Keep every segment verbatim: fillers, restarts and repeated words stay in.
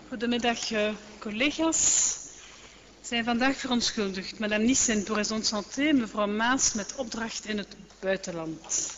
Goedemiddag, uh, collega's. We zijn vandaag verontschuldigd. Madame Nissen pour raison de santé, mevrouw Maas met opdracht in het buitenland.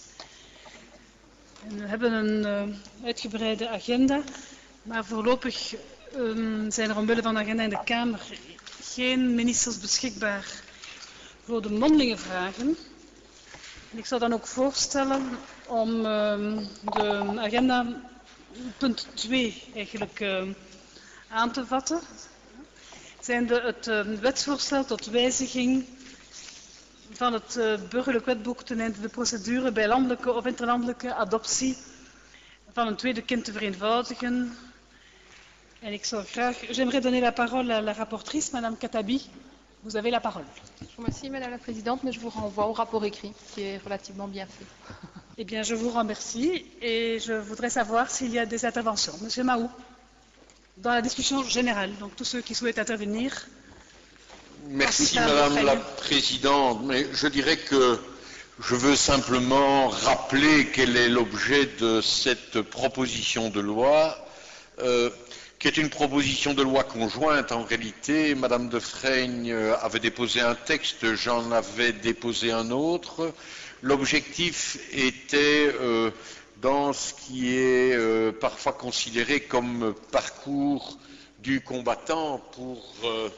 En we hebben een uh, uitgebreide agenda, maar voorlopig um, zijn er omwille van de agenda in de Kamer geen ministers beschikbaar voor de mondelinge vragen. En ik zou dan ook voorstellen om uh, de agenda punt twee eigenlijk uh, aan te vatten. Zijnde het uh, wetsvoorstel tot wijziging van het uh, burgerlijk wetboek ten einde de procedure bij landelijke of interlandelijke adoptie van een tweede kind te vereenvoudigen. En ik zou graag... J'aimerais donner la parole à la rapportrice, Madame Katabi. Vous avez la parole. Je vous remercie, Madame la Présidente, mais je vous renvoie au rapport écrit, qui est relativement bien fait. Eh bien, je vous remercie et je voudrais savoir s'il y a des interventions. Monsieur Mahou, dans la discussion générale, donc tous ceux qui souhaitent intervenir. Merci Madame la Présidente, mais je dirais que je veux simplement rappeler quel est l'objet de cette proposition de loi, euh, qui est une proposition de loi conjointe en réalité. Madame de Freigne avait déposé un texte, j'en avais déposé un autre. L'objectif était, euh, dans ce qui est euh, parfois considéré comme parcours du combattant pour euh,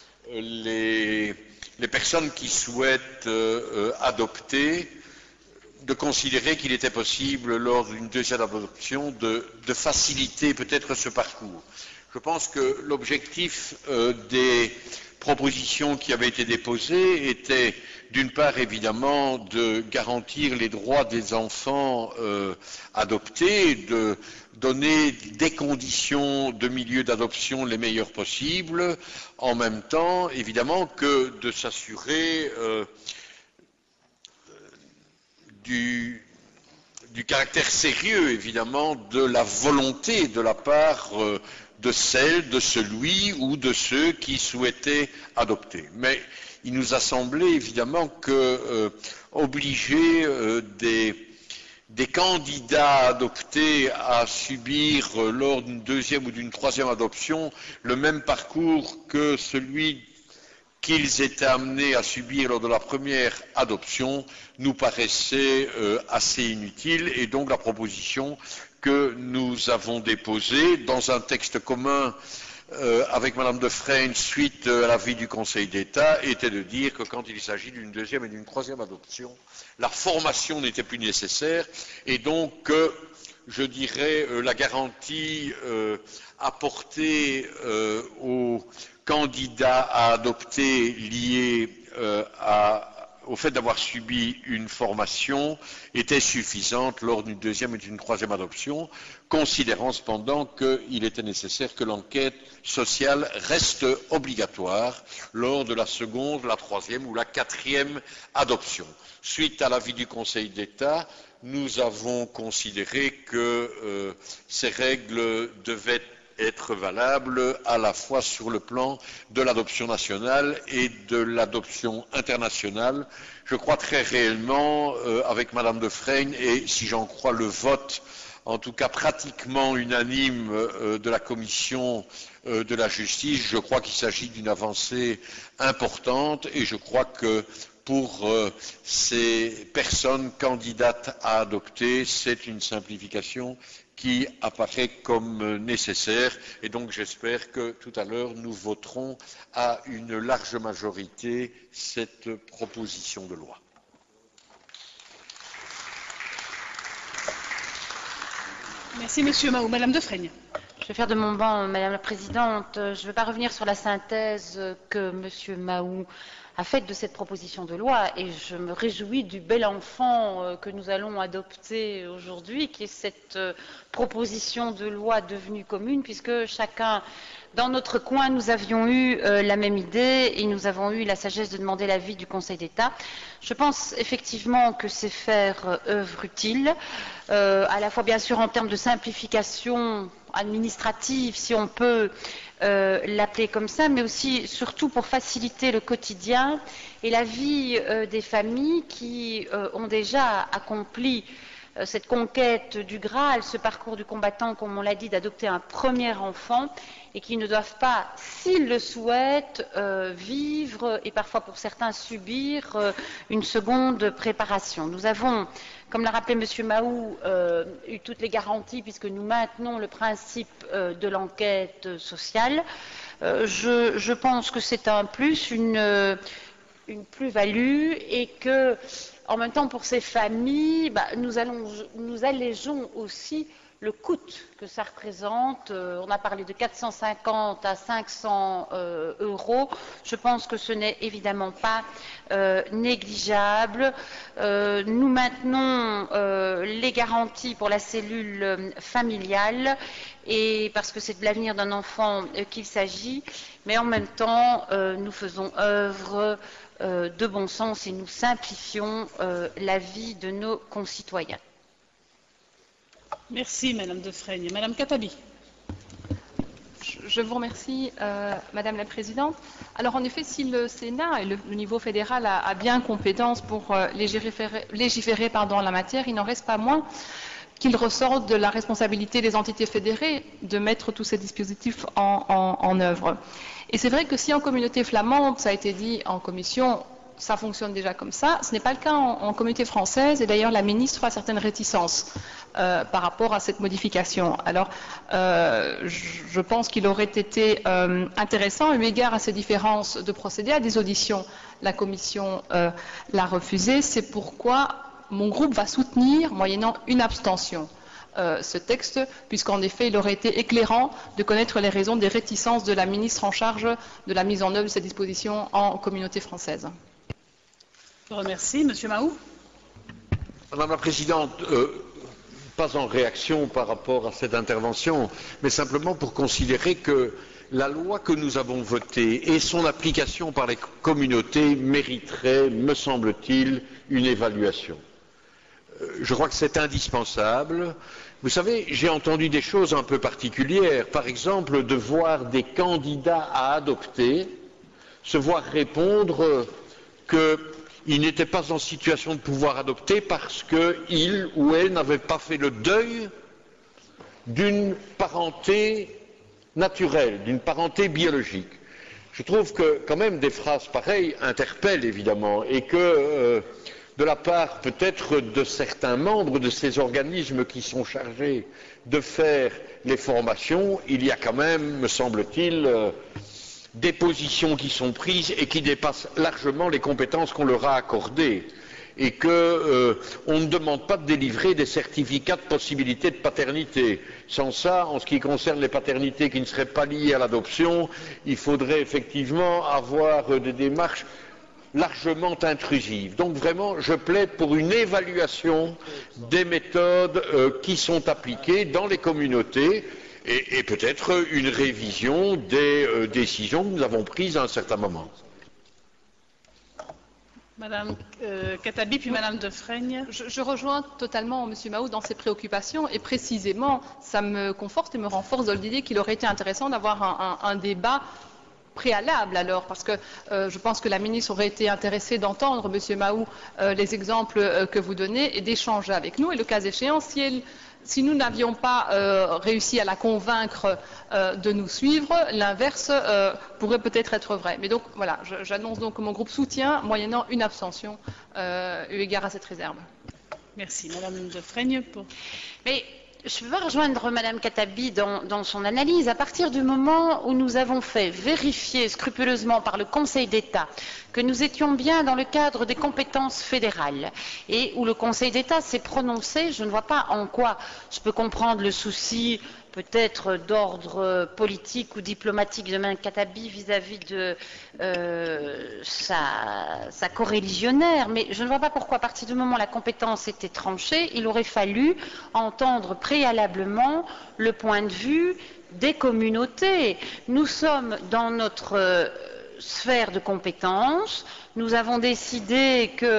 les, les personnes qui souhaitent euh, adopter, de considérer qu'il était possible, lors d'une deuxième adoption, de, de faciliter peut-être ce parcours. Je pense que l'objectif euh, des propositions qui avaient été déposées était, d'une part, évidemment, de garantir les droits des enfants euh, adoptés, de donner des conditions de milieu d'adoption les meilleures possibles, en même temps, évidemment, que de s'assurer euh, du, du caractère sérieux, évidemment, de la volonté de la part euh, de celle, de celui ou de ceux qui souhaitaient adopter. Mais il nous a semblé évidemment que euh, obliger euh, des, des candidats adoptés à subir euh, lors d'une deuxième ou d'une troisième adoption le même parcours que celui qu'ils étaient amenés à subir lors de la première adoption nous paraissait euh, assez inutile, et donc la proposition que nous avons déposée dans un texte commun euh, avec Madame de Freigne suite à l'avis du Conseil d'État était de dire que quand il s'agit d'une deuxième et d'une troisième adoption, la formation n'était plus nécessaire, et donc que, euh, je dirais, euh, la garantie euh, apportée euh, aux candidats à adopter liés euh, à au fait d'avoir subi une formation était suffisante lors d'une deuxième et d'une troisième adoption, considérant cependant qu'il était nécessaire que l'enquête sociale reste obligatoire lors de la seconde, la troisième ou la quatrième adoption. Suite à l'avis du Conseil d'État, nous avons considéré que euh, ces règles devaient être valable à la fois sur le plan de l'adoption nationale et de l'adoption internationale. Je crois très réellement, euh, avec Madame de Freigne, et si j'en crois le vote, en tout cas pratiquement unanime euh, de la Commission euh, de la Justice, je crois qu'il s'agit d'une avancée importante, et je crois que pour euh, ces personnes candidates à adopter, c'est une simplification qui apparaît comme nécessaire, et donc j'espère que tout à l'heure nous voterons à une large majorité cette proposition de loi. Merci Monsieur Mahou. Madame de Freigne. Je vais faire de mon banc, Madame la Présidente. Je ne vais pas revenir sur la synthèse que Monsieur Mahou a faite de cette proposition de loi, et je me réjouis du bel enfant que nous allons adopter aujourd'hui, qui est cette proposition de loi devenue commune, puisque chacun, dans notre coin, nous avions eu euh, la même idée, et nous avons eu la sagesse de demander l'avis du Conseil d'État. Je pense effectivement que c'est faire euh, œuvre utile, euh, à la fois bien sûr en termes de simplification administrative, si on peut euh, l'appeler comme ça, mais aussi surtout pour faciliter le quotidien et la vie euh, des familles qui euh, ont déjà accompli euh, cette conquête du Graal, ce parcours du combattant, comme on l'a dit, d'adopter un premier enfant, et qui ne doivent pas, s'ils le souhaitent, euh, vivre et parfois pour certains subir euh, une seconde préparation. Nous avons, comme l'a rappelé M. Mahou, euh, eu toutes les garanties puisque nous maintenons le principe euh, de l'enquête sociale. Euh, je, je pense que c'est un plus, une, une plus-value et que, en même temps, pour ces familles, bah, nous, allons, nous allégeons aussi le coût que ça représente. Euh, on a parlé de quatre cent cinquante à cinq cents euh, euros. Je pense que ce n'est évidemment pas euh, négligeable. Euh, nous maintenons euh, les garanties pour la cellule euh, familiale, et parce que c'est de l'avenir d'un enfant euh, qu'il s'agit, mais en même temps, euh, nous faisons œuvre euh, de bon sens et nous simplifions euh, la vie de nos concitoyens. Merci, Madame Defraigne. Madame Khattabi. Je vous remercie, euh, Madame la Présidente. Alors, en effet, si le Sénat et le, le niveau fédéral a, a bien compétence pour euh, légiférer, légiférer pardon, en la matière, il n'en reste pas moins qu'il ressort de la responsabilité des entités fédérées de mettre tous ces dispositifs en, en, en œuvre. Et c'est vrai que si en communauté flamande, ça a été dit en commission, ça fonctionne déjà comme ça, ce n'est pas le cas en, en communauté française, et d'ailleurs la ministre a certaines réticences euh, par rapport à cette modification. Alors, euh, je pense qu'il aurait été euh, intéressant, eu égard à ces différences, de procéder à des auditions. La commission euh, l'a refusé, c'est pourquoi mon groupe va soutenir, moyennant une abstention, euh, ce texte, puisqu'en effet, il aurait été éclairant de connaître les raisons des réticences de la ministre en charge de la mise en œuvre de ces dispositions en communauté française. Je vous remercie. Monsieur Mahou. Madame la Présidente, euh, pas en réaction par rapport à cette intervention, mais simplement pour considérer que la loi que nous avons votée et son application par les communautés mériteraient, me semble-t-il, une évaluation. Euh, je crois que c'est indispensable. Vous savez, j'ai entendu des choses un peu particulières, par exemple de voir des candidats à adopter se voir répondre que ils n'étaient pas en situation de pouvoir adopter parce qu'ils ou elles n'avaient pas fait le deuil d'une parenté naturelle, d'une parenté biologique. Je trouve que quand même des phrases pareilles interpellent évidemment et que euh, de la part peut-être de certains membres de ces organismes qui sont chargés de faire les formations, il y a quand même, me semble-t-il, euh, des positions qui sont prises et qui dépassent largement les compétences qu'on leur a accordées et qu'on euh, ne demande pas de délivrer des certificats de possibilité de paternité. Sans ça, en ce qui concerne les paternités qui ne seraient pas liées à l'adoption, il faudrait effectivement avoir euh, des démarches largement intrusives. Donc vraiment, je plaide pour une évaluation des méthodes euh, qui sont appliquées dans les communautés et, et peut-être une révision des euh, décisions que nous avons prises à un certain moment. Madame euh, Khattabi, puis Madame Defraigne. Je, je rejoins totalement M. Mahou dans ses préoccupations et précisément, ça me conforte et me renforce dans l'idée qu'il aurait été intéressant d'avoir un, un, un débat préalable alors, parce que euh, je pense que la ministre aurait été intéressée d'entendre, M. Mahou, euh, les exemples euh, que vous donnez et d'échanger avec nous. Et le cas échéant, si, elle, si nous n'avions pas euh, réussi à la convaincre euh, de nous suivre, l'inverse euh, pourrait peut-être être vrai. Mais donc voilà, j'annonce donc que mon groupe soutient, moyennant une abstention, euh, eu égard à cette réserve. Merci. Madame Defraigne. Pour... Mais je veux rejoindre Madame Khattabi dans, dans son analyse. À partir du moment où nous avons fait vérifier scrupuleusement par le Conseil d'État que nous étions bien dans le cadre des compétences fédérales et où le Conseil d'État s'est prononcé, je ne vois pas en quoi je peux comprendre le souci peut-être d'ordre politique ou diplomatique de Mme Khattabi vis-à-vis de euh, sa, sa coreligionnaire, mais je ne vois pas pourquoi, à partir du moment où la compétence était tranchée, il aurait fallu entendre préalablement le point de vue des communautés. Nous sommes dans notre euh, sphère de compétences, nous avons décidé que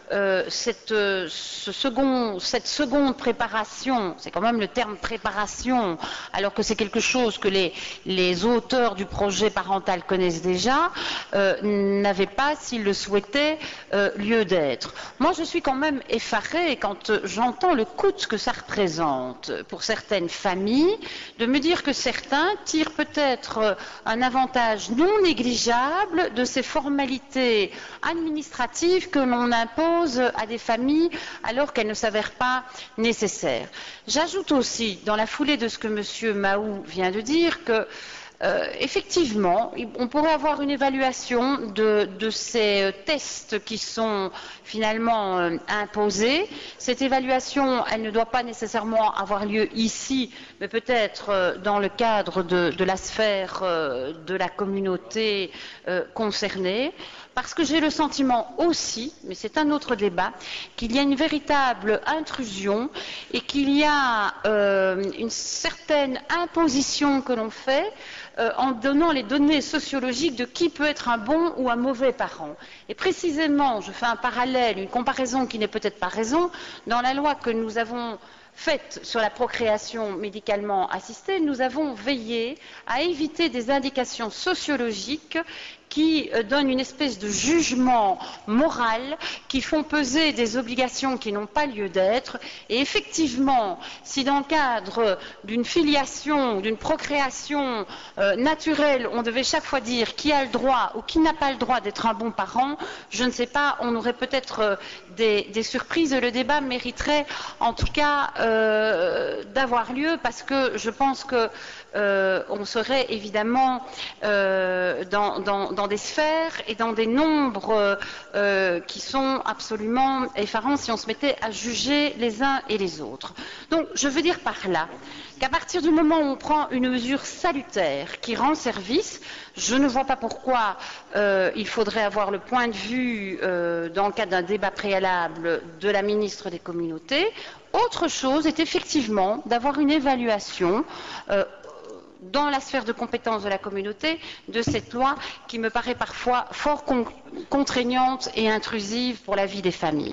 euh, cette, euh, ce second, cette seconde préparation, c'est quand même le terme préparation, alors que c'est quelque chose que les, les auteurs du projet parental connaissent déjà, euh, n'avait pas, s'ils le souhaitaient, euh, lieu d'être. Moi, je suis quand même effarée quand euh, j'entends le coût que ça représente pour certaines familles, de me dire que certains tirent peut-être euh, un avantage non négligeable de ces formalités administratives que l'on impose à des familles alors qu'elles ne s'avèrent pas nécessaires. J'ajoute aussi, dans la foulée de ce que M. Mahou vient de dire, que Euh, effectivement, on pourrait avoir une évaluation de, de ces tests qui sont finalement euh, imposés. Cette évaluation, elle ne doit pas nécessairement avoir lieu ici, mais peut-être euh, dans le cadre de, de la sphère euh, de la communauté euh, concernée. Parce que j'ai le sentiment aussi, mais c'est un autre débat, qu'il y a une véritable intrusion et qu'il y a euh, une certaine imposition que l'on fait euh, en donnant les données sociologiques de qui peut être un bon ou un mauvais parent. Et précisément, je fais un parallèle, une comparaison qui n'est peut-être pas raison, dans la loi que nous avons faite sur la procréation médicalement assistée, nous avons veillé à éviter des indications sociologiques qui donnent une espèce de jugement moral, qui font peser des obligations qui n'ont pas lieu d'être. Et effectivement, si dans le cadre d'une filiation, d'une procréation euh, naturelle, on devait chaque fois dire qui a le droit ou qui n'a pas le droit d'être un bon parent, je ne sais pas, on aurait peut-être euh, des, des surprises. Le débat mériterait en tout cas euh, d'avoir lieu, parce que je pense que euh, on serait évidemment euh, dans, dans, dans des sphères et dans des nombres euh, euh, qui sont absolument effarants si on se mettait à juger les uns et les autres. Donc je veux dire par là qu'à partir du moment où on prend une mesure salutaire qui rend service, je ne vois pas pourquoi euh, il faudrait avoir le point de vue euh, dans le cadre d'un débat préalable de la ministre des Communautés. Autre chose est effectivement d'avoir une évaluation euh, dans la sphère de compétence de la communauté de cette loi qui me paraît parfois fort con contraignante et intrusive pour la vie des familles.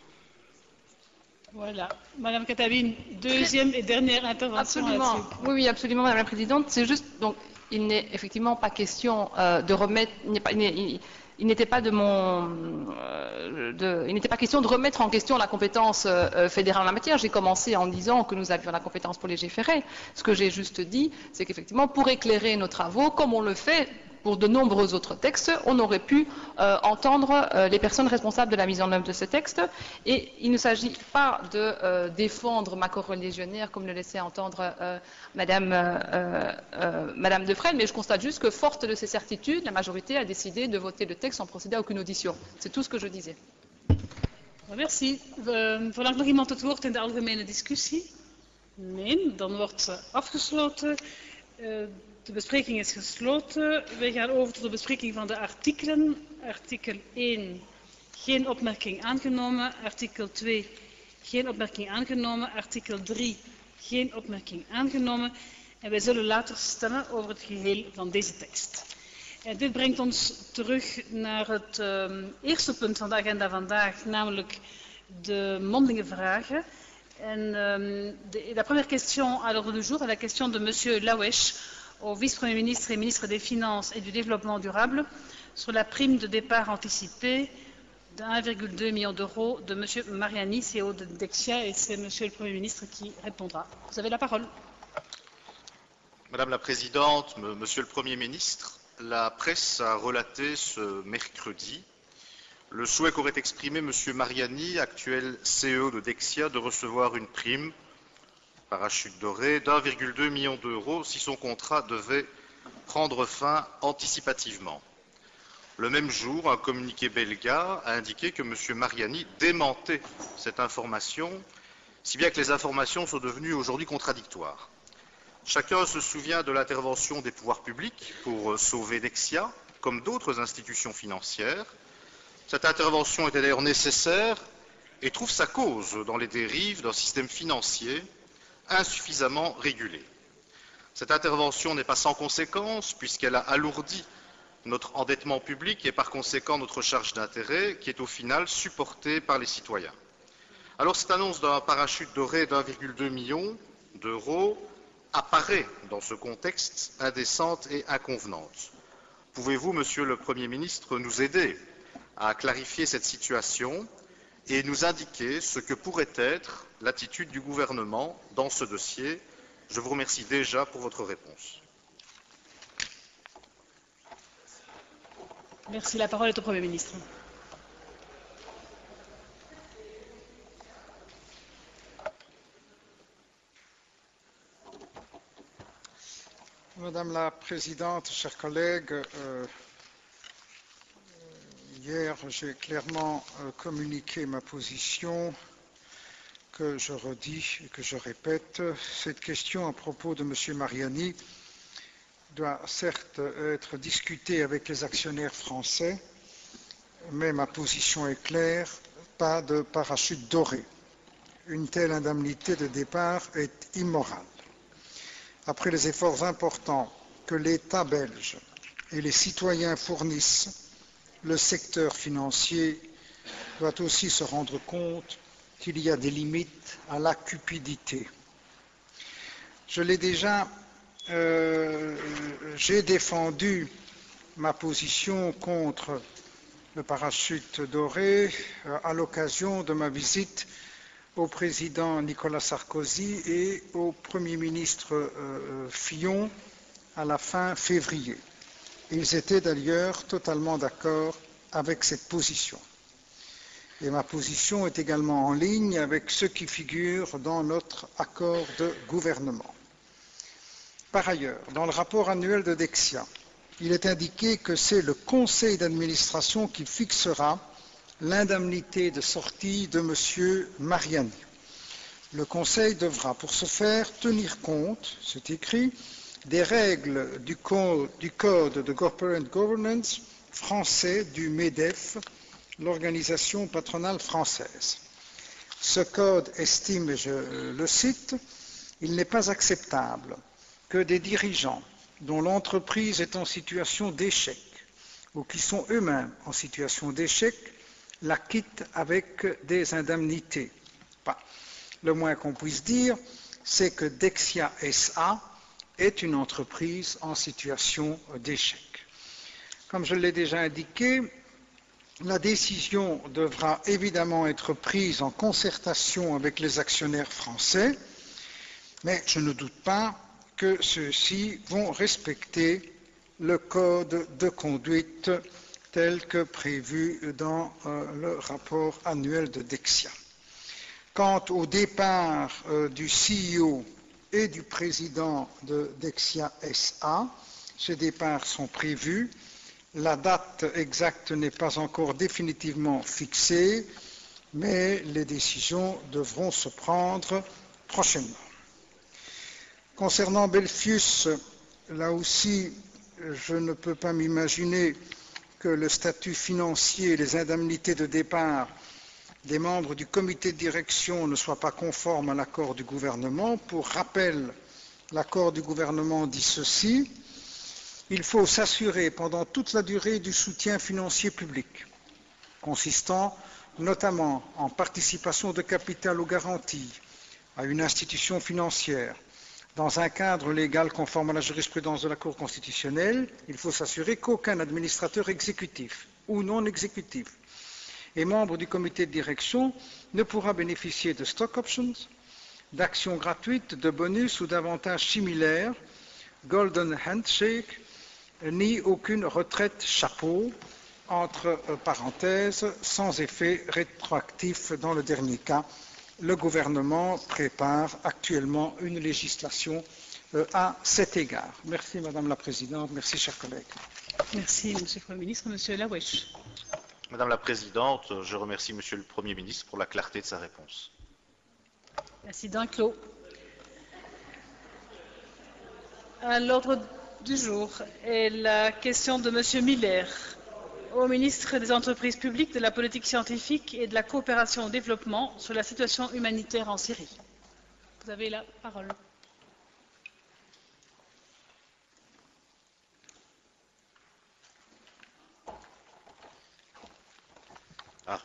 Voilà. Madame Katabine, deuxième et dernière intervention. Absolument. Oui, oui, absolument, Madame la Présidente. C'est juste, donc, il n'est effectivement pas question euh, de remettre, il n'est pas, il n'est, il n'était pas de mon, euh, de, il n'était pas question de remettre en question la compétence euh, fédérale en la matière. J'ai commencé en disant que nous avions la compétence pour légiférer. Ce que j'ai juste dit, c'est qu'effectivement, pour éclairer nos travaux, comme on le fait pour de nombreux autres textes, on aurait pu euh, entendre euh, les personnes responsables de la mise en œuvre de ce texte. Et il ne s'agit pas de euh, défendre ma coreligionnaire, comme le laissait entendre euh, Madame, euh, euh, Madame Defrel, mais je constate juste que, forte de ces certitudes, la majorité a décidé de voter le texte sans procéder à aucune audition. C'est tout ce que je disais. Merci. Verlangt nog iemand het woord in de algemene discussie? Nee, dan wordt ze afgesloten. Uh, De bespreking is gesloten. We gaan over tot de bespreking van de artikelen. Artikel één, geen opmerking aangenomen. Artikel twee, geen opmerking aangenomen. Artikel drie, geen opmerking aangenomen. En wij zullen later stemmen over het geheel van deze tekst. En dit brengt ons terug naar het uh, eerste punt van de agenda vandaag, namelijk de mondelinge vragen. En uh, de, la première question à l'ordre du jour est la question de Monsieur Lawesh, au vice-premier ministre et ministre des Finances et du Développement durable, sur la prime de départ anticipée de un virgule deux million d'euros de M. Mariani, C E O de Dexia, et c'est M. le Premier ministre qui répondra. Vous avez la parole. Madame la Présidente, Monsieur le Premier ministre, la presse a relaté ce mercredi le souhait qu'aurait exprimé M. Mariani, actuel C E O de Dexia, de recevoir une prime parachute doré d'un virgule deux million d'euros si son contrat devait prendre fin anticipativement. Le même jour, un communiqué belga a indiqué que M. Mariani démentait cette information, si bien que les informations sont devenues aujourd'hui contradictoires. Chacun se souvient de l'intervention des pouvoirs publics pour sauver Dexia, comme d'autres institutions financières. Cette intervention était d'ailleurs nécessaire et trouve sa cause dans les dérives d'un système financier insuffisamment régulée. Cette intervention n'est pas sans conséquence puisqu'elle a alourdi notre endettement public et par conséquent notre charge d'intérêt qui est au final supportée par les citoyens. Alors cette annonce d'un parachute doré d'un virgule deux million d'euros apparaît dans ce contexte indécente et inconvenante. Pouvez-vous, Monsieur le Premier ministre, nous aider à clarifier cette situation et nous indiquer ce que pourrait être l'attitude du gouvernement dans ce dossier? Je vous remercie déjà pour votre réponse. Merci. La parole est au Premier ministre. Madame la Présidente, chers collègues, euh, hier j'ai clairement euh, communiqué ma position que je redis et que je répète. Cette question à propos de M. Mariani doit certes être discutée avec les actionnaires français, mais ma position est claire, pas de parachute doré. Une telle indemnité de départ est immorale. Après les efforts importants que l'État belge et les citoyens fournissent, le secteur financier doit aussi se rendre compte qu'il y a des limites à la cupidité. Je l'ai déjà Euh, j'ai défendu ma position contre le parachute doré euh, à l'occasion de ma visite au président Nicolas Sarkozy et au Premier ministre euh, Fillon à la fin février. Ils étaient d'ailleurs totalement d'accord avec cette position. Et ma position est également en ligne avec ce qui figure dans notre accord de gouvernement. Par ailleurs, dans le rapport annuel de Dexia, il est indiqué que c'est le conseil d'administration qui fixera l'indemnité de sortie de M. Mariani. Le conseil devra, pour ce faire, tenir compte, c'est écrit, des règles du code, du code de Corporate Governance français du MEDEF, l'organisation patronale française. Ce code estime, et je le cite, « Il n'est pas acceptable que des dirigeants dont l'entreprise est en situation d'échec ou qui sont eux-mêmes en situation d'échec la quittent avec des indemnités. » Enfin, le moins qu'on puisse dire, c'est que Dexia S A est une entreprise en situation d'échec. Comme je l'ai déjà indiqué, la décision devra évidemment être prise en concertation avec les actionnaires français, mais je ne doute pas que ceux-ci vont respecter le code de conduite tel que prévu dans euh, le rapport annuel de Dexia. Quant au départ euh, du C E O et du président de Dexia S A, ces départs sont prévus. La date exacte n'est pas encore définitivement fixée, mais les décisions devront se prendre prochainement. Concernant Belfius, là aussi, je ne peux pas m'imaginer que le statut financier et les indemnités de départ des membres du comité de direction ne soient pas conformes à l'accord du gouvernement. Pour rappel, l'accord du gouvernement dit ceci: il faut s'assurer pendant toute la durée du soutien financier public, consistant notamment en participation de capital ou garantie à une institution financière, dans un cadre légal conforme à la jurisprudence de la Cour constitutionnelle. Il faut s'assurer qu'aucun administrateur exécutif ou non exécutif et membre du comité de direction ne pourra bénéficier de stock options, d'actions gratuites, de bonus ou d'avantages similaires, golden handshake, ni aucune retraite chapeau, entre parenthèses, sans effet rétroactif dans le dernier cas. Le gouvernement prépare actuellement une législation euh, à cet égard. Merci Madame la Présidente, merci chers collègues. Merci Monsieur le Premier ministre. Monsieur Laouech. Madame la Présidente, je remercie Monsieur le Premier ministre pour la clarté de sa réponse. L'incident clos. À l'ordre du jour est la question de Monsieur Miller au ministre des Entreprises publiques, de la politique scientifique et de la coopération au développement sur la situation humanitaire en Syrie. Vous avez la parole. Ah.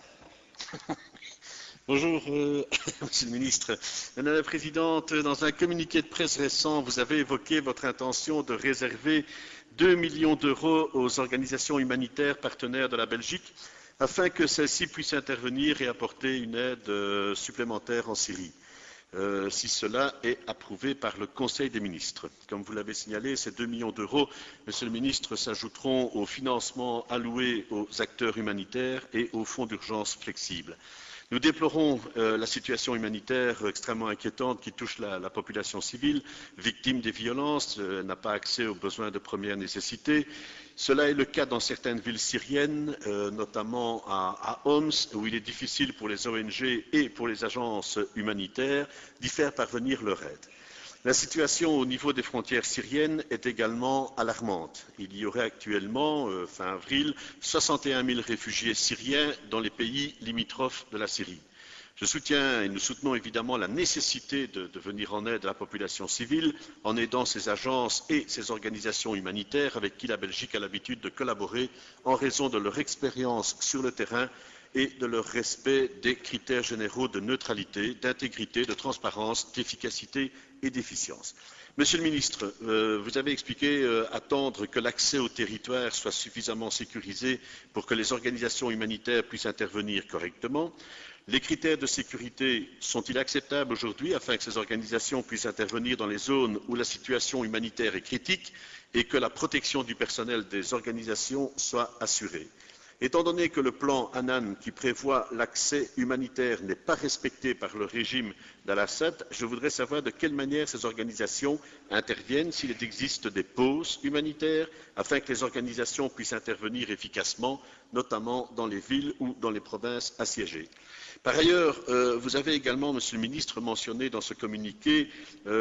Bonjour, euh, Monsieur le Ministre. Madame la Présidente, dans un communiqué de presse récent, vous avez évoqué votre intention de réserver deux millions d'euros aux organisations humanitaires partenaires de la Belgique afin que celles-ci puissent intervenir et apporter une aide euh, supplémentaire en Syrie. Euh, si cela est approuvé par le Conseil des ministres. Comme vous l'avez signalé, ces deux millions d'euros, Monsieur le Ministre, s'ajouteront au financement alloué aux acteurs humanitaires et au fonds d'urgence flexible. Nous déplorons euh, la situation humanitaire extrêmement inquiétante qui touche la, la population civile, victime des violences, euh, n'a pas accès aux besoins de première nécessité. Cela est le cas dans certaines villes syriennes, euh, notamment à, à Homs, où il est difficile pour les O N G et pour les agences humanitaires d'y faire parvenir leur aide. La situation au niveau des frontières syriennes est également alarmante. Il y aurait actuellement, euh, fin avril, soixante et un mille réfugiés syriens dans les pays limitrophes de la Syrie. Je soutiens et nous soutenons évidemment la nécessité de, de venir en aide à la population civile en aidant ces agences et ces organisations humanitaires avec qui la Belgique a l'habitude de collaborer en raison de leur expérience sur le terrain et de leur respect des critères généraux de neutralité, d'intégrité, de transparence, d'efficacité et d'efficience. Monsieur le Ministre, euh, vous avez expliqué euh, attendre que l'accès au territoire soit suffisamment sécurisé pour que les organisations humanitaires puissent intervenir correctement. Les critères de sécurité sont-ils acceptables aujourd'hui afin que ces organisations puissent intervenir dans les zones où la situation humanitaire est critique et que la protection du personnel des organisations soit assurée? Étant donné que le plan Annan qui prévoit l'accès humanitaire n'est pas respecté par le régime d'Al-Assad, je voudrais savoir de quelle manière ces organisations interviennent, s'il existe des pauses humanitaires, afin que les organisations puissent intervenir efficacement, notamment dans les villes ou dans les provinces assiégées. Par ailleurs, euh, vous avez également, Monsieur le Ministre, mentionné dans ce communiqué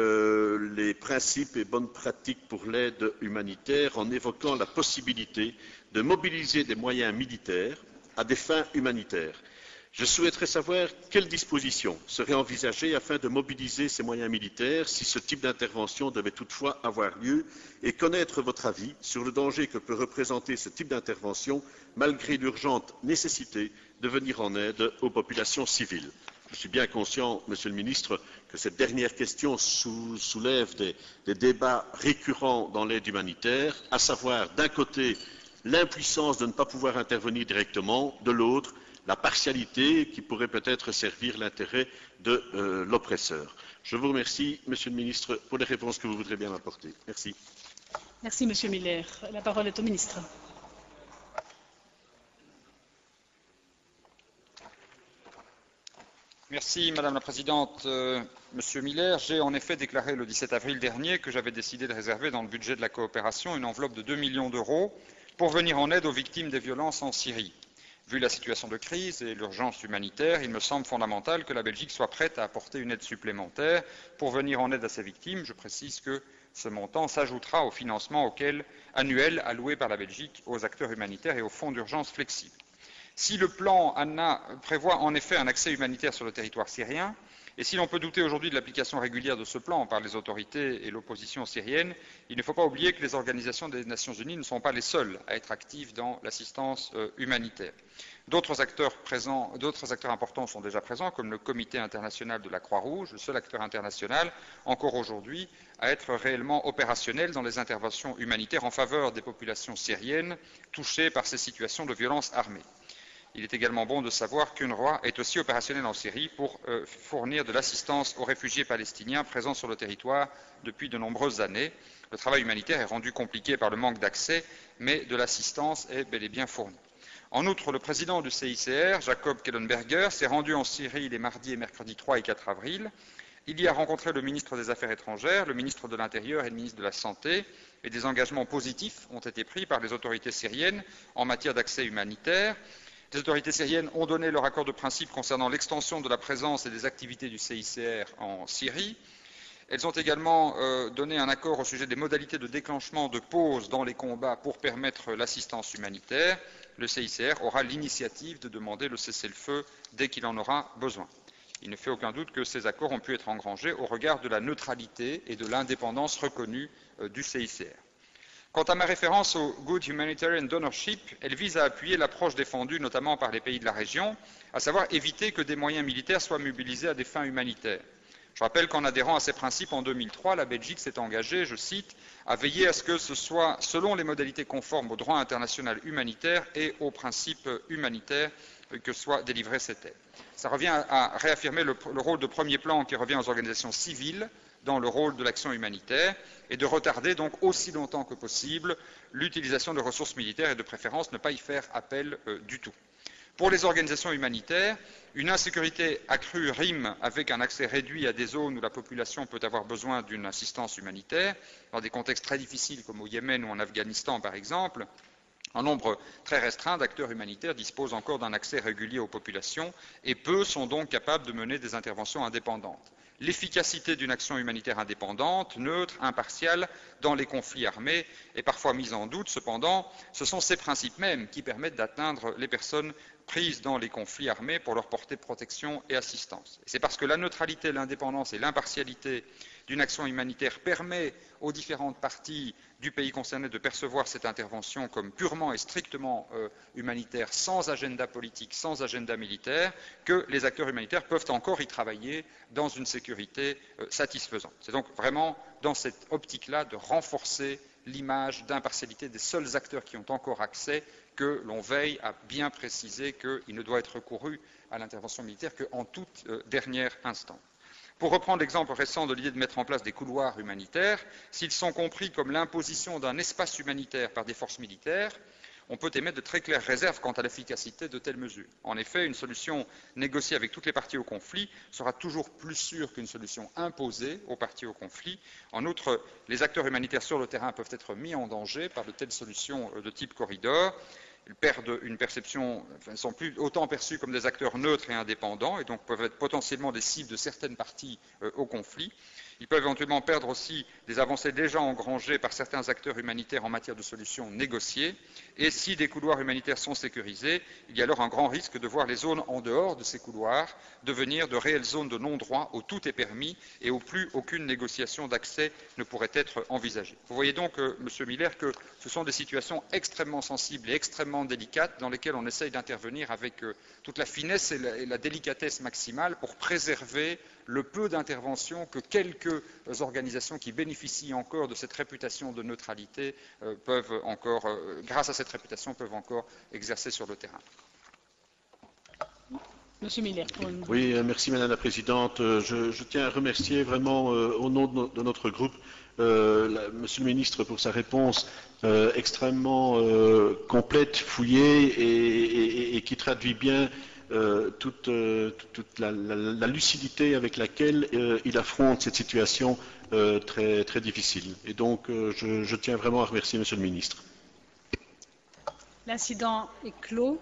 euh, les principes et bonnes pratiques pour l'aide humanitaire en évoquant la possibilité de mobiliser des moyens militaires à des fins humanitaires. Je souhaiterais savoir quelles dispositions seraient envisagées afin de mobiliser ces moyens militaires si ce type d'intervention devait toutefois avoir lieu et connaître votre avis sur le danger que peut représenter ce type d'intervention malgré l'urgente nécessité de venir en aide aux populations civiles. Je suis bien conscient, Monsieur le Ministre, que cette dernière question sou soulève des, des débats récurrents dans l'aide humanitaire, à savoir d'un côté l'impuissance de ne pas pouvoir intervenir directement, de l'autre la partialité qui pourrait peut-être servir l'intérêt de euh, l'oppresseur. Je vous remercie, Monsieur le Ministre, pour les réponses que vous voudrez bien m'apporter. Merci. Merci, Monsieur Miller. La parole est au ministre. Merci Madame la Présidente. Euh, Monsieur Miller, j'ai en effet déclaré le dix-sept avril dernier que j'avais décidé de réserver dans le budget de la coopération une enveloppe de deux millions d'euros pour venir en aide aux victimes des violences en Syrie. Vu la situation de crise et l'urgence humanitaire, il me semble fondamental que la Belgique soit prête à apporter une aide supplémentaire pour venir en aide à ces victimes. Je précise que ce montant s'ajoutera au financement auquel, annuel alloué par la Belgique aux acteurs humanitaires et aux fonds d'urgence flexibles. Si le plan Anna prévoit en effet un accès humanitaire sur le territoire syrien, et si l'on peut douter aujourd'hui de l'application régulière de ce plan par les autorités et l'opposition syrienne, il ne faut pas oublier que les organisations des Nations Unies ne sont pas les seules à être actives dans l'assistance euh, humanitaire. D'autres acteurs, présents, d'autres acteurs importants sont déjà présents, comme le Comité international de la Croix-Rouge, le seul acteur international encore aujourd'hui à être réellement opérationnel dans les interventions humanitaires en faveur des populations syriennes touchées par ces situations de violence armée. Il est également bon de savoir qu'UNRWA est aussi opérationnel en Syrie pour euh, fournir de l'assistance aux réfugiés palestiniens présents sur le territoire depuis de nombreuses années. Le travail humanitaire est rendu compliqué par le manque d'accès, mais de l'assistance est bel et bien fournie. En outre, le président du C I C R, Jacob Kellenberger, s'est rendu en Syrie les mardis et mercredis trois et quatre avril. Il y a rencontré le ministre des Affaires étrangères, le ministre de l'Intérieur et le ministre de la Santé, et des engagements positifs ont été pris par les autorités syriennes en matière d'accès humanitaire. Les autorités syriennes ont donné leur accord de principe concernant l'extension de la présence et des activités du C I C R en Syrie. Elles ont également euh, donné un accord au sujet des modalités de déclenchement de pause dans les combats pour permettre l'assistance humanitaire. Le C I C R aura l'initiative de demander le cessez-le-feu dès qu'il en aura besoin. Il ne fait aucun doute que ces accords ont pu être engrangés au regard de la neutralité et de l'indépendance reconnue euh, du C I C R. Quant à ma référence au Good Humanitarian Donorship, elle vise à appuyer l'approche défendue notamment par les pays de la région, à savoir éviter que des moyens militaires soient mobilisés à des fins humanitaires. Je rappelle qu'en adhérant à ces principes en deux mille trois, la Belgique s'est engagée, je cite, à veiller à ce que ce soit selon les modalités conformes au droit international humanitaire et aux principes humanitaires que soit délivrée cette aide. Ça revient à réaffirmer le, le rôle de premier plan qui revient aux organisations civiles dans le rôle de l'action humanitaire et de retarder donc aussi longtemps que possible l'utilisation de ressources militaires et de préférence ne pas y faire appel euh, du tout. Pour les organisations humanitaires, une insécurité accrue rime avec un accès réduit à des zones où la population peut avoir besoin d'une assistance humanitaire, dans des contextes très difficiles comme au Yémen ou en Afghanistan par exemple. Un nombre très restreint d'acteurs humanitaires disposent encore d'un accès régulier aux populations et peu sont donc capables de mener des interventions indépendantes. L'efficacité d'une action humanitaire indépendante, neutre, impartiale dans les conflits armés est parfois mise en doute. Cependant, ce sont ces principes mêmes qui permettent d'atteindre les personnes prises dans les conflits armés pour leur porter protection et assistance. C'est parce que la neutralité, l'indépendance et l'impartialité d'une action humanitaire permet aux différentes parties du pays concerné de percevoir cette intervention comme purement et strictement euh, humanitaire, sans agenda politique, sans agenda militaire, que les acteurs humanitaires peuvent encore y travailler dans une sécurité euh, satisfaisante. C'est donc vraiment dans cette optique-là de renforcer l'image d'impartialité des seuls acteurs qui ont encore accès que l'on veille à bien préciser qu'il ne doit être recouru à l'intervention militaire qu'en toute euh, dernière instance. Pour reprendre l'exemple récent de l'idée de mettre en place des couloirs humanitaires, s'ils sont compris comme l'imposition d'un espace humanitaire par des forces militaires, on peut émettre de très claires réserves quant à l'efficacité de telles mesures. En effet, une solution négociée avec toutes les parties au conflit sera toujours plus sûre qu'une solution imposée aux parties au conflit. En outre, les acteurs humanitaires sur le terrain peuvent être mis en danger par de telles solutions de type corridor. Ils perdent une perception, enfin, ne sont plus autant perçus comme des acteurs neutres et indépendants et donc peuvent être potentiellement des cibles de certaines parties euh, au conflit. Ils peuvent éventuellement perdre aussi des avancées déjà engrangées par certains acteurs humanitaires en matière de solutions négociées. Et si des couloirs humanitaires sont sécurisés, il y a alors un grand risque de voir les zones en dehors de ces couloirs devenir de réelles zones de non-droit où tout est permis et où plus aucune négociation d'accès ne pourrait être envisagée. Vous voyez donc, euh, Monsieur Miller, que ce sont des situations extrêmement sensibles et extrêmement délicates dans lesquelles on essaye d'intervenir avec euh, toute la finesse et la, et la délicatesse maximale pour préserver le peu d'intervention que quelques organisations qui bénéficient encore de cette réputation de neutralité euh, peuvent encore, euh, grâce à cette réputation, peuvent encore exercer sur le terrain. Monsieur Miller. Pour une... Oui, merci Madame la Présidente. Je, je tiens à remercier vraiment euh, au nom de, no, de notre groupe euh, la, Monsieur le Ministre pour sa réponse euh, extrêmement euh, complète, fouillée et, et, et qui traduit bien Euh, toute, euh, toute la, la, la lucidité avec laquelle euh, il affronte cette situation euh, très, très difficile. Et donc, euh, je, je tiens vraiment à remercier Monsieur le Ministre. L'incident est clos.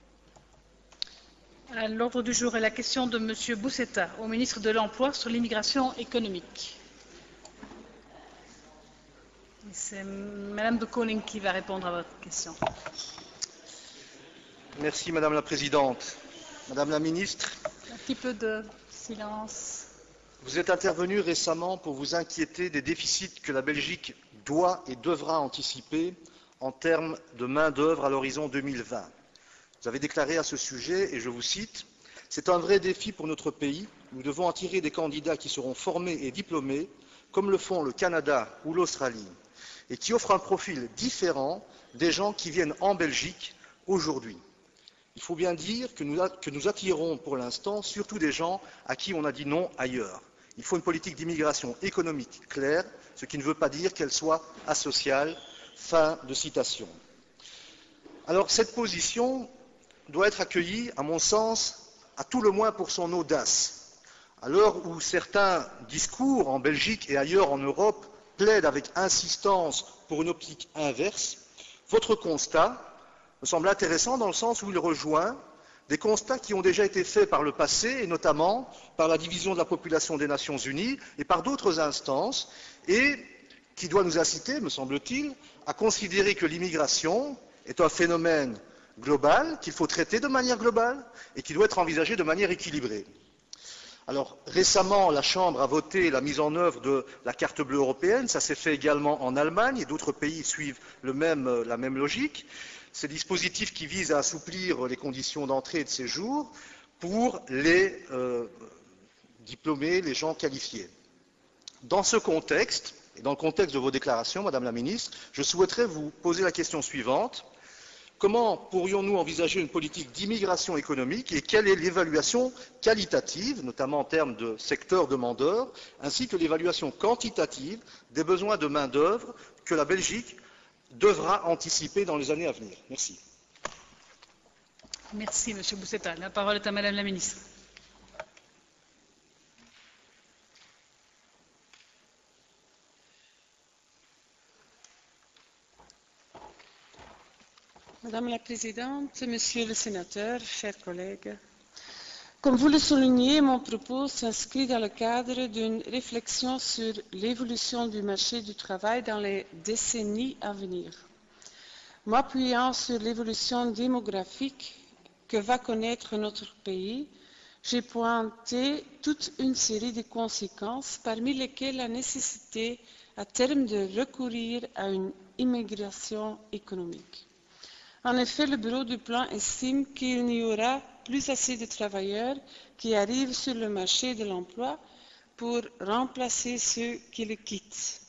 À l'ordre du jour est la question de Monsieur Boussetta au ministre de l'Emploi sur l'immigration économique. C'est Madame de Koning qui va répondre à votre question. Merci Madame la Présidente. Madame la Ministre, un petit peu de silence. Vous êtes intervenue récemment pour vous inquiéter des déficits que la Belgique doit et devra anticiper en termes de main-d'œuvre à l'horizon deux mille vingt. Vous avez déclaré à ce sujet, et je vous cite, « C'est un vrai défi pour notre pays. Nous devons en tirer des candidats qui seront formés et diplômés, comme le font le Canada ou l'Australie, et qui offrent un profil différent des gens qui viennent en Belgique aujourd'hui. Il faut bien dire que nous, que nous attirons pour l'instant surtout des gens à qui on a dit non ailleurs. Il faut une politique d'immigration économique claire, ce qui ne veut pas dire qu'elle soit asociale. » Fin de citation. Alors cette position doit être accueillie, à mon sens, à tout le moins pour son audace. À l'heure où certains discours en Belgique et ailleurs en Europe plaident avec insistance pour une optique inverse, votre constat me semble intéressant dans le sens où il rejoint des constats qui ont déjà été faits par le passé, et notamment par la division de la population des Nations Unies et par d'autres instances, et qui doit nous inciter, me semble-t-il, à considérer que l'immigration est un phénomène global, qu'il faut traiter de manière globale et qui doit être envisagé de manière équilibrée. Alors, récemment, la Chambre a voté la mise en œuvre de la carte bleue européenne. Ça s'est fait également en Allemagne et d'autres pays suivent le même, la même logique. C'est un dispositif qui vise à assouplir les conditions d'entrée et de séjour pour les euh, diplômés, les gens qualifiés. Dans ce contexte, et dans le contexte de vos déclarations, Madame la Ministre, je souhaiterais vous poser la question suivante. Comment pourrions-nous envisager une politique d'immigration économique et quelle est l'évaluation qualitative, notamment en termes de secteur demandeur, ainsi que l'évaluation quantitative des besoins de main-d'œuvre que la Belgique devra anticiper dans les années à venir? Merci. Merci, Monsieur Boussetta. La parole est à Madame la Ministre. Madame la Présidente, Monsieur le Sénateur, chers collègues, comme vous le soulignez, mon propos s'inscrit dans le cadre d'une réflexion sur l'évolution du marché du travail dans les décennies à venir. M'appuyant sur l'évolution démographique que va connaître notre pays, j'ai pointé toute une série de conséquences, parmi lesquelles la nécessité à terme de recourir à une immigration économique. En effet, le Bureau du Plan estime qu'il n'y aura plus assez de travailleurs qui arrivent sur le marché de l'emploi pour remplacer ceux qui le quittent.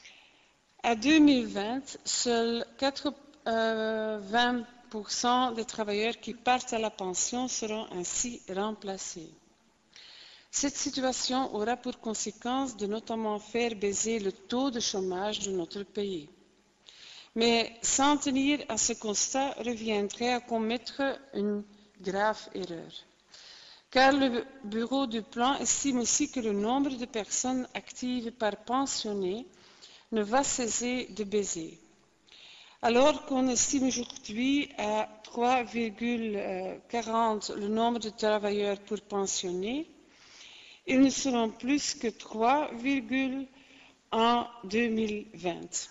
À deux mille vingt, seuls quatre-vingts pour cent des travailleurs qui partent à la pension seront ainsi remplacés. Cette situation aura pour conséquence de notamment faire baisser le taux de chômage de notre pays. Mais s'en tenir à ce constat reviendrait à commettre une grave erreur. Car le Bureau du Plan estime aussi que le nombre de personnes actives par pensionné ne va cesser de baisser. Alors qu'on estime aujourd'hui à trois virgule quarante le nombre de travailleurs pour pensionnés, ils ne seront plus que trois en deux mille vingt.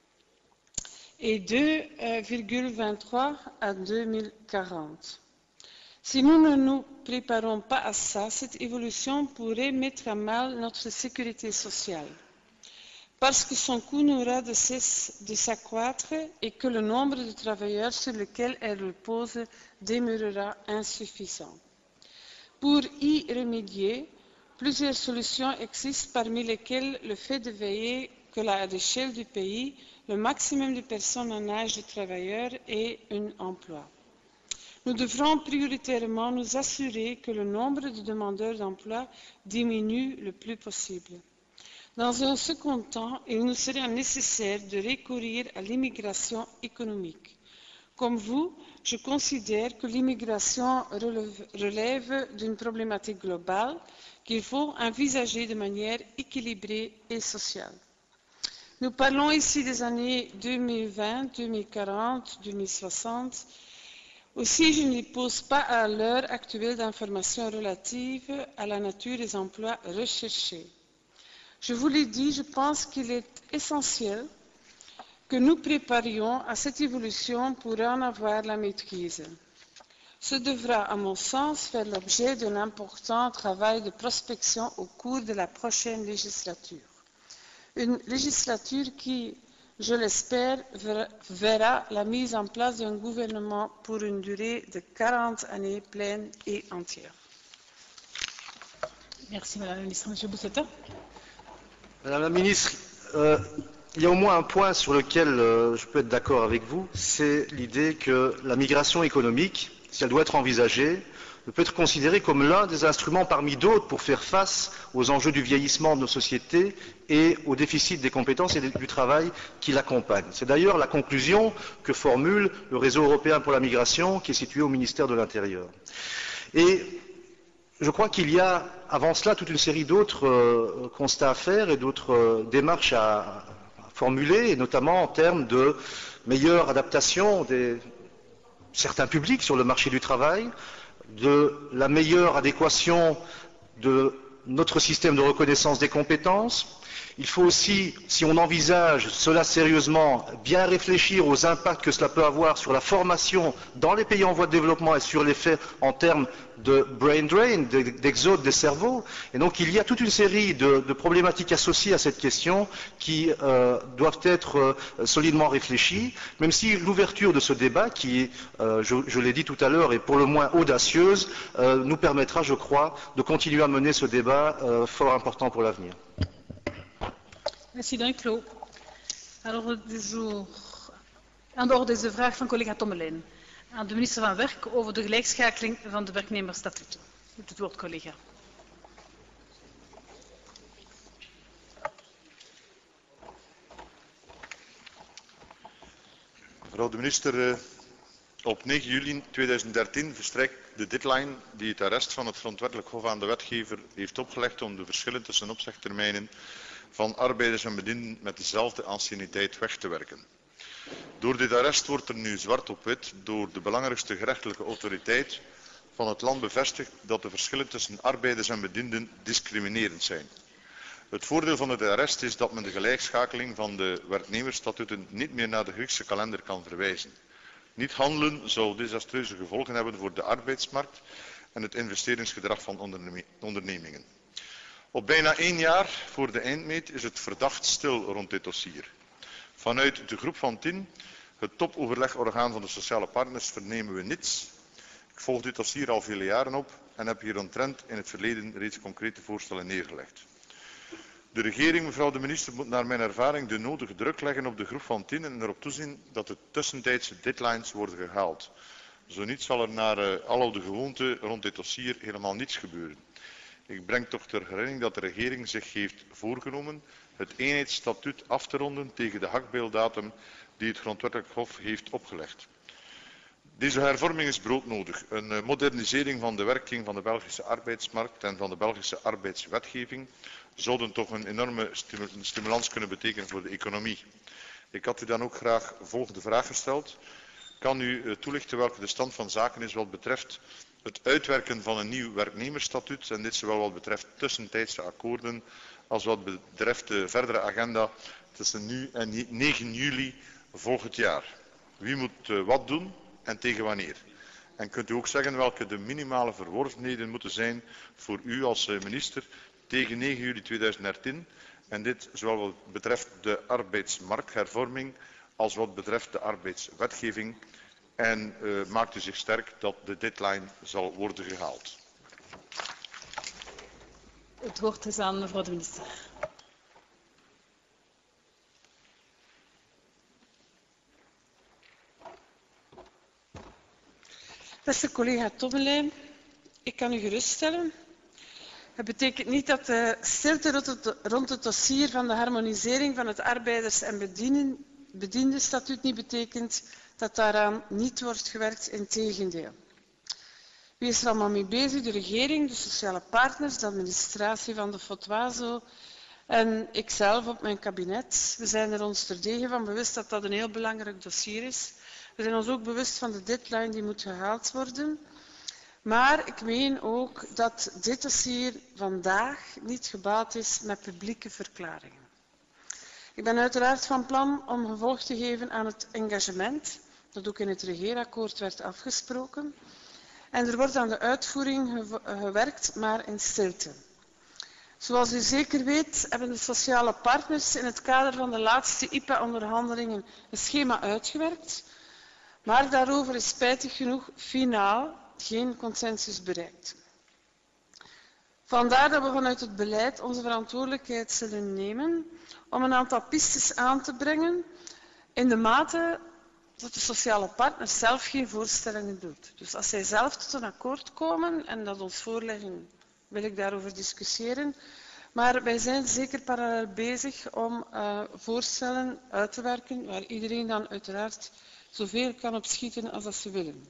Et deux virgule vingt-trois à deux mille quarante. Si nous ne nous préparons pas à ça, cette évolution pourrait mettre à mal notre sécurité sociale, parce que son coût n'aura de cesse de s'accroître et que le nombre de travailleurs sur lesquels elle repose demeurera insuffisant. Pour y remédier, plusieurs solutions existent, parmi lesquelles le fait de veiller que à l'échelle du pays, le maximum de personnes en âge de travailleurs ait un emploi. Nous devrons prioritairement nous assurer que le nombre de demandeurs d'emploi diminue le plus possible. Dans un second temps, il nous sera nécessaire de recourir à l'immigration économique. Comme vous, je considère que l'immigration relève, relève d'une problématique globale qu'il faut envisager de manière équilibrée et sociale. Nous parlons ici des années deux mille vingt, deux mille quarante, deux mille soixante. Aussi, je ne dispose pas à l'heure actuelle d'informations relatives à la nature des emplois recherchés. Je vous l'ai dit, je pense qu'il est essentiel que nous préparions à cette évolution pour en avoir la maîtrise. Ce devra, à mon sens, faire l'objet d'un important travail de prospection au cours de la prochaine législature. Une législature qui, je l'espère, verra la mise en place d'un gouvernement pour une durée de quarante années pleines et entières. Merci Madame la Ministre. Monsieur Boussetta. Madame la Ministre, euh, il y a au moins un point sur lequel euh, je peux être d'accord avec vous, c'est l'idée que la migration économique, si elle doit être envisagée, peut être considérée comme l'un des instruments parmi d'autres pour faire face aux enjeux du vieillissement de nos sociétés et au déficit des compétences et du travail qui l'accompagnent. C'est d'ailleurs la conclusion que formule le Réseau européen pour la migration qui est situé au ministère de l'Intérieur. Et je crois qu'il y a avant cela toute une série d'autres euh, constats à faire et d'autres euh, démarches à, à formuler, et notamment en termes de meilleure adaptation de certains publics sur le marché du travail, de la meilleure adéquation de notre système de reconnaissance des compétences Il faut aussi, si on envisage cela sérieusement, bien réfléchir aux impacts que cela peut avoir sur la formation dans les pays en voie de développement et sur l'effet en termes de brain drain, d'exode des cerveaux. Et donc il y a toute une série de, de problématiques associées à cette question qui euh, doivent être euh, solidement réfléchies, même si l'ouverture de ce débat, qui, euh, je, je l'ai dit tout à l'heure, est pour le moins audacieuse, euh, nous permettra, je crois, de continuer à mener ce débat euh, fort important pour l'avenir. Merci, dank u. Aan de orde des jours- aan de orde is de vraag van collega Tommelijn aan de minister van Werk over de gelijkschakeling van de werknemersstatuten. U hebt het woord, collega. Mevrouw de minister, op negen juli tweeduizend dertien verstrijkt de deadline die het arrest van het grondwettelijk hof aan de wetgever heeft opgelegd om de verschillen tussen opzegtermijnen van arbeiders en bedienden met dezelfde anciëniteit weg te werken. Door dit arrest wordt er nu zwart op wit door de belangrijkste gerechtelijke autoriteit van het land bevestigd dat de verschillen tussen arbeiders en bedienden discriminerend zijn. Het voordeel van het arrest is dat men de gelijkschakeling van de werknemersstatuten niet meer naar de Griekse kalender kan verwijzen. Niet handelen zou desastreuze gevolgen hebben voor de arbeidsmarkt en het investeringsgedrag van ondernemingen. Op bijna één jaar voor de eindmeet is het verdacht stil rond dit dossier. Vanuit de groep van tien, het topoverlegorgaan van de sociale partners, vernemen we niets. Ik volg dit dossier al vele jaren op en heb hieromtrent in het verleden reeds concrete voorstellen neergelegd. De regering, mevrouw de minister, moet naar mijn ervaring de nodige druk leggen op de groep van tien en erop toezien dat de tussentijdse deadlines worden gehaald. Zo niet zal er naar uh, aloude gewoonte rond dit dossier helemaal niets gebeuren. Ik breng toch ter herinnering dat de regering zich heeft voorgenomen het eenheidsstatuut af te ronden tegen de hakbeeldatum die het grondwettelijk hof heeft opgelegd. Deze hervorming is broodnodig. Een modernisering van de werking van de Belgische arbeidsmarkt en van de Belgische arbeidswetgeving zouden toch een enorme stimulans kunnen betekenen voor de economie. Ik had u dan ook graag volgende vraag gesteld. Kan u toelichten welke de stand van zaken is wat betreft het uitwerken van een nieuw werknemersstatuut en dit zowel wat betreft tussentijdse akkoorden als wat betreft de verdere agenda tussen nu en negen juli volgend jaar. Wie moet wat doen en tegen wanneer? En kunt u ook zeggen welke de minimale verworvenheden moeten zijn voor u als minister tegen negen juli tweeduizend dertien en dit zowel wat betreft de arbeidsmarkthervorming als wat betreft de arbeidswetgeving en uh, maakt u zich sterk dat de deadline zal worden gehaald. Het woord is aan mevrouw de minister. Beste collega Tommelijn, ik kan u geruststellen. Het betekent niet dat de stilte rond het dossier van de harmonisering van het arbeiders- en bedienden, bediendenstatuut niet betekent dat daaraan niet wordt gewerkt, integendeel. Wie is er allemaal mee bezig? De regering, de sociale partners, de administratie van de FOTWAZO en ikzelf op mijn kabinet. We zijn er ons terdege van bewust dat dat een heel belangrijk dossier is. We zijn ons ook bewust van de deadline die moet gehaald worden. Maar ik meen ook dat dit dossier vandaag niet gebaat is met publieke verklaringen. Ik ben uiteraard van plan om gevolg te geven aan het engagement dat ook in het regeerakkoord werd afgesproken. En er wordt aan de uitvoering gewerkt, maar in stilte. Zoals u zeker weet hebben de sociale partners in het kader van de laatste I P A-onderhandelingen een schema uitgewerkt. Maar daarover is spijtig genoeg finaal geen consensus bereikt. Vandaar dat we vanuit het beleid onze verantwoordelijkheid zullen nemen om een aantal pistes aan te brengen in de mate dat de sociale partners zelf geen voorstellingen doet. Dus als zij zelf tot een akkoord komen en dat ons voorleggen, wil ik daarover discussiëren. Maar wij zijn zeker parallel bezig om uh, voorstellen uit te werken waar iedereen dan uiteraard zoveel kan opschieten als dat ze willen.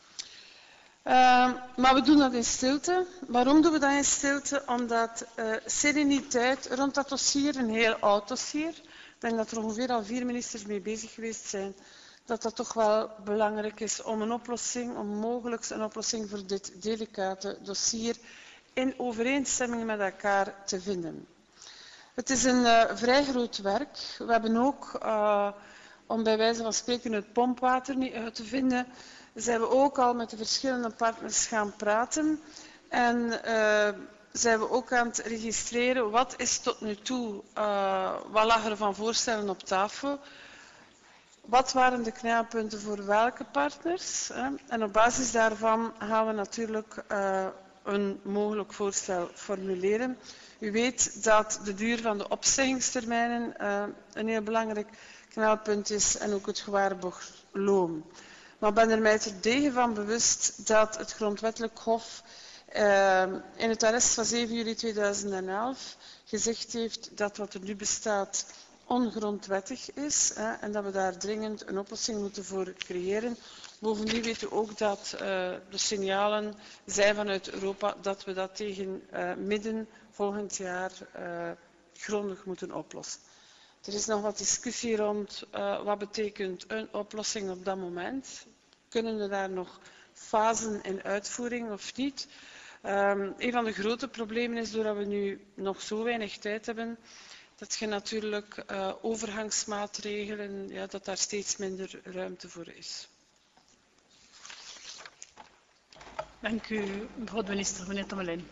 Uh, maar we doen dat in stilte. Waarom doen we dat in stilte? Omdat uh, sereniteit rond dat dossier, een heel oud dossier, ik denk dat er ongeveer al vier ministers mee bezig geweest zijn, dat dat toch wel belangrijk is om een oplossing, om mogelijk een oplossing voor dit delicate dossier in overeenstemming met elkaar te vinden. Het is een uh, vrij groot werk. We hebben ook, uh, om bij wijze van spreken het pompwater niet uit te vinden, zijn we ook al met de verschillende partners gaan praten. En uh, zijn we ook aan het registreren wat is tot nu toe, uh, wat lag er van voorstellen op tafel. Wat waren de knelpunten voor welke partners? Hè? En op basis daarvan gaan we natuurlijk uh, een mogelijk voorstel formuleren. U weet dat de duur van de opzeggingstermijnen uh, een heel belangrijk knelpunt is en ook het gewaarborgd loon. Maar ik ben er mij terdege van bewust dat het Grondwettelijk Hof uh, in het arrest van zeven juli tweeduizend elf gezegd heeft dat wat er nu bestaat ongrondwettig is hè, en dat we daar dringend een oplossing moeten voor creëren. Bovendien weten we ook dat uh, de signalen zijn vanuit Europa dat we dat tegen uh, midden volgend jaar uh, grondig moeten oplossen. Er is nog wat discussie rond uh, wat betekent een oplossing op dat moment. Kunnen we daar nog fasen in uitvoering of niet? Um, een van de grote problemen is, doordat we nu nog zo weinig tijd hebben, dat je natuurlijk uh, overgangsmaatregelen, ja, dat daar steeds minder ruimte voor is. Dank u, mevrouw de minister. Meneer Tommelijn.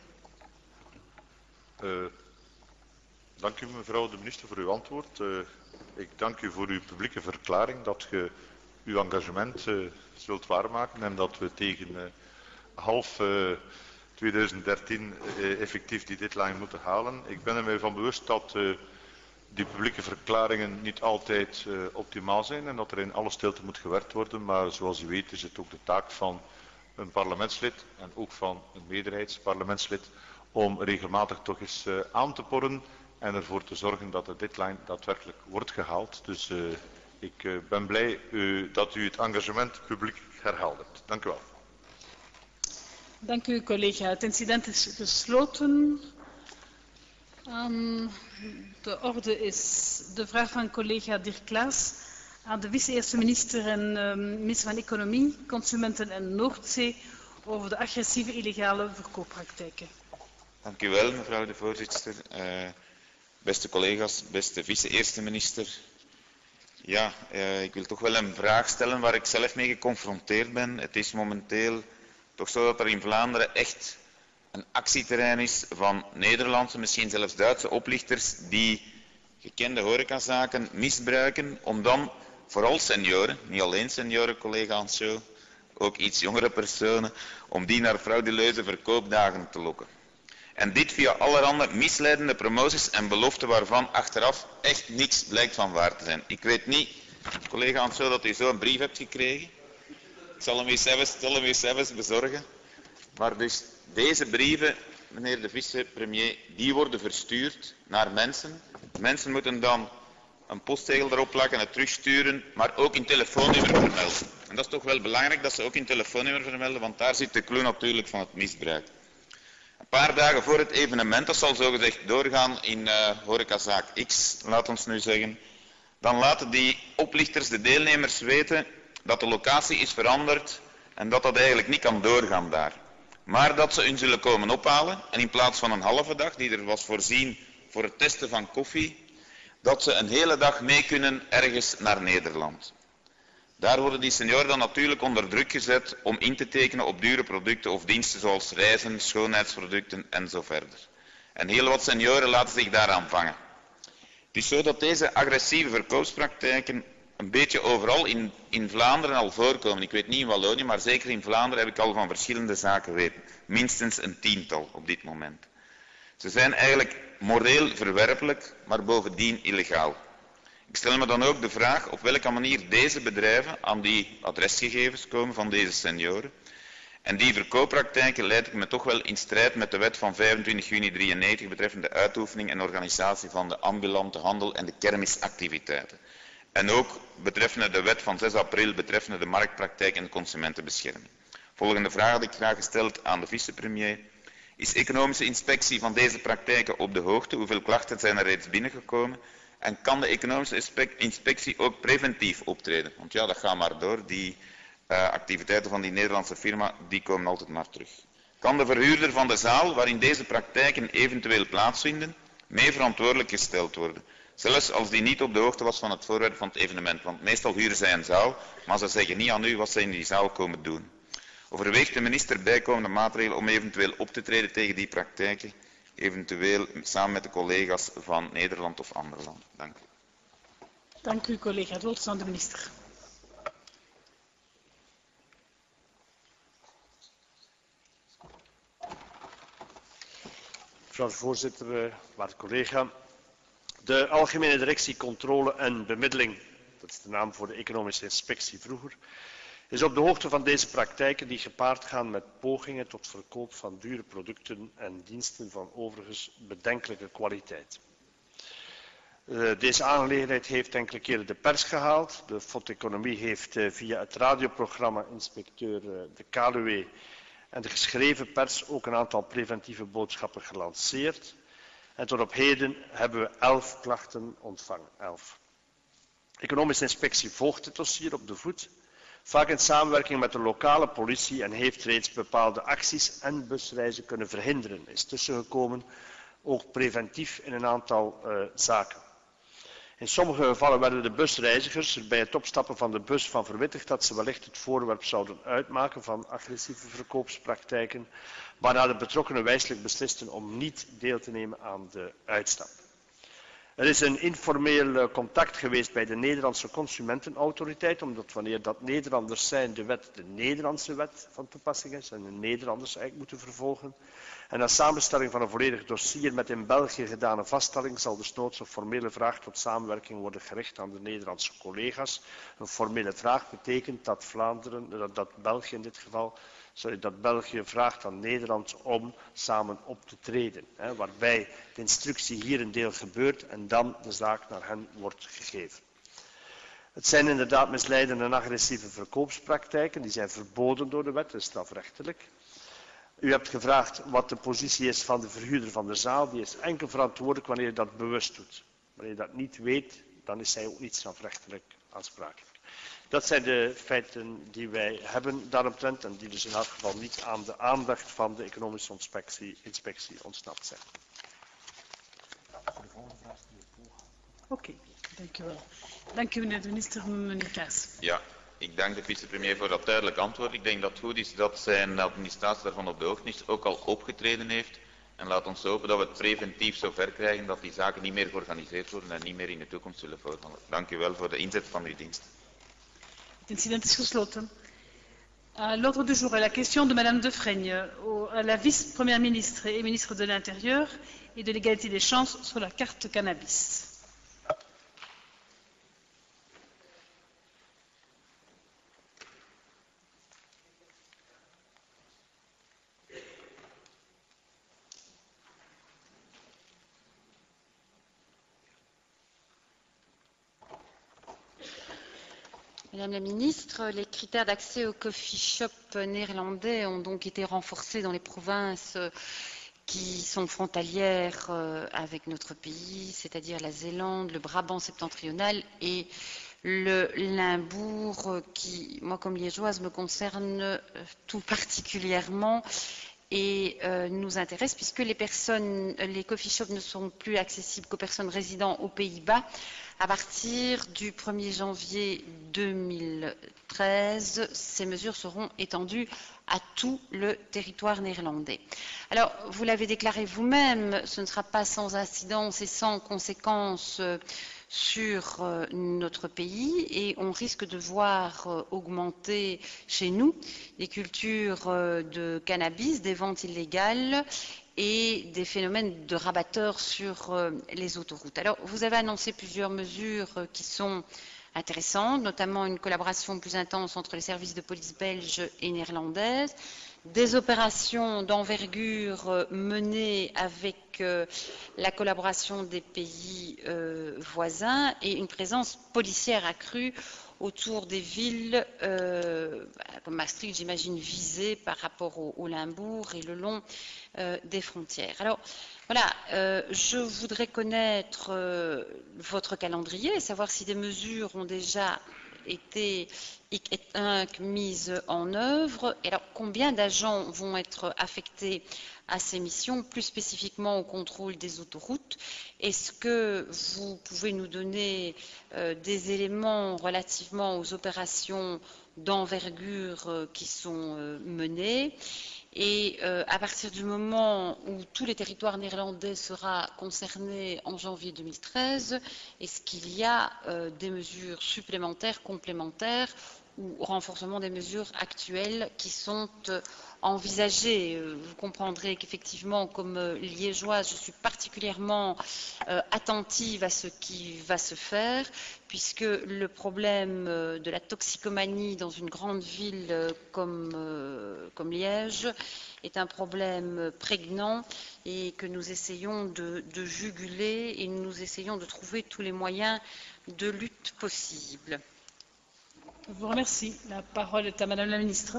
Uh, dank u, mevrouw de minister, voor uw antwoord. Uh, ik dank u voor uw publieke verklaring dat je uw engagement uh, zult waarmaken en dat we tegen uh, half uh, tweeduizend dertien uh, effectief die deadline moeten halen. Ik ben er mij van bewust dat uh, die publieke verklaringen niet altijd uh, optimaal zijn en dat er in alle stilte moet gewerkt worden, maar zoals u weet is het ook de taak van een parlementslid en ook van een meerderheidsparlementslid om regelmatig toch eens uh, aan te porren en ervoor te zorgen dat de deadline daadwerkelijk wordt gehaald. Dus uh, ik uh, ben blij uh, dat u het engagement publiek herhaald hebt. Dank u wel. Dank u, collega. Het incident is gesloten. Um, de orde is de vraag van collega Dirk Klaes aan de vice-eerste minister en uh, minister van Economie, Consumenten en Noordzee over de agressieve illegale verkooppraktijken. Dank u wel, mevrouw de voorzitter. Uh, beste collega's, beste vice-eerste minister. Ja, uh, ik wil toch wel een vraag stellen waar ik zelf mee geconfronteerd ben. Het is momenteel toch zo dat er in Vlaanderen echt een actieterrein is van Nederlandse, misschien zelfs Duitse oplichters die gekende horecazaken misbruiken om dan vooral senioren, niet alleen senioren, collega Ancho, ook iets jongere personen, om die naar frauduleuze verkoopdagen te lokken. En dit via allerhande misleidende promoties en beloften waarvan achteraf echt niks blijkt van waar te zijn. Ik weet niet, collega Ancho, dat u zo'n brief hebt gekregen. Ik zal hem eens even, zal hem eens even bezorgen. Maar dus deze brieven, meneer de vicepremier, die worden verstuurd naar mensen. Mensen moeten dan een postzegel erop plakken en het terugsturen, maar ook in telefoonnummer vermelden. En dat is toch wel belangrijk dat ze ook in telefoonnummer vermelden, want daar zit de clue natuurlijk van het misbruik. Een paar dagen voor het evenement, dat zal zogezegd doorgaan in uh, horecazaak X, laat ons nu zeggen, dan laten die oplichters de deelnemers weten dat de locatie is veranderd en dat dat eigenlijk niet kan doorgaan daar. Maar dat ze hun zullen komen ophalen en in plaats van een halve dag die er was voorzien voor het testen van koffie, dat ze een hele dag mee kunnen ergens naar Nederland. Daar worden die senioren dan natuurlijk onder druk gezet om in te tekenen op dure producten of diensten zoals reizen, schoonheidsproducten en zo verder. En heel wat senioren laten zich daaraan vangen. Het is zo dat deze agressieve verkoopspraktijken een beetje overal in, in Vlaanderen al voorkomen. Ik weet niet in Wallonië, maar zeker in Vlaanderen heb ik al van verschillende zaken weten. Minstens een tiental op dit moment. Ze zijn eigenlijk moreel verwerpelijk, maar bovendien illegaal. Ik stel me dan ook de vraag op welke manier deze bedrijven aan die adresgegevens komen van deze senioren. En die verkooppraktijken leid ik me toch wel in strijd met de wet van vijfentwintig juni drieënnegentig betreffende uitoefening en organisatie van de ambulante handel en de kermisactiviteiten. En ook betreffende de wet van zes april betreffende de marktpraktijk en de consumentenbescherming. Volgende vraag had ik graag gesteld aan de vicepremier. Is economische inspectie van deze praktijken op de hoogte? Hoeveel klachten zijn er reeds binnengekomen? En kan de economische inspectie ook preventief optreden? Want ja, dat gaat maar door. Die uh, activiteiten van die Nederlandse firma, die komen altijd maar terug. Kan de verhuurder van de zaal waarin deze praktijken eventueel plaatsvinden, mee verantwoordelijk gesteld worden. Zelfs als die niet op de hoogte was van het voorwerp van het evenement. Want meestal huren zij een zaal, maar ze zeggen niet aan u wat zij in die zaal komen doen. Overweegt de minister bijkomende maatregelen om eventueel op te treden tegen die praktijken? Eventueel samen met de collega's van Nederland of andere landen. Dank u. Dank u, collega. Het woord is aan de minister. Mevrouw de voorzitter, waarde collega. De Algemene Directie Controle en Bemiddeling, dat is de naam voor de economische inspectie vroeger, is op de hoogte van deze praktijken die gepaard gaan met pogingen tot verkoop van dure producten en diensten van overigens bedenkelijke kwaliteit. Uh, deze aangelegenheid heeft enkele keren de pers gehaald. De Foteconomie heeft uh, via het radioprogramma Inspecteur uh, de Kaluwe en de geschreven pers ook een aantal preventieve boodschappen gelanceerd. En tot op heden hebben we elf klachten ontvangen. Elf. De economische inspectie volgt het dossier op de voet, vaak in samenwerking met de lokale politie en heeft reeds bepaalde acties en busreizen kunnen verhinderen. Is tussengekomen, ook preventief in een aantal uh, zaken. In sommige gevallen werden de busreizigers er bij het opstappen van de bus van verwittigd dat ze wellicht het voorwerp zouden uitmaken van agressieve verkoopspraktijken, waarna de betrokkenen wijselijk beslisten om niet deel te nemen aan de uitstap. Er is een informeel contact geweest bij de Nederlandse Consumentenautoriteit, omdat wanneer dat Nederlanders zijn, de wet de Nederlandse wet van toepassing is en de Nederlanders eigenlijk moeten vervolgen. En na samenstelling van een volledig dossier met in België gedane vaststelling zal desnoods een formele vraag tot samenwerking worden gericht aan de Nederlandse collega's. Een formele vraag betekent dat Vlaanderen, dat, dat België in dit geval, sorry, dat België vraagt aan Nederland om samen op te treden. Hè, waarbij de instructie hier een deel gebeurt en dan de zaak naar hen wordt gegeven. Het zijn inderdaad misleidende en agressieve verkoopspraktijken, die zijn verboden door de wet, dus strafrechtelijk. U hebt gevraagd wat de positie is van de verhuurder van de zaal. Die is enkel verantwoordelijk wanneer je dat bewust doet. Wanneer je dat niet weet, dan is hij ook niet strafrechtelijk aansprakelijk. Dat zijn de feiten die wij hebben daaromtrent en die dus in elk geval niet aan de aandacht van de economische inspectie, inspectie ontsnapt zijn. Oké, okay, dank u wel. Dank u meneer de minister, meneer Kaas. Ja. Ik dank de vicepremier voor dat duidelijk antwoord. Ik denk dat het goed is dat zijn administratie daarvan op de hoogte is, ook al opgetreden heeft. En laat ons hopen dat we het preventief zover krijgen dat die zaken niet meer georganiseerd worden en niet meer in de toekomst zullen voorvallen. Dank u wel voor de inzet van uw dienst. Het incident is gesloten. Uh, L'ordre du jour est la question de Madame Defraigne, à la vice-première ministre et ministre de l'Intérieur et de l'égalité des chances sur la carte cannabis. Madame la Ministre, les critères d'accès aux coffee shops néerlandais ont donc été renforcés dans les provinces qui sont frontalières avec notre pays, c'est-à-dire la Zélande, le Brabant septentrional et le Limbourg, qui, moi comme liégeoise, me concerne tout particulièrement et euh, nous intéresse puisque les personnes, les coffee shops ne sont plus accessibles qu'aux personnes résidant aux Pays-Bas à partir du premier janvier deux mille treize. Ces mesures seront étendues à tout le territoire néerlandais. Alors, vous l'avez déclaré vous-même, ce ne sera pas sans incidence et sans conséquences sur notre pays et on risque de voir augmenter chez nous les cultures de cannabis, des ventes illégales et des phénomènes de rabatteurs sur les autoroutes. Alors, vous avez annoncé plusieurs mesures qui sont intéressantes, notamment une collaboration plus intense entre les services de police belges et néerlandaises, des opérations d'envergure menées avec euh, la collaboration des pays euh, voisins et une présence policière accrue autour des villes euh, comme Maastricht, j'imagine, visées par rapport au, au Limbourg et le long euh, des frontières. Alors, voilà, euh, je voudrais connaître euh, votre calendrier, savoir si des mesures ont déjà été mise en œuvre. Et alors, combien d'agents vont être affectés à ces missions, plus spécifiquement au contrôle des autoroutes? Est-ce que vous pouvez nous donner euh, des éléments relativement aux opérations d'envergure euh, qui sont euh, menées? Et euh, à partir du moment où tous les territoires néerlandais seront concernés en janvier deux mille treize, est-ce qu'il y a euh, des mesures supplémentaires, complémentaires ou renforcement des mesures actuelles qui sont euh, envisagées? euh, Vous comprendrez qu'effectivement, comme euh, liégeoise, je suis particulièrement euh, attentive à ce qui va se faire, puisque le problème euh, de la toxicomanie dans une grande ville euh, comme, euh, comme Liège est un problème prégnant et que nous essayons de, de juguler et nous essayons de trouver tous les moyens de lutte possibles. Je vous remercie. La parole est à Madame la Ministre.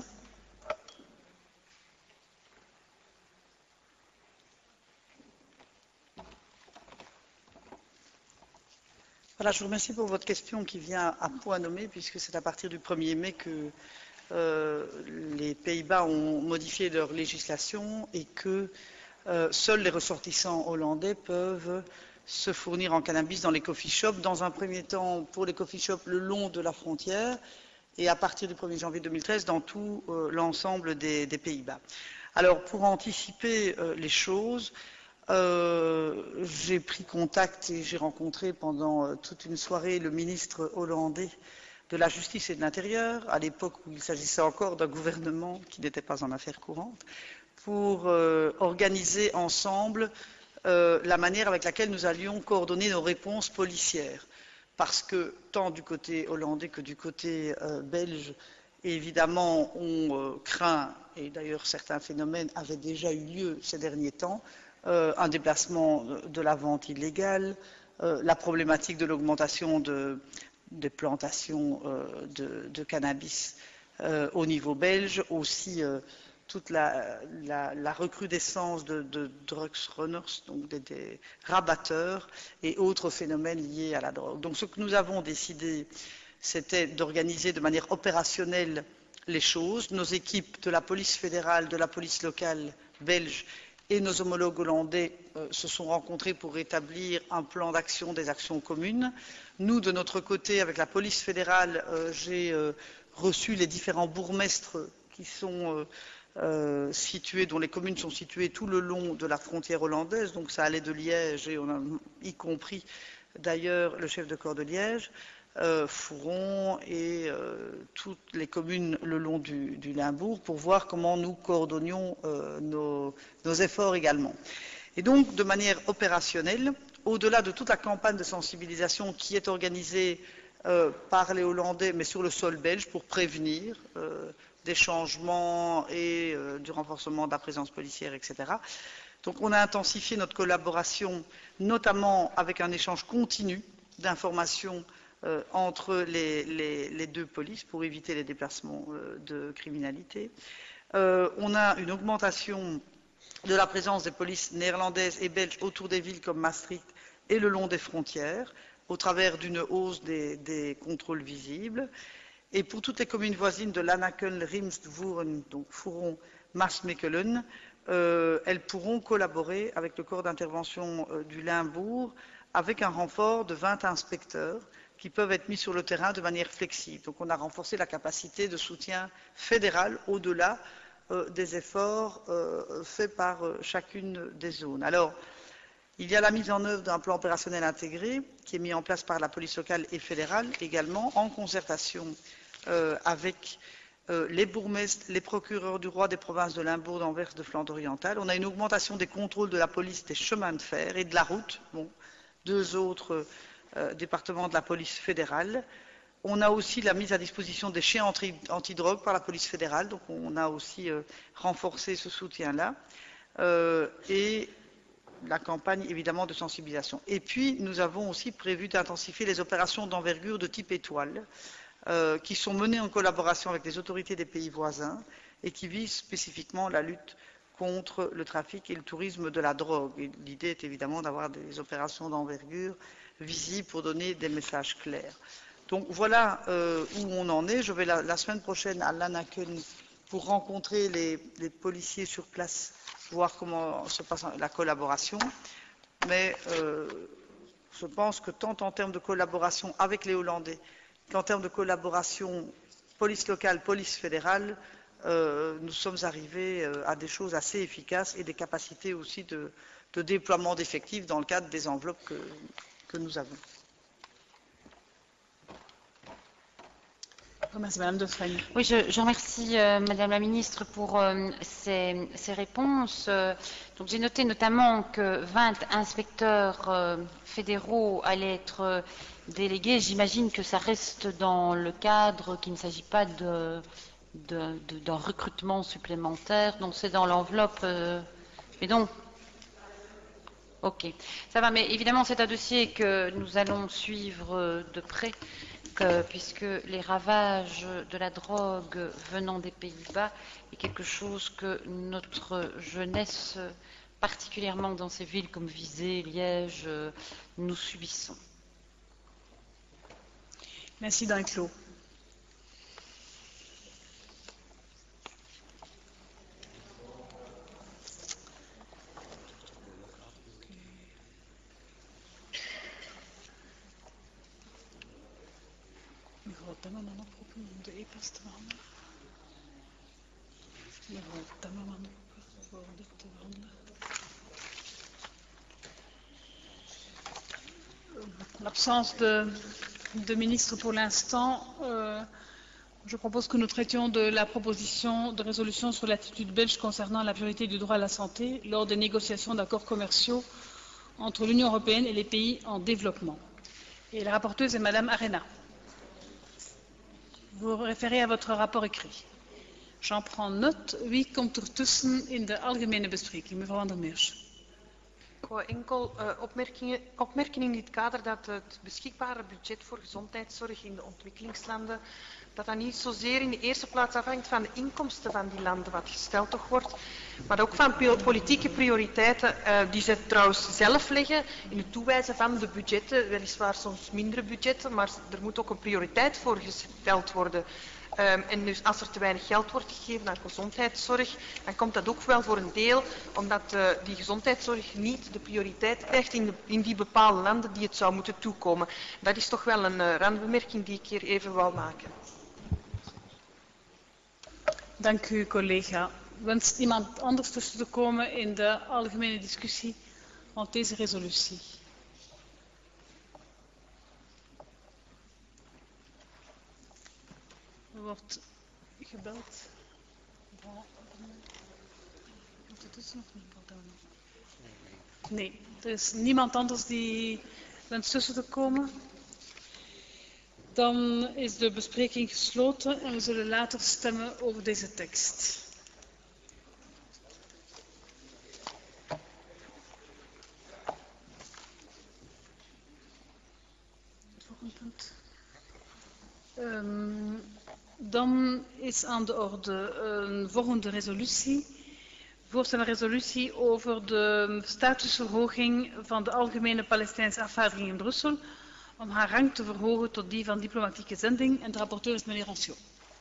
Voilà, je vous remercie pour votre question qui vient à point nommé, puisque c'est à partir du premier mai que euh, les Pays-Bas ont modifié leur législation et que euh, seuls les ressortissants hollandais peuvent se fournir en cannabis dans les coffee shops, dans un premier temps pour les coffee shops le long de la frontière et à partir du premier janvier deux mille treize dans tout euh, l'ensemble des, des Pays-Bas. Alors pour anticiper euh, les choses, euh, j'ai pris contact et j'ai rencontré pendant euh, toute une soirée le ministre hollandais de la Justice et de l'Intérieur, à l'époque où il s'agissait encore d'un gouvernement qui n'était pas en affaires courantes, pour euh, organiser ensemble euh, la manière avec laquelle nous allions coordonner nos réponses policières. Parce que tant du côté hollandais que du côté euh, belge, évidemment, on euh, craint, et d'ailleurs certains phénomènes avaient déjà eu lieu ces derniers temps, euh, un déplacement de, de la vente illégale, euh, la problématique de l'augmentation de, des plantations euh, de, de cannabis euh, au niveau belge, aussi euh, toute la, la, la recrudescence de, de drugs runners, donc des, des rabatteurs et autres phénomènes liés à la drogue. Donc ce que nous avons décidé, c'était d'organiser de manière opérationnelle les choses. Nos équipes de la police fédérale, de la police locale belge et nos homologues hollandais euh, se sont rencontrés pour établir un plan d'action, des actions communes. Nous, de notre côté, avec la police fédérale, euh, j'ai euh, reçu les différents bourgmestres qui sont euh, Euh, situés, dont les communes sont situées tout le long de la frontière hollandaise, donc ça allait de Liège, et on a y compris d'ailleurs le chef de corps de Liège, euh, Fouron et euh, toutes les communes le long du, du Limbourg, pour voir comment nous coordonnions euh, nos, nos efforts également. Et donc, de manière opérationnelle, au-delà de toute la campagne de sensibilisation qui est organisée euh, par les Hollandais, mais sur le sol belge, pour prévenir euh, des changements et euh, du renforcement de la présence policière, et cetera. Donc on a intensifié notre collaboration, notamment avec un échange continu d'informations euh, entre les, les, les deux polices pour éviter les déplacements euh, de criminalité. Euh, on a une augmentation de la présence des polices néerlandaises et belges autour des villes comme Maastricht et le long des frontières, au travers d'une hausse des, des contrôles visibles. Et pour toutes les communes voisines de Lanaken, Rimst, Voeren, donc Fouron, Maasmechelen, euh, elles pourront collaborer avec le corps d'intervention euh, du Limbourg avec un renfort de vingt inspecteurs qui peuvent être mis sur le terrain de manière flexible. Donc on a renforcé la capacité de soutien fédéral au-delà euh, des efforts euh, faits par euh, chacune des zones. Alors, il y a la mise en œuvre d'un plan opérationnel intégré qui est mis en place par la police locale et fédérale également en concertation Euh, avec euh, les bourgmestres, les procureurs du roi des provinces de Limbourg, d'Anvers, de Flandre orientale. On a une augmentation des contrôles de la police des chemins de fer et de la route, bon, deux autres euh, départements de la police fédérale. On a aussi la mise à disposition des chiens anti- antidrogue par la police fédérale, donc on a aussi euh, renforcé ce soutien-là. Euh, et la campagne évidemment de sensibilisation. Et puis nous avons aussi prévu d'intensifier les opérations d'envergure de type étoile, Euh, qui sont menées en collaboration avec les autorités des pays voisins et qui visent spécifiquement la lutte contre le trafic et le tourisme de la drogue. L'idée est évidemment d'avoir des opérations d'envergure visibles pour donner des messages clairs. Donc voilà euh, où on en est. Je vais la, la semaine prochaine à Lanaken pour rencontrer les, les policiers sur place, voir comment se passe la collaboration. Mais euh, je pense que tant en termes de collaboration avec les Hollandais qu'en termes de collaboration police locale, police fédérale, euh, nous sommes arrivés euh, à des choses assez efficaces et des capacités aussi de, de déploiement d'effectifs dans le cadre des enveloppes que, que nous avons. Madame de Freyne. Oui, je, je remercie euh, Madame la Ministre pour euh, ces, ces réponses. Euh, donc j'ai noté notamment que vingt inspecteurs euh, fédéraux allaient être euh, délégués. J'imagine que ça reste dans le cadre, qu'il ne s'agit pas de, de, de, d'un recrutement supplémentaire. Donc c'est dans l'enveloppe. Euh, mais donc, ok, ça va. Mais évidemment, c'est un dossier que nous allons suivre euh, de près. Que, puisque les ravages de la drogue venant des Pays-Bas est quelque chose que notre jeunesse, particulièrement dans ces villes comme Visé, Liège, nous subissons. Merci d'Inclos. Mevrouw Timmerman oproepen om de e-pas te behandelen. Mevrouw Timmerman oproepen voor dit te behandelen. En l'absence de, de ministre pour l'instant, euh, je propose que nous traitions de la proposition de résolution sur l'attitude belge concernant la priorité du droit à la santé lors des négociations d'accords commerciaux entre l'Union européenne et les pays en développement. Et la rapporteuse est Madame Arena. Vous référez à votre rapport écrit. J'en prends note. Wie komt er tussen in de algemene bespreking? Mevrouw Van der Meers. Ik wou enkel uh, opmerkingen, opmerken in dit kader dat het beschikbare budget voor gezondheidszorg in de ontwikkelingslanden, dat dat niet zozeer in de eerste plaats afhangt van de inkomsten van die landen, wat gesteld toch wordt, maar ook van politieke prioriteiten uh, die ze trouwens zelf leggen in het toewijzen van de budgetten, weliswaar soms mindere budgetten, maar er moet ook een prioriteit voor gesteld worden. Um, en dus als er te weinig geld wordt gegeven aan gezondheidszorg, dan komt dat ook wel voor een deel omdat uh, die gezondheidszorg niet de prioriteit krijgt in, de, in die bepaalde landen die het zou moeten toekomen. Dat is toch wel een uh, randbemerking die ik hier even wou maken. Dank u, collega. Wenst iemand anders tussen te komen in de algemene discussie rond deze resolutie? Er wordt gebeld. Nee, er is niemand anders die wenst tussen te komen. Dan is de bespreking gesloten en we zullen later stemmen over deze tekst. Het volgende punt. Um, dan is aan de orde een volgende resolutie. Voorstel een resolutie over de statusverhoging van de Algemene Palestijnse Afvaardiging in Brussel, om haar rang te verhogen tot die van diplomatieke zending. En de rapporteur is meneer Ranciot.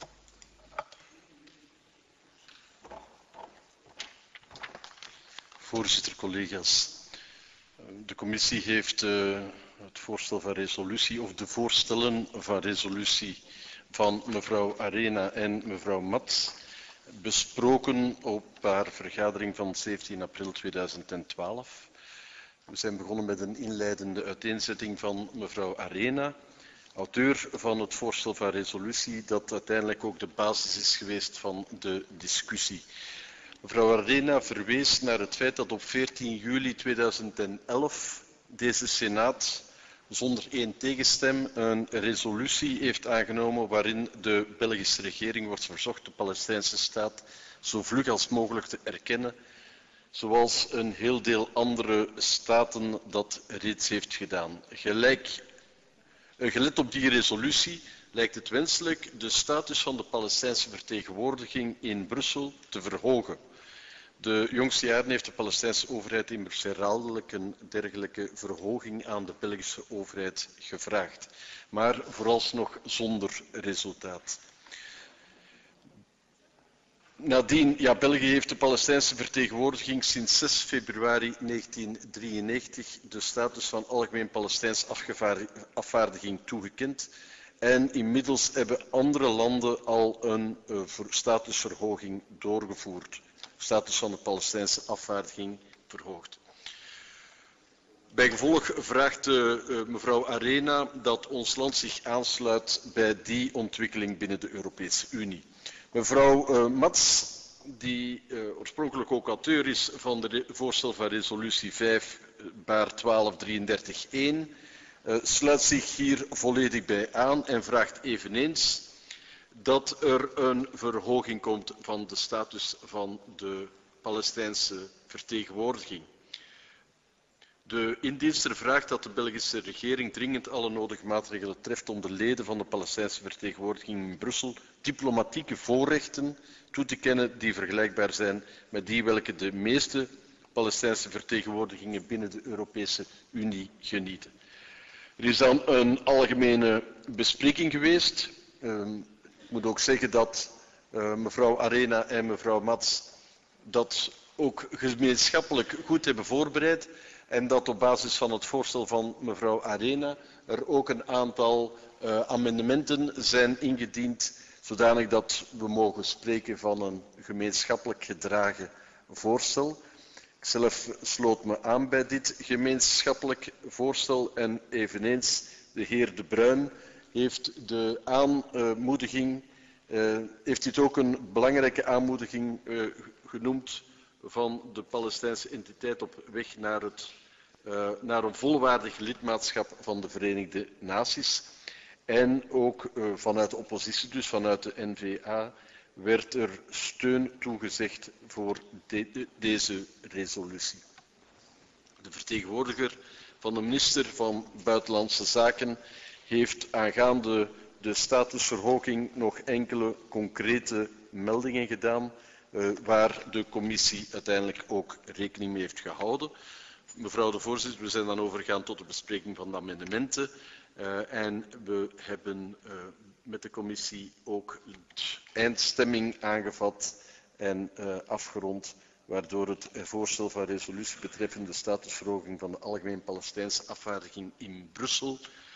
Voorzitter, collega's. De commissie heeft uh, het voorstel van resolutie of de voorstellen van resolutie van mevrouw Arena en mevrouw Mats besproken op haar vergadering van zeventien april tweeduizend twaalf. We zijn begonnen met een inleidende uiteenzetting van mevrouw Arena, auteur van het voorstel van resolutie dat uiteindelijk ook de basis is geweest van de discussie. Mevrouw Arena verwees naar het feit dat op veertien juli tweeduizend elf deze Senaat zonder één tegenstem een resolutie heeft aangenomen waarin de Belgische regering wordt verzocht de Palestijnse staat zo vlug als mogelijk te erkennen, zoals een heel deel andere staten dat reeds heeft gedaan. Gelijk, gelet op die resolutie lijkt het wenselijk de status van de Palestijnse vertegenwoordiging in Brussel te verhogen. De jongste jaren heeft de Palestijnse overheid immers herhaaldelijk een dergelijke verhoging aan de Belgische overheid gevraagd, maar vooralsnog zonder resultaat. Nadien, ja, België heeft de Palestijnse vertegenwoordiging sinds zes februari negentiendrieënnegentig de status van algemeen Palestijns afvaardiging toegekend. En inmiddels hebben andere landen al een uh, statusverhoging doorgevoerd. Status van de Palestijnse afvaardiging verhoogd. Bijgevolg vraagt uh, uh, mevrouw Arena dat ons land zich aansluit bij die ontwikkeling binnen de Europese Unie. Mevrouw uh, Mats, die uh, oorspronkelijk ook auteur is van het voorstel van resolutie vijf baar twaalf drieëndertig één, uh, sluit zich hier volledig bij aan en vraagt eveneens dat er een verhoging komt van de status van de Palestijnse vertegenwoordiging. De indienster vraagt dat de Belgische regering dringend alle nodige maatregelen treft om de leden van de Palestijnse vertegenwoordiging in Brussel diplomatieke voorrechten toe te kennen die vergelijkbaar zijn met die welke de meeste Palestijnse vertegenwoordigingen binnen de Europese Unie genieten. Er is dan een algemene bespreking geweest. Uh, ik moet ook zeggen dat uh, mevrouw Arena en mevrouw Mats dat ook gemeenschappelijk goed hebben voorbereid. En dat op basis van het voorstel van mevrouw Arena er ook een aantal uh, amendementen zijn ingediend, zodanig dat we mogen spreken van een gemeenschappelijk gedragen voorstel. Ikzelf sloot me aan bij dit gemeenschappelijk voorstel en eveneens de heer De Bruin heeft de aanmoediging, uh, heeft dit ook een belangrijke aanmoediging uh, genoemd van de Palestijnse entiteit op weg naar, het, uh, naar een volwaardig lidmaatschap van de Verenigde Naties. En ook uh, vanuit de oppositie, dus vanuit de N V A, werd er steun toegezegd voor de, de, deze resolutie. De vertegenwoordiger van de minister van Buitenlandse Zaken heeft aangaande de statusverhoging nog enkele concrete meldingen gedaan, uh, waar de commissie uiteindelijk ook rekening mee heeft gehouden. Mevrouw de voorzitter, we zijn dan overgegaan tot de bespreking van de amendementen uh, en we hebben uh, met de commissie ook de eindstemming aangevat en uh, afgerond, waardoor het voorstel van resolutie betreffende de statusverhoging van de algemeen Palestijnse afvaardiging in Brussel,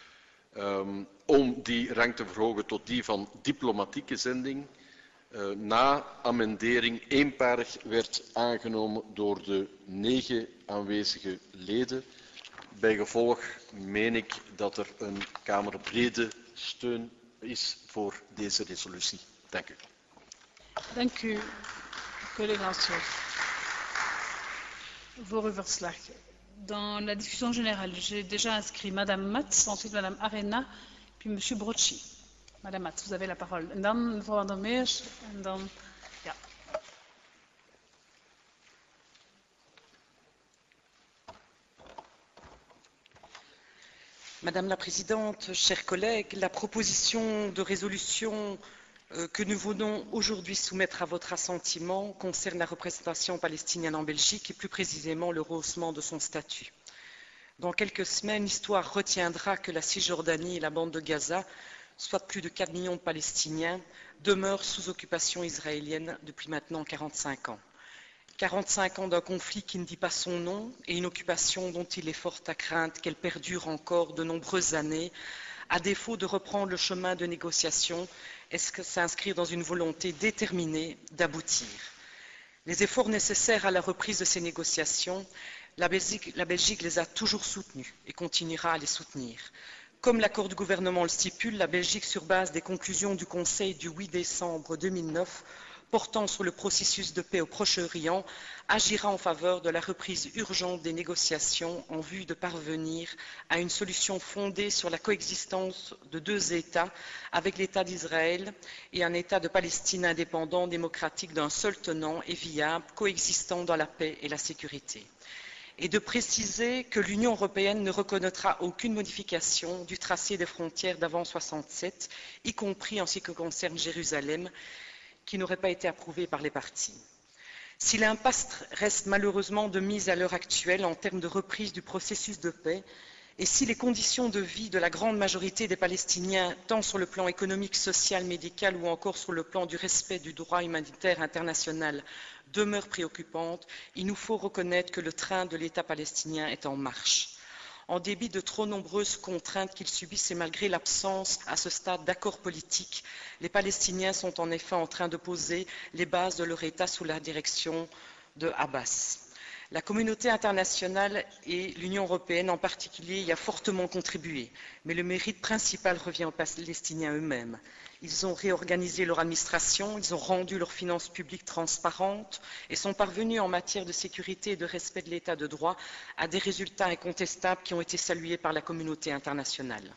um, om die rang te verhogen tot die van diplomatieke zending, uh, na amendering eenparig werd aangenomen door de negen aanwezige leden. Bijgevolg meen ik dat er een kamerbrede steun is voor deze resolutie. Dank u. Dank u, collega Anshoff, voor uw verslag. Dans la discussion générale, j'ai déjà inscrit Madame Mats, ensuite Madame Arena, puis Monsieur Brocci. Madame Mats, vous avez la parole. En dan mevrouw Van der Meers, en dan... Ja. Madame la Présidente, chers collègues, la proposition de résolution euh, que nous venons aujourd'hui soumettre à votre assentiment concerne la représentation palestinienne en Belgique et plus précisément le rehaussement de son statut. Dans quelques semaines, l'histoire retiendra que la Cisjordanie et la bande de Gaza, soit plus de quatre millions de Palestiniens, demeurent sous occupation israélienne depuis maintenant quarante-cinq ans. quarante-cinq ans d'un conflit qui ne dit pas son nom et une occupation dont il est fort à craindre qu'elle perdure encore de nombreuses années, à défaut de reprendre le chemin de négociation et s'inscrire dans une volonté déterminée d'aboutir. Les efforts nécessaires à la reprise de ces négociations, la Belgique, la Belgique les a toujours soutenus et continuera à les soutenir. Comme l'accord du gouvernement le stipule, la Belgique, sur base des conclusions du Conseil du huit décembre deux mille neuf, portant sur le processus de paix au Proche-Orient, agira en faveur de la reprise urgente des négociations en vue de parvenir à une solution fondée sur la coexistence de deux États avec l'État d'Israël et un État de Palestine indépendant, démocratique d'un seul tenant et viable, coexistant dans la paix et la sécurité. Et de préciser que l'Union européenne ne reconnaîtra aucune modification du tracé des frontières d'avant soixante-sept, y compris en ce qui concerne Jérusalem, qui n'aurait pas été approuvé par les parties. Si l'impasse reste malheureusement de mise à l'heure actuelle en termes de reprise du processus de paix, et si les conditions de vie de la grande majorité des Palestiniens, tant sur le plan économique, social, médical ou encore sur le plan du respect du droit humanitaire international, demeurent préoccupantes, il nous faut reconnaître que le train de l'État palestinien est en marche. En dépit de trop nombreuses contraintes qu'ils subissent et malgré l'absence à ce stade d'accord politique, les Palestiniens sont en effet en train de poser les bases de leur État sous la direction de Abbas. La communauté internationale et l'Union européenne en particulier y a fortement contribué, mais le mérite principal revient aux Palestiniens eux-mêmes. Ils ont réorganisé leur administration, ils ont rendu leurs finances publiques transparentes et sont parvenus en matière de sécurité et de respect de l'état de droit à des résultats incontestables qui ont été salués par la communauté internationale.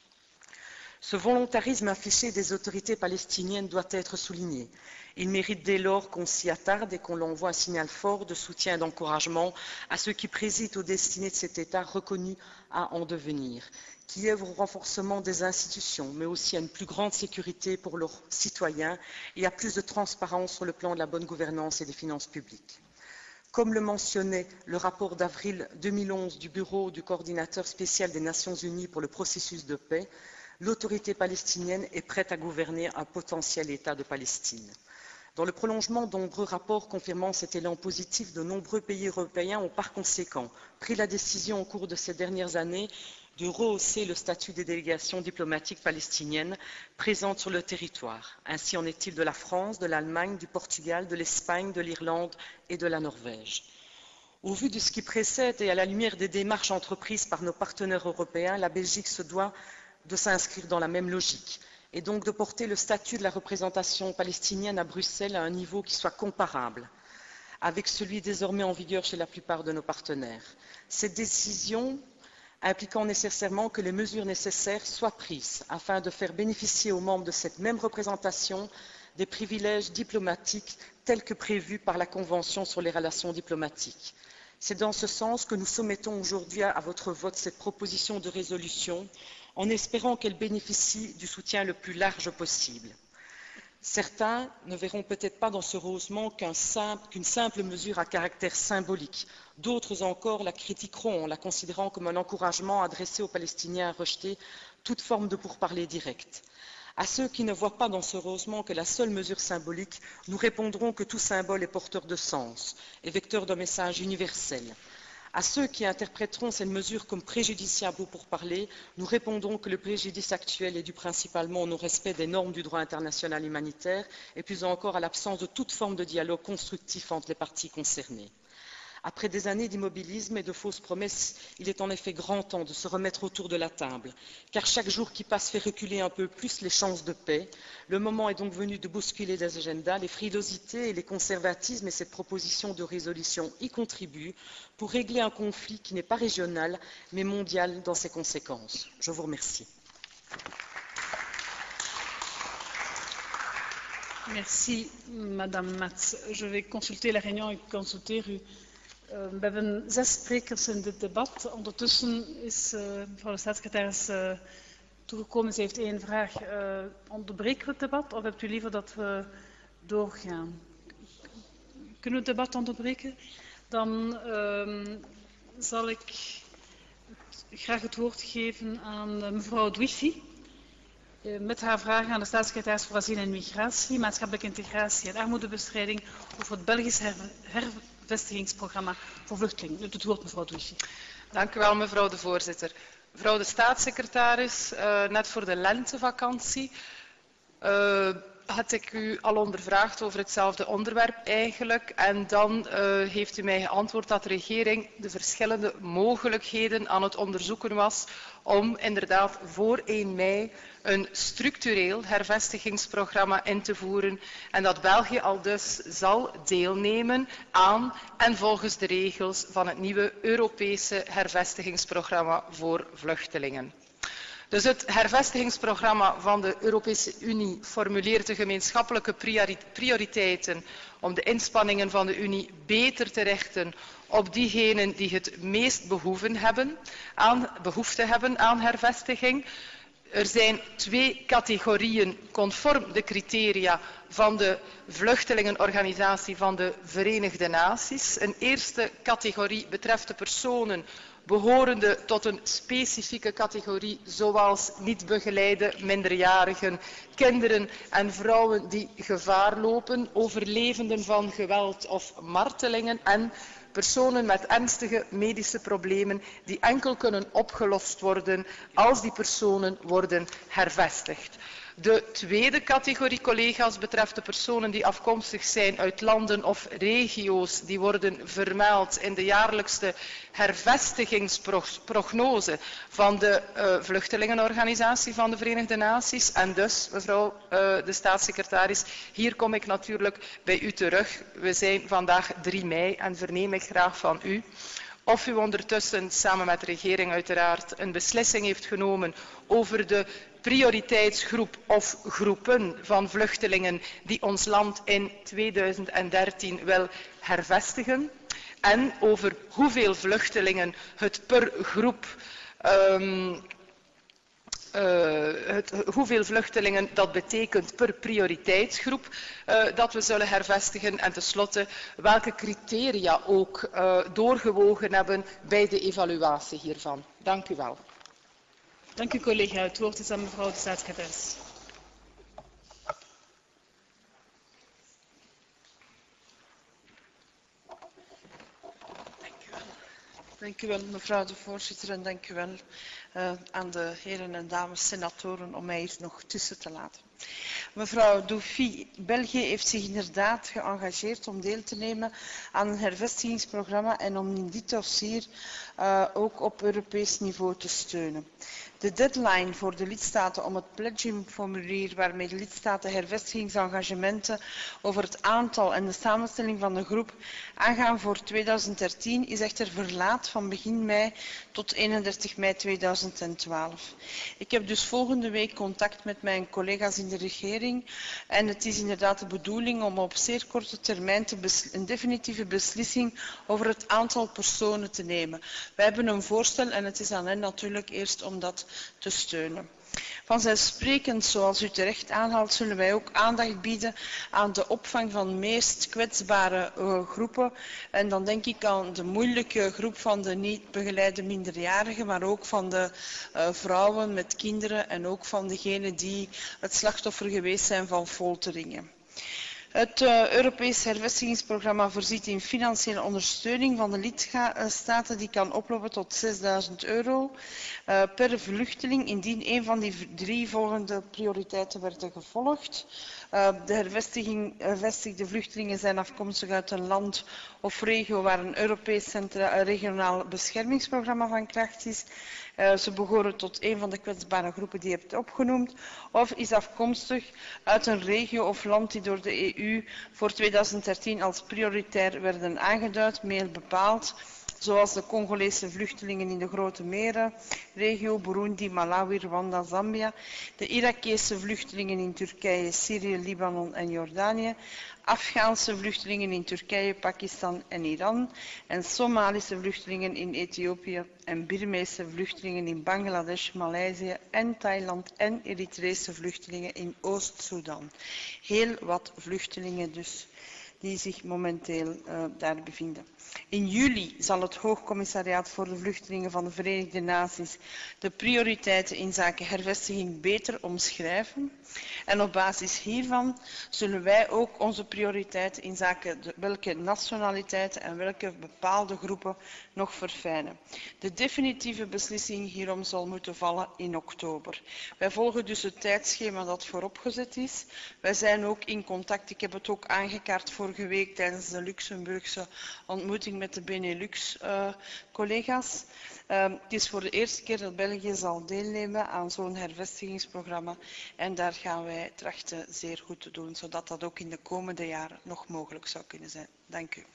Ce volontarisme affiché des autorités palestiniennes doit être souligné. Il mérite dès lors qu'on s'y attarde et qu'on l'envoie un signal fort de soutien et d'encouragement à ceux qui président aux destinées de cet État reconnu à en devenir, qui œuvrent au renforcement des institutions, mais aussi à une plus grande sécurité pour leurs citoyens et à plus de transparence sur le plan de la bonne gouvernance et des finances publiques. Comme le mentionnait le rapport d'avril deux mille onze du Bureau du coordinateur spécial des Nations Unies pour le processus de paix, l'autorité palestinienne est prête à gouverner un potentiel État de Palestine. Dans le prolongement de nombreux rapports confirmant cet élan positif, de nombreux pays européens ont par conséquent pris la décision au cours de ces dernières années de rehausser le statut des délégations diplomatiques palestiniennes présentes sur le territoire. Ainsi en est-il de la France, de l'Allemagne, du Portugal, de l'Espagne, de l'Irlande et de la Norvège. Au vu de ce qui précède et à la lumière des démarches entreprises par nos partenaires européens, la Belgique se doit de s'inscrire dans la même logique et donc de porter le statut de la représentation palestinienne à Bruxelles à un niveau qui soit comparable avec celui désormais en vigueur chez la plupart de nos partenaires. Cette décision impliquant nécessairement que les mesures nécessaires soient prises afin de faire bénéficier aux membres de cette même représentation des privilèges diplomatiques tels que prévus par la Convention sur les relations diplomatiques. C'est dans ce sens que nous soumettons aujourd'hui à votre vote cette proposition de résolution en espérant qu'elle bénéficie du soutien le plus large possible. Certains ne verront peut-être pas dans ce rehaussement qu'un simple, qu'une simple mesure à caractère symbolique. D'autres encore la critiqueront en la considérant comme un encouragement adressé aux Palestiniens à rejeter toute forme de pourparlers direct. À ceux qui ne voient pas dans ce rehaussement que la seule mesure symbolique, nous répondrons que tout symbole est porteur de sens et vecteur d'un message universel. À ceux qui interpréteront cette mesure comme préjudiciable au pourparlers, nous répondrons que le préjudice actuel est dû principalement au non-respect des normes du droit international humanitaire et plus encore à l'absence de toute forme de dialogue constructif entre les parties concernées. Après des années d'immobilisme et de fausses promesses, il est en effet grand temps de se remettre autour de la table, car chaque jour qui passe fait reculer un peu plus les chances de paix. Le moment est donc venu de bousculer les agendas, les frilosités et les conservatismes, et cette proposition de résolution y contribue pour régler un conflit qui n'est pas régional, mais mondial dans ses conséquences. Je vous remercie. Merci, Madame Mats. Je vais consulter la réunion et consulter u. Uh, we hebben zes sprekers in dit debat. Ondertussen is uh, mevrouw de staatssecretaris uh, toegekomen. Ze heeft één vraag. Uh, onderbreken we het debat of hebt u liever dat we doorgaan? Kunnen we het debat onderbreken? Dan uh, zal ik graag het woord geven aan uh, mevrouw Dwifi. Uh, met haar vraag aan de staatssecretaris voor asiel en migratie, maatschappelijke integratie en armoedebestrijding over het Belgisch herver hervestigingsprogramma voor vluchtelingen. Het woord mevrouw Dwifi. Dank u wel, mevrouw de voorzitter. Mevrouw de staatssecretaris, uh, net voor de lentevakantie uh, had ik u al ondervraagd over hetzelfde onderwerp eigenlijk. En dan uh, heeft u mij geantwoord dat de regering de verschillende mogelijkheden aan het onderzoeken was om inderdaad voor één mei een structureel hervestigingsprogramma in te voeren en dat België al dus zal deelnemen aan en volgens de regels van het nieuwe Europese hervestigingsprogramma voor vluchtelingen. Dus het hervestigingsprogramma van de Europese Unie formuleert de gemeenschappelijke prioriteiten om de inspanningen van de Unie beter te richten op diegenen die het meest behoeven hebben, aan, behoefte hebben aan hervestiging. Er zijn twee categorieën conform de criteria van de vluchtelingenorganisatie van de Verenigde Naties. Een eerste categorie betreft de personen behorende tot een specifieke categorie, zoals niet begeleide minderjarigen, kinderen en vrouwen die gevaar lopen, overlevenden van geweld of martelingen en personen met ernstige medische problemen die enkel kunnen opgelost worden als die personen worden hervestigd. De tweede categorie collega's betreft de personen die afkomstig zijn uit landen of regio's die worden vermeld in de jaarlijkse hervestigingsprognose van de uh, vluchtelingenorganisatie van de Verenigde Naties. En dus, mevrouw uh, de staatssecretaris, hier kom ik natuurlijk bij u terug. We zijn vandaag drie mei en verneem ik graag van u of u ondertussen, samen met de regering uiteraard, een beslissing heeft genomen over de prioriteitsgroep of groepen van vluchtelingen die ons land in tweeduizend dertien wil hervestigen en over hoeveel vluchtelingen het per groep um, Uh, het, hoeveel vluchtelingen dat betekent per prioriteitsgroep uh, dat we zullen hervestigen en tenslotte welke criteria ook uh, doorgewogen hebben bij de evaluatie hiervan. Dank u wel. Dank u collega. Het woord is aan mevrouw de staatssecretaris. Dank u wel, mevrouw de voorzitter, en dank u wel uh, aan de heren en dames senatoren om mij hier nog tussen te laten. Mevrouw Doufi, België heeft zich inderdaad geëngageerd om deel te nemen aan een hervestigingsprogramma en om in dit dossier uh, ook op Europees niveau te steunen. De deadline voor de lidstaten om het pledgingformulier waarmee de lidstaten hervestigingsengagementen over het aantal en de samenstelling van de groep aangaan voor tweeduizend dertien is echter verlaat van begin mei tot eenendertig mei tweeduizend twaalf. Ik heb dus volgende week contact met mijn collega's in de regering en het is inderdaad de bedoeling om op zeer korte termijn te een definitieve beslissing over het aantal personen te nemen. Wij hebben een voorstel en het is aan hen natuurlijk eerst om dat te steunen. Vanzelfsprekend, zoals u terecht aanhaalt, zullen wij ook aandacht bieden aan de opvang van meest kwetsbare uh, groepen. En dan denk ik aan de moeilijke groep van de niet begeleide minderjarigen, maar ook van de uh, vrouwen met kinderen en ook van degenen die het slachtoffer geweest zijn van folteringen. Het uh, Europees hervestigingsprogramma voorziet in financiële ondersteuning van de lidstaten die kan oplopen tot zesduizend euro uh, per vluchteling indien een van die drie volgende prioriteiten werden gevolgd. Uh, de hervestigde vluchtelingen zijn afkomstig uit een land of regio waar een Europees centra- regionaal beschermingsprogramma van kracht is. Uh, ze behoren tot een van de kwetsbare groepen die je hebt opgenoemd, of is afkomstig uit een regio of land die door de E U voor tweeduizend dertien als prioritair werden aangeduid, meer bepaald, zoals de Congolese vluchtelingen in de Grote Meren, regio Burundi, Malawi, Rwanda, Zambia, de Irakese vluchtelingen in Turkije, Syrië, Libanon en Jordanië, Afghaanse vluchtelingen in Turkije, Pakistan en Iran en Somalische vluchtelingen in Ethiopië en Birmeese vluchtelingen in Bangladesh, Maleisië en Thailand en Eritrese vluchtelingen in Oost-Soedan. Heel wat vluchtelingen dus die zich momenteel uh, daar bevinden. In juli zal het Hoogcommissariaat voor de Vluchtelingen van de Verenigde Naties de prioriteiten in zaken hervestiging beter omschrijven. En op basis hiervan zullen wij ook onze prioriteiten in zaken de, welke nationaliteiten en welke bepaalde groepen nog verfijnen. De definitieve beslissing hierom zal moeten vallen in oktober. Wij volgen dus het tijdschema dat vooropgezet is. Wij zijn ook in contact, ik heb het ook aangekaart vorige week tijdens de Luxemburgse ontmoeting met de Benelux-collega's. Uh, uh, het is voor de eerste keer dat België zal deelnemen aan zo'n hervestigingsprogramma en daar gaan wij trachten zeer goed te doen, zodat dat ook in de komende jaren nog mogelijk zou kunnen zijn. Dank u.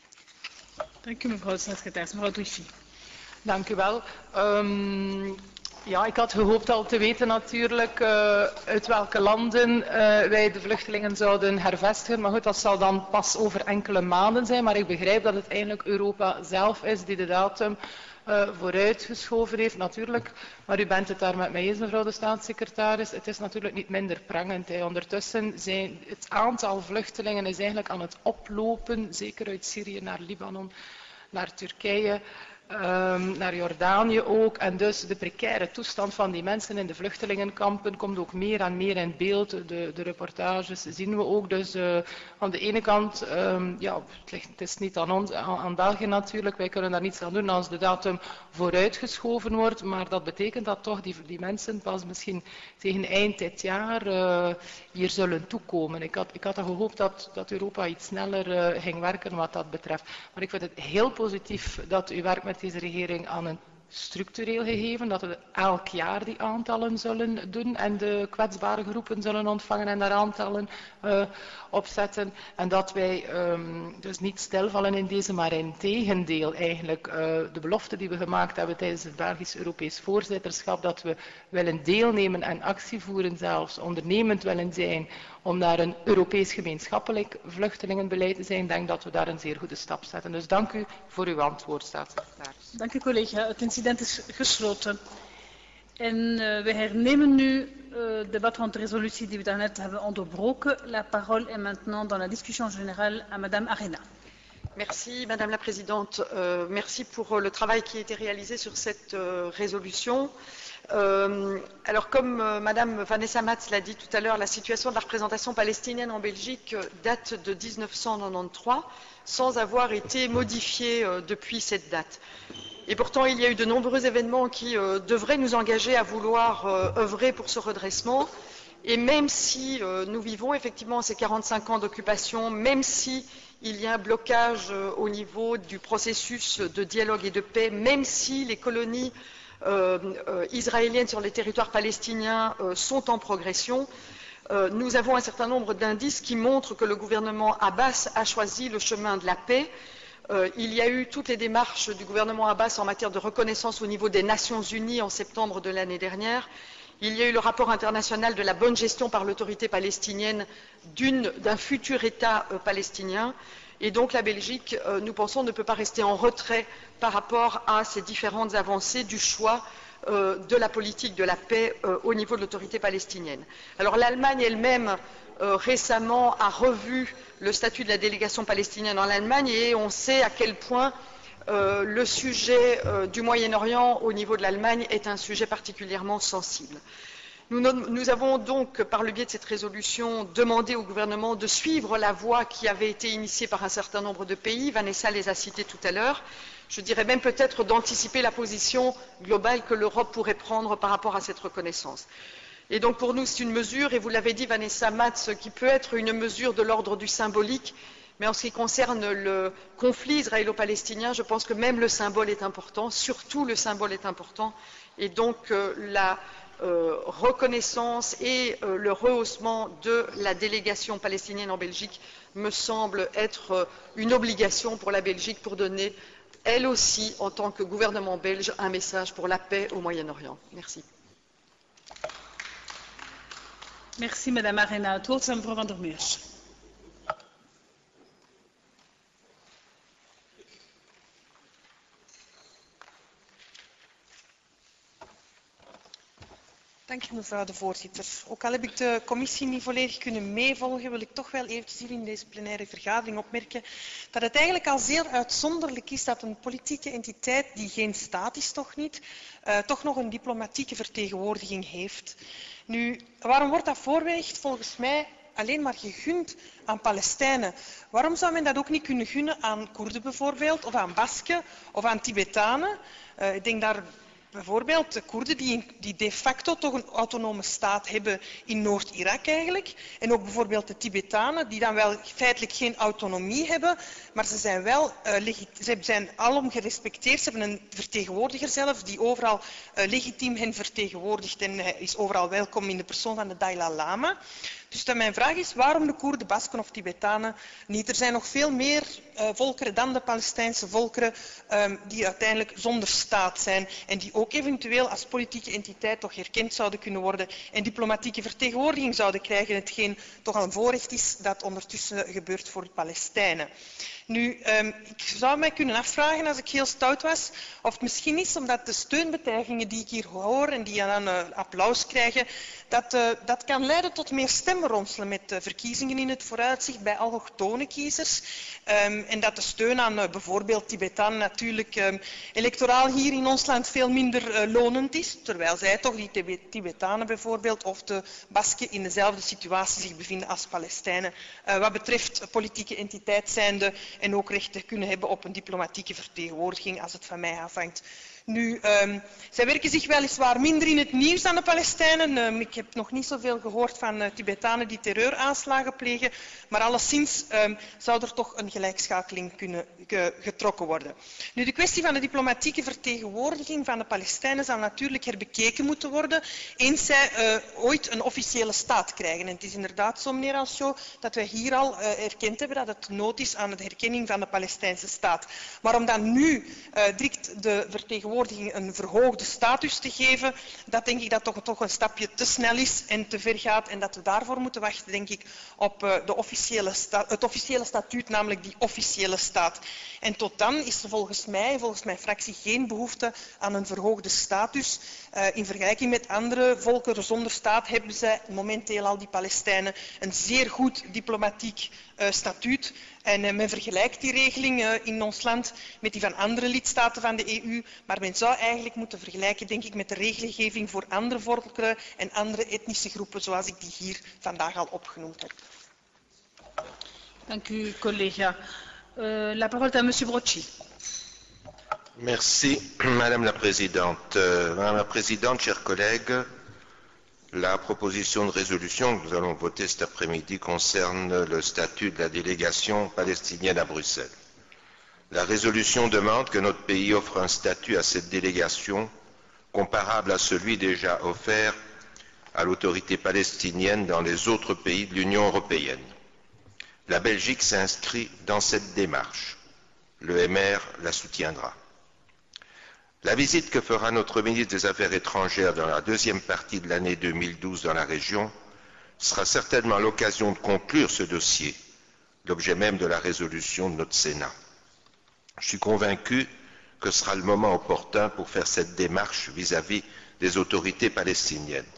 Dank u mevrouw de staatssecretaris. Mevrouw Douchy. Dank u wel. Um, Ja, ik had gehoopt al te weten natuurlijk uh, uit welke landen uh, wij de vluchtelingen zouden hervestigen. Maar goed, dat zal dan pas over enkele maanden zijn. Maar ik begrijp dat het eigenlijk Europa zelf is die de datum uh, vooruitgeschoven heeft natuurlijk. Maar u bent het daar met mij eens, mevrouw de staatssecretaris. Het is natuurlijk niet minder prangend. Hè. Ondertussen zijn het aantal vluchtelingen is eigenlijk aan het oplopen. Zeker uit Syrië naar Libanon, naar Turkije. Um, naar Jordanië ook. En dus de precaire toestand van die mensen in de vluchtelingenkampen komt ook meer en meer in beeld. De, de reportages zien we ook. Dus uh, aan de ene kant, um, ja, het, ligt, het is niet aan ons, aan, aan België natuurlijk. Wij kunnen daar niets aan doen als de datum vooruitgeschoven wordt. Maar dat betekent dat toch die, die mensen pas misschien tegen eind dit jaar uh, hier zullen toekomen. Ik had, ik had gehoopt dat, dat Europa iets sneller uh, ging werken wat dat betreft. Maar ik vind het heel positief dat u werkt met deze regering aan een structureel gegeven, dat we elk jaar die aantallen zullen doen en de kwetsbare groepen zullen ontvangen en daar aantallen uh, opzetten. En dat wij um, dus niet stilvallen in deze, maar in tegendeel eigenlijk uh, de belofte die we gemaakt hebben tijdens het Belgisch-Europees voorzitterschap, dat we willen deelnemen en actie voeren zelfs, ondernemend willen zijn om naar een Europees gemeenschappelijk vluchtelingenbeleid te zijn. Ik denk dat we daar een zeer goede stap zetten. Dus dank u voor uw antwoord, staatssecretaris. Dank u, collega. Het incident is gesloten. En uh, we hernemen nu uh, het debat rond de resolutie die we daarnet hebben onderbroken. La parole est maintenant dans la discussion générale à Madame Arena. Merci Madame la Présidente. Euh, merci pour le travail qui a été réalisé sur cette euh, résolution. Euh, alors comme euh, Madame Vanessa Mats l'a dit tout à l'heure, la situation de la représentation palestinienne en Belgique euh, date de mille neuf cent quatre-vingt-treize sans avoir été modifiée euh, depuis cette date. Et pourtant, il y a eu de nombreux événements qui euh, devraient nous engager à vouloir euh, œuvrer pour ce redressement. Et même si euh, nous vivons effectivement ces quarante-cinq ans d'occupation, même si il y a un blocage euh, au niveau du processus de dialogue et de paix, même si les colonies Euh, euh, israéliennes sur les territoires palestiniens euh, sont en progression, euh, nous avons un certain nombre d'indices qui montrent que le gouvernement Abbas a choisi le chemin de la paix. Euh, il y a eu toutes les démarches du gouvernement Abbas en matière de reconnaissance au niveau des Nations Unies en septembre de l'année dernière. Il y a eu le rapport international de la bonne gestion par l'autorité palestinienne d'un futur État euh, palestinien. Et donc la Belgique, euh, nous pensons, ne peut pas rester en retrait par rapport à ces différentes avancées du choix euh, de la politique de la paix euh, au niveau de l'autorité palestinienne. Alors l'Allemagne elle-même euh, récemment a revu le statut de la délégation palestinienne en Allemagne et on sait à quel point euh, le sujet euh, du Moyen-Orient au niveau de l'Allemagne est un sujet particulièrement sensible. Nous, nous avons donc, par le biais de cette résolution, demandé au gouvernement de suivre la voie qui avait été initiée par un certain nombre de pays. Vanessa les a cités tout à l'heure. Je dirais même peut-être d'anticiper la position globale que l'Europe pourrait prendre par rapport à cette reconnaissance. Et donc pour nous, c'est une mesure, et vous l'avez dit, Vanessa Mats, qui peut être une mesure de l'ordre du symbolique, mais en ce qui concerne le conflit israélo-palestinien, je pense que même le symbole est important, surtout le symbole est important, et donc euh, la Euh, reconnaissance et euh, le rehaussement de la délégation palestinienne en Belgique me semble être euh, une obligation pour la Belgique pour donner, elle aussi, en tant que gouvernement belge, un message pour la paix au Moyen-Orient. Merci. Merci, Madame Arena. Het woord is aan mevrouw Van der Meers. Dank u, mevrouw de voorzitter. Ook al heb ik de commissie niet volledig kunnen meevolgen, wil ik toch wel eventjes hier in deze plenaire vergadering opmerken dat het eigenlijk al zeer uitzonderlijk is dat een politieke entiteit die geen staat is, toch niet, uh, toch nog een diplomatieke vertegenwoordiging heeft. Nu, waarom wordt dat voorgelegd? Volgens mij alleen maar gegund aan Palestijnen. Waarom zou men dat ook niet kunnen gunnen aan Koerden bijvoorbeeld, of aan Basken, of aan Tibetanen? Uh, ik denk daar bijvoorbeeld de Koerden die, die de facto toch een autonome staat hebben in Noord-Irak eigenlijk. En ook bijvoorbeeld de Tibetanen die dan wel feitelijk geen autonomie hebben, maar ze zijn wel uh, ze zijn alom gerespecteerd. Ze hebben een vertegenwoordiger zelf die overal uh, legitiem hen vertegenwoordigt en uh, is overal welkom in de persoon van de Dalai Lama. Dus de, mijn vraag is waarom de Koerden, Basken of Tibetanen niet? Er zijn nog veel meer uh, volkeren dan de Palestijnse volkeren um, die uiteindelijk zonder staat zijn en die ook eventueel als politieke entiteit toch erkend zouden kunnen worden en diplomatieke vertegenwoordiging zouden krijgen, hetgeen toch al een voorrecht is dat ondertussen gebeurt voor de Palestijnen. Nu, um, ik zou mij kunnen afvragen, als ik heel stout was, of het misschien is omdat de steunbetuigingen die ik hier hoor en die dan uh, applaus krijgen, dat, uh, dat kan leiden tot meer stemmen ronselen met uh, verkiezingen in het vooruitzicht bij allochtone kiezers. Um, en dat de steun aan uh, bijvoorbeeld Tibetanen natuurlijk um, electoraal hier in ons land veel minder uh, lonend is, terwijl zij toch, die Tibetanen bijvoorbeeld, of de Basken in dezelfde situatie zich bevinden als Palestijnen, uh, wat betreft politieke entiteit zijnde en ook rechten kunnen hebben op een diplomatieke vertegenwoordiging als het van mij afhangt. Nu, um, zij werken zich weliswaar minder in het nieuws dan de Palestijnen. Um, ik heb nog niet zoveel gehoord van uh, Tibetanen die terreuraanslagen plegen, maar alleszins um, zou er toch een gelijkschakeling kunnen ge getrokken worden. Nu, de kwestie van de diplomatieke vertegenwoordiging van de Palestijnen zal natuurlijk herbekeken moeten worden eens zij uh, ooit een officiële staat krijgen. En het is inderdaad zo, meneer Alsjo, dat wij hier al uh, erkend hebben dat het nood is aan de herkenning van de Palestijnse staat. Maar om dan nu uh, direct de vertegenwoordiging een verhoogde status te geven, dat denk ik dat toch, toch een stapje te snel is en te ver gaat en dat we daarvoor moeten wachten, denk ik, op uh, de officiële het officiële statuut, namelijk die officiële staat. En tot dan is er volgens mij, volgens mijn fractie, geen behoefte aan een verhoogde status. Uh, in vergelijking met andere volkeren zonder staat hebben zij momenteel al, die Palestijnen, een zeer goed diplomatiek uh, statuut. En uh, men vergelijkt die regeling uh, in ons land met die van andere lidstaten van de E U. Maar men zou eigenlijk moeten vergelijken, denk ik, met de regelgeving voor andere volkeren en andere etnische groepen, zoals ik die hier vandaag al opgenoemd heb. Dank u, collega. Uh, la parole est à monsieur Brocci. Merci, Madame la Présidente. Euh, Madame la Présidente, chers collègues, la proposition de résolution que nous allons voter cet après-midi concerne le statut de la délégation palestinienne à Bruxelles. La résolution demande que notre pays offre un statut à cette délégation comparable à celui déjà offert à l'autorité palestinienne dans les autres pays de l'Union européenne. La Belgique s'inscrit dans cette démarche. Le M R la soutiendra. La visite que fera notre ministre des Affaires étrangères dans la deuxième partie de l'année deux mille douze dans la région sera certainement l'occasion de conclure ce dossier, l'objet même de la résolution de notre Sénat. Je suis convaincu que ce sera le moment opportun pour faire cette démarche vis-à-vis des autorités palestiniennes.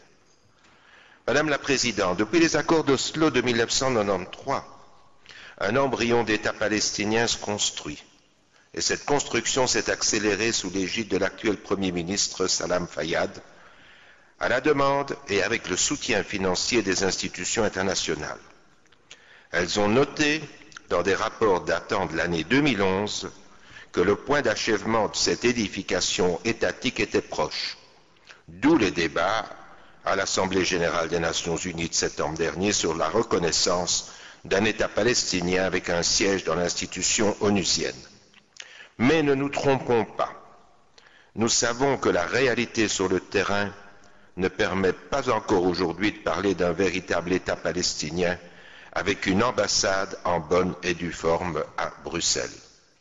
Madame la Présidente, depuis les accords d'Oslo de mille neuf cent quatre-vingt-treize, un embryon d'État palestinien se construit. Et cette construction s'est accélérée sous l'égide de l'actuel Premier ministre Salam Fayyad, à la demande et avec le soutien financier des institutions internationales. Elles ont noté, dans des rapports datant de l'année deux mille onze, que le point d'achèvement de cette édification étatique était proche, d'où les débats à l'Assemblée générale des Nations unies de septembre dernier sur la reconnaissance d'un État palestinien avec un siège dans l'institution onusienne. Mais ne nous trompons pas. Nous savons que la réalité sur le terrain ne permet pas encore aujourd'hui de parler d'un véritable État palestinien avec une ambassade en bonne et due forme à Bruxelles.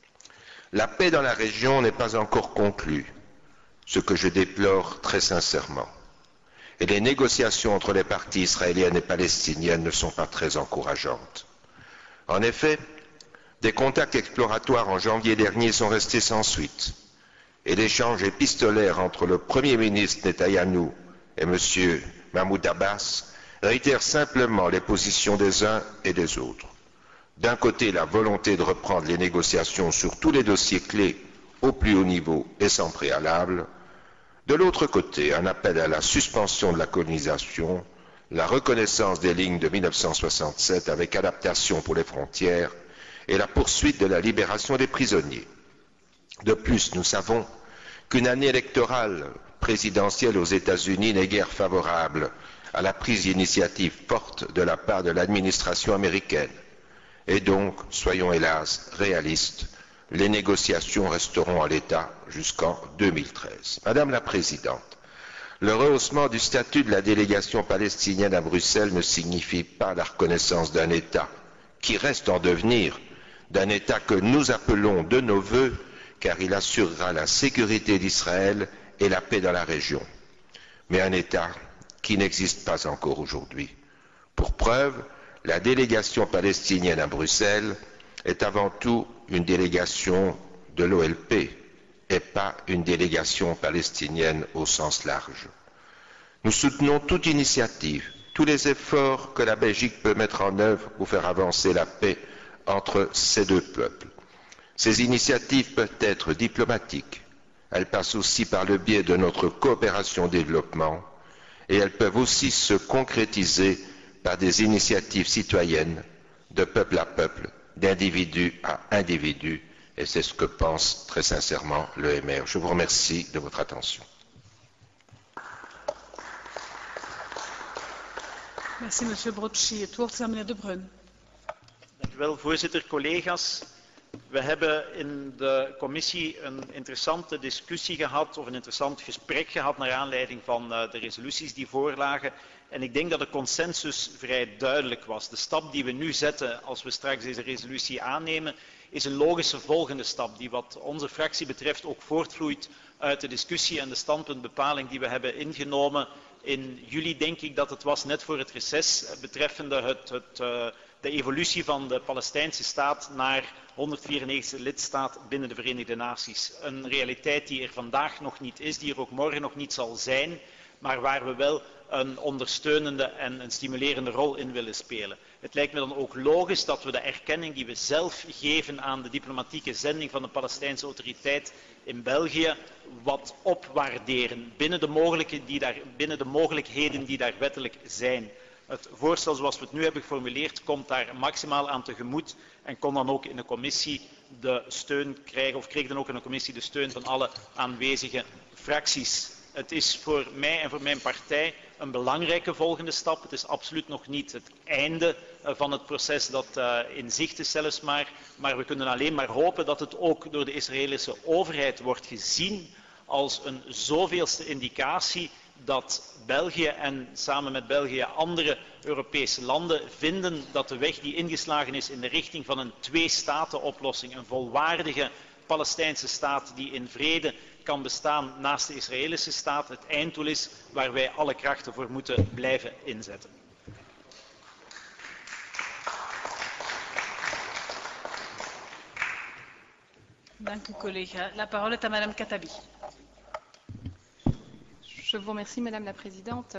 La paix dans la région n'est pas encore conclue, ce que je déplore très sincèrement. Et les négociations entre les parties israéliennes et palestiniennes ne sont pas très encourageantes. En effet, des contacts exploratoires en janvier dernier sont restés sans suite, et l'échange épistolaire entre le Premier ministre Netanyahou et M. Mahmoud Abbas réitère simplement les positions des uns et des autres. D'un côté, la volonté de reprendre les négociations sur tous les dossiers clés au plus haut niveau et sans préalable. De l'autre côté, un appel à la suspension de la colonisation, la reconnaissance des lignes de mille neuf cent soixante-sept avec adaptation pour les frontières et la poursuite de la libération des prisonniers. De plus, nous savons qu'une année électorale présidentielle aux États-Unis n'est guère favorable à la prise d'initiative forte de la part de l'administration américaine. Et donc, soyons hélas réalistes, les négociations resteront à l'état jusqu'en deux mille treize. Madame la Présidente, Le rehaussement du statut de la délégation palestinienne à Bruxelles ne signifie pas la reconnaissance d'un État, qui reste en devenir, d'un État que nous appelons de nos vœux, car il assurera la sécurité d'Israël et la paix dans la région, mais un État qui n'existe pas encore aujourd'hui. Pour preuve, la délégation palestinienne à Bruxelles est avant tout une délégation de l'O L P et pas une délégation palestinienne au sens large. Nous soutenons toute initiative, tous les efforts que la Belgique peut mettre en œuvre pour faire avancer la paix entre ces deux peuples. Ces initiatives peuvent être diplomatiques, elles passent aussi par le biais de notre coopération au développement et elles peuvent aussi se concrétiser par des initiatives citoyennes, de peuple à peuple, d'individu à individu, et c'est ce que pense très sincèrement l'E M R. Je vous remercie de votre attention. Merci, Monsieur Brocci. Het woord is aan meneer De Bruyn. Dank u wel, voorzitter, collega's. We hebben in de commissie een interessante discussie gehad, of een interessant gesprek gehad naar aanleiding van uh, de resoluties die voorlagen. En ik denk dat de consensus vrij duidelijk was. De stap die we nu zetten als we straks deze resolutie aannemen, is een logische volgende stap die wat onze fractie betreft ook voortvloeit uit de discussie en de standpuntbepaling die we hebben ingenomen in juli, denk ik dat het was, net voor het reces, betreffende het, het, uh, de evolutie van de Palestijnse staat naar honderdvierennegentigste lidstaat binnen de Verenigde Naties. Een realiteit die er vandaag nog niet is, die er ook morgen nog niet zal zijn, maar waar we wel een ondersteunende en een stimulerende rol in willen spelen. Het lijkt me dan ook logisch dat we de erkenning die we zelf geven aan de diplomatieke zending van de Palestijnse autoriteit in België wat opwaarderen binnen de, mogelijke die daar, binnen de mogelijkheden die daar wettelijk zijn. Het voorstel zoals we het nu hebben geformuleerd komt daar maximaal aan tegemoet en kon dan ook in de commissie de steun krijgen, of kreeg dan ook in de commissie de steun van alle aanwezige fracties. Het is voor mij en voor mijn partij een belangrijke volgende stap. Het is absoluut nog niet het einde van het proces dat uh, in zicht is zelfs maar. Maar we kunnen alleen maar hopen dat het ook door de Israëlische overheid wordt gezien als een zoveelste indicatie dat België en samen met België andere Europese landen vinden dat de weg die ingeslagen is in de richting van een twee-staten-oplossing, een volwaardige Palestijnse staat die in vrede kan bestaan naast de Israëlische staat, het einddoel is waar wij alle krachten voor moeten blijven inzetten. Dank u, collega. La parole est à Madame Katabi. Je vous remercie, Madame la Présidente.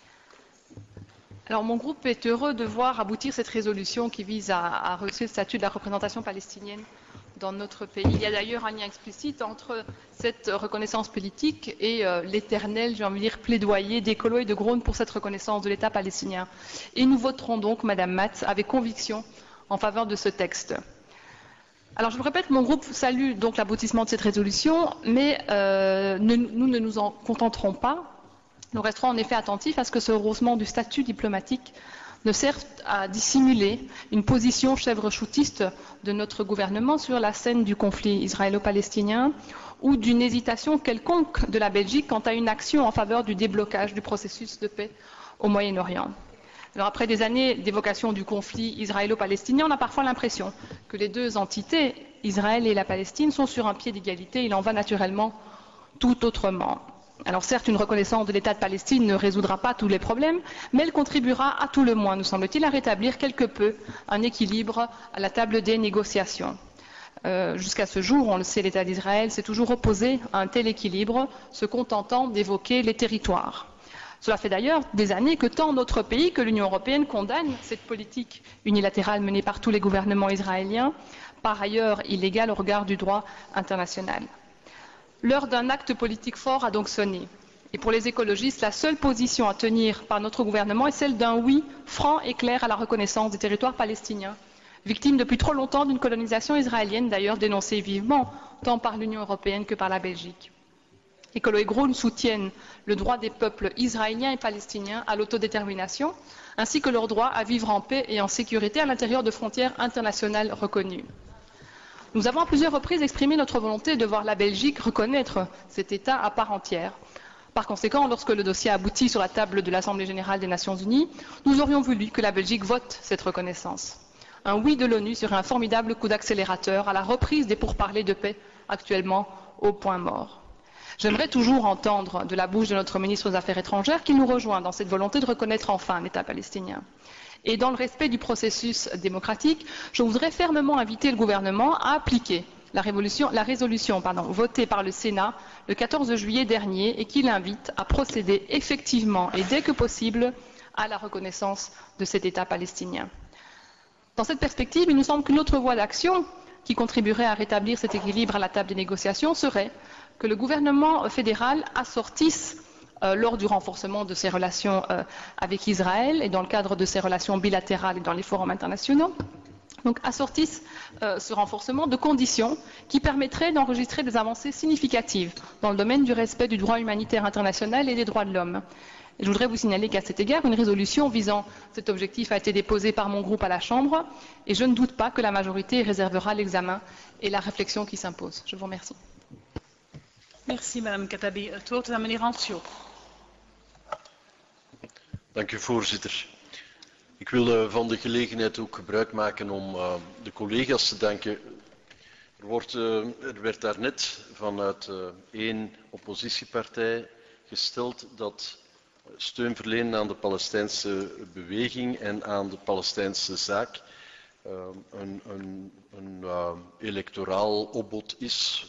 Alors, mon groupe est heureux de voir aboutir cette résolution qui vise à, à rehausser le statut de la représentation palestinienne dans notre pays. Il y a d'ailleurs un lien explicite entre cette reconnaissance politique et euh, l'éternel, j'ai envie de dire, plaidoyer d'écolos et de Groen pour cette reconnaissance de l'État palestinien. Et nous voterons donc, Madame Matz, avec conviction en faveur de ce texte. Alors, je le répète, mon groupe salue donc l'aboutissement de cette résolution, mais euh, ne, nous ne nous en contenterons pas. Nous resterons en effet attentifs à ce que ce rehaussement du statut diplomatique ne serve à dissimuler une position chèvre-choutiste de notre gouvernement sur la scène du conflit israélo-palestinien ou d'une hésitation quelconque de la Belgique quant à une action en faveur du déblocage du processus de paix au Moyen-Orient. Alors après des années d'évocation du conflit israélo-palestinien, on a parfois l'impression que les deux entités, Israël et la Palestine, sont sur un pied d'égalité. Il en va naturellement tout autrement. Alors certes, une reconnaissance de l'État de Palestine ne résoudra pas tous les problèmes, mais elle contribuera à tout le moins, nous semble-t-il, à rétablir quelque peu un équilibre à la table des négociations. Euh, jusqu'à ce jour, on le sait, l'État d'Israël s'est toujours opposé à un tel équilibre, se contentant d'évoquer les territoires. Cela fait d'ailleurs des années que tant notre pays que l'Union européenne condamnent cette politique unilatérale menée par tous les gouvernements israéliens, par ailleurs illégale au regard du droit international. L'heure d'un acte politique fort a donc sonné. Et pour les écologistes, la seule position à tenir par notre gouvernement est celle d'un oui franc et clair à la reconnaissance des territoires palestiniens, victimes depuis trop longtemps d'une colonisation israélienne, d'ailleurs dénoncée vivement tant par l'Union européenne que par la Belgique. Écolo et Groen soutiennent le droit des peuples israéliens et palestiniens à l'autodétermination, ainsi que leur droit à vivre en paix et en sécurité à l'intérieur de frontières internationales reconnues. Nous avons à plusieurs reprises exprimé notre volonté de voir la Belgique reconnaître cet État à part entière. Par conséquent, lorsque le dossier aboutit sur la table de l'Assemblée générale des Nations unies, nous aurions voulu que la Belgique vote cette reconnaissance. Un oui de l'ONU serait un formidable coup d'accélérateur à la reprise des pourparlers de paix actuellement au point mort. J'aimerais toujours entendre de la bouche de notre ministre des Affaires étrangères qu'il nous rejoint dans cette volonté de reconnaître enfin l'État palestinien. Et dans le respect du processus démocratique, je voudrais fermement inviter le gouvernement à appliquer la, la résolution pardon, votée par le Sénat le quatorze juillet dernier et qui l'invite à procéder effectivement et dès que possible à la reconnaissance de cet État palestinien. Dans cette perspective, il nous semble qu'une autre voie d'action qui contribuerait à rétablir cet équilibre à la table des négociations serait que le gouvernement fédéral assortisse, euh, lors du renforcement de ses relations euh, avec Israël et dans le cadre de ses relations bilatérales et dans les forums internationaux, donc assortisse euh, ce renforcement de conditions qui permettraient d'enregistrer des avancées significatives dans le domaine du respect du droit humanitaire international et des droits de l'homme. Je voudrais vous signaler qu'à cet égard, une résolution visant cet objectif a été déposée par mon groupe à la Chambre et je ne doute pas que la majorité réservera l'examen et la réflexion qui s'imposent. Je vous remercie. Merci, Madame Khattabi. Het woord is aan meneer Ranciot. Dank u, voorzitter. Ik wil uh, van de gelegenheid ook gebruik maken om uh, de collega's te danken. Er, wordt, uh, er werd daarnet vanuit uh, één oppositiepartij gesteld dat steun verlenen aan de Palestijnse beweging en aan de Palestijnse zaak uh, een, een, een uh, electoraal opbod is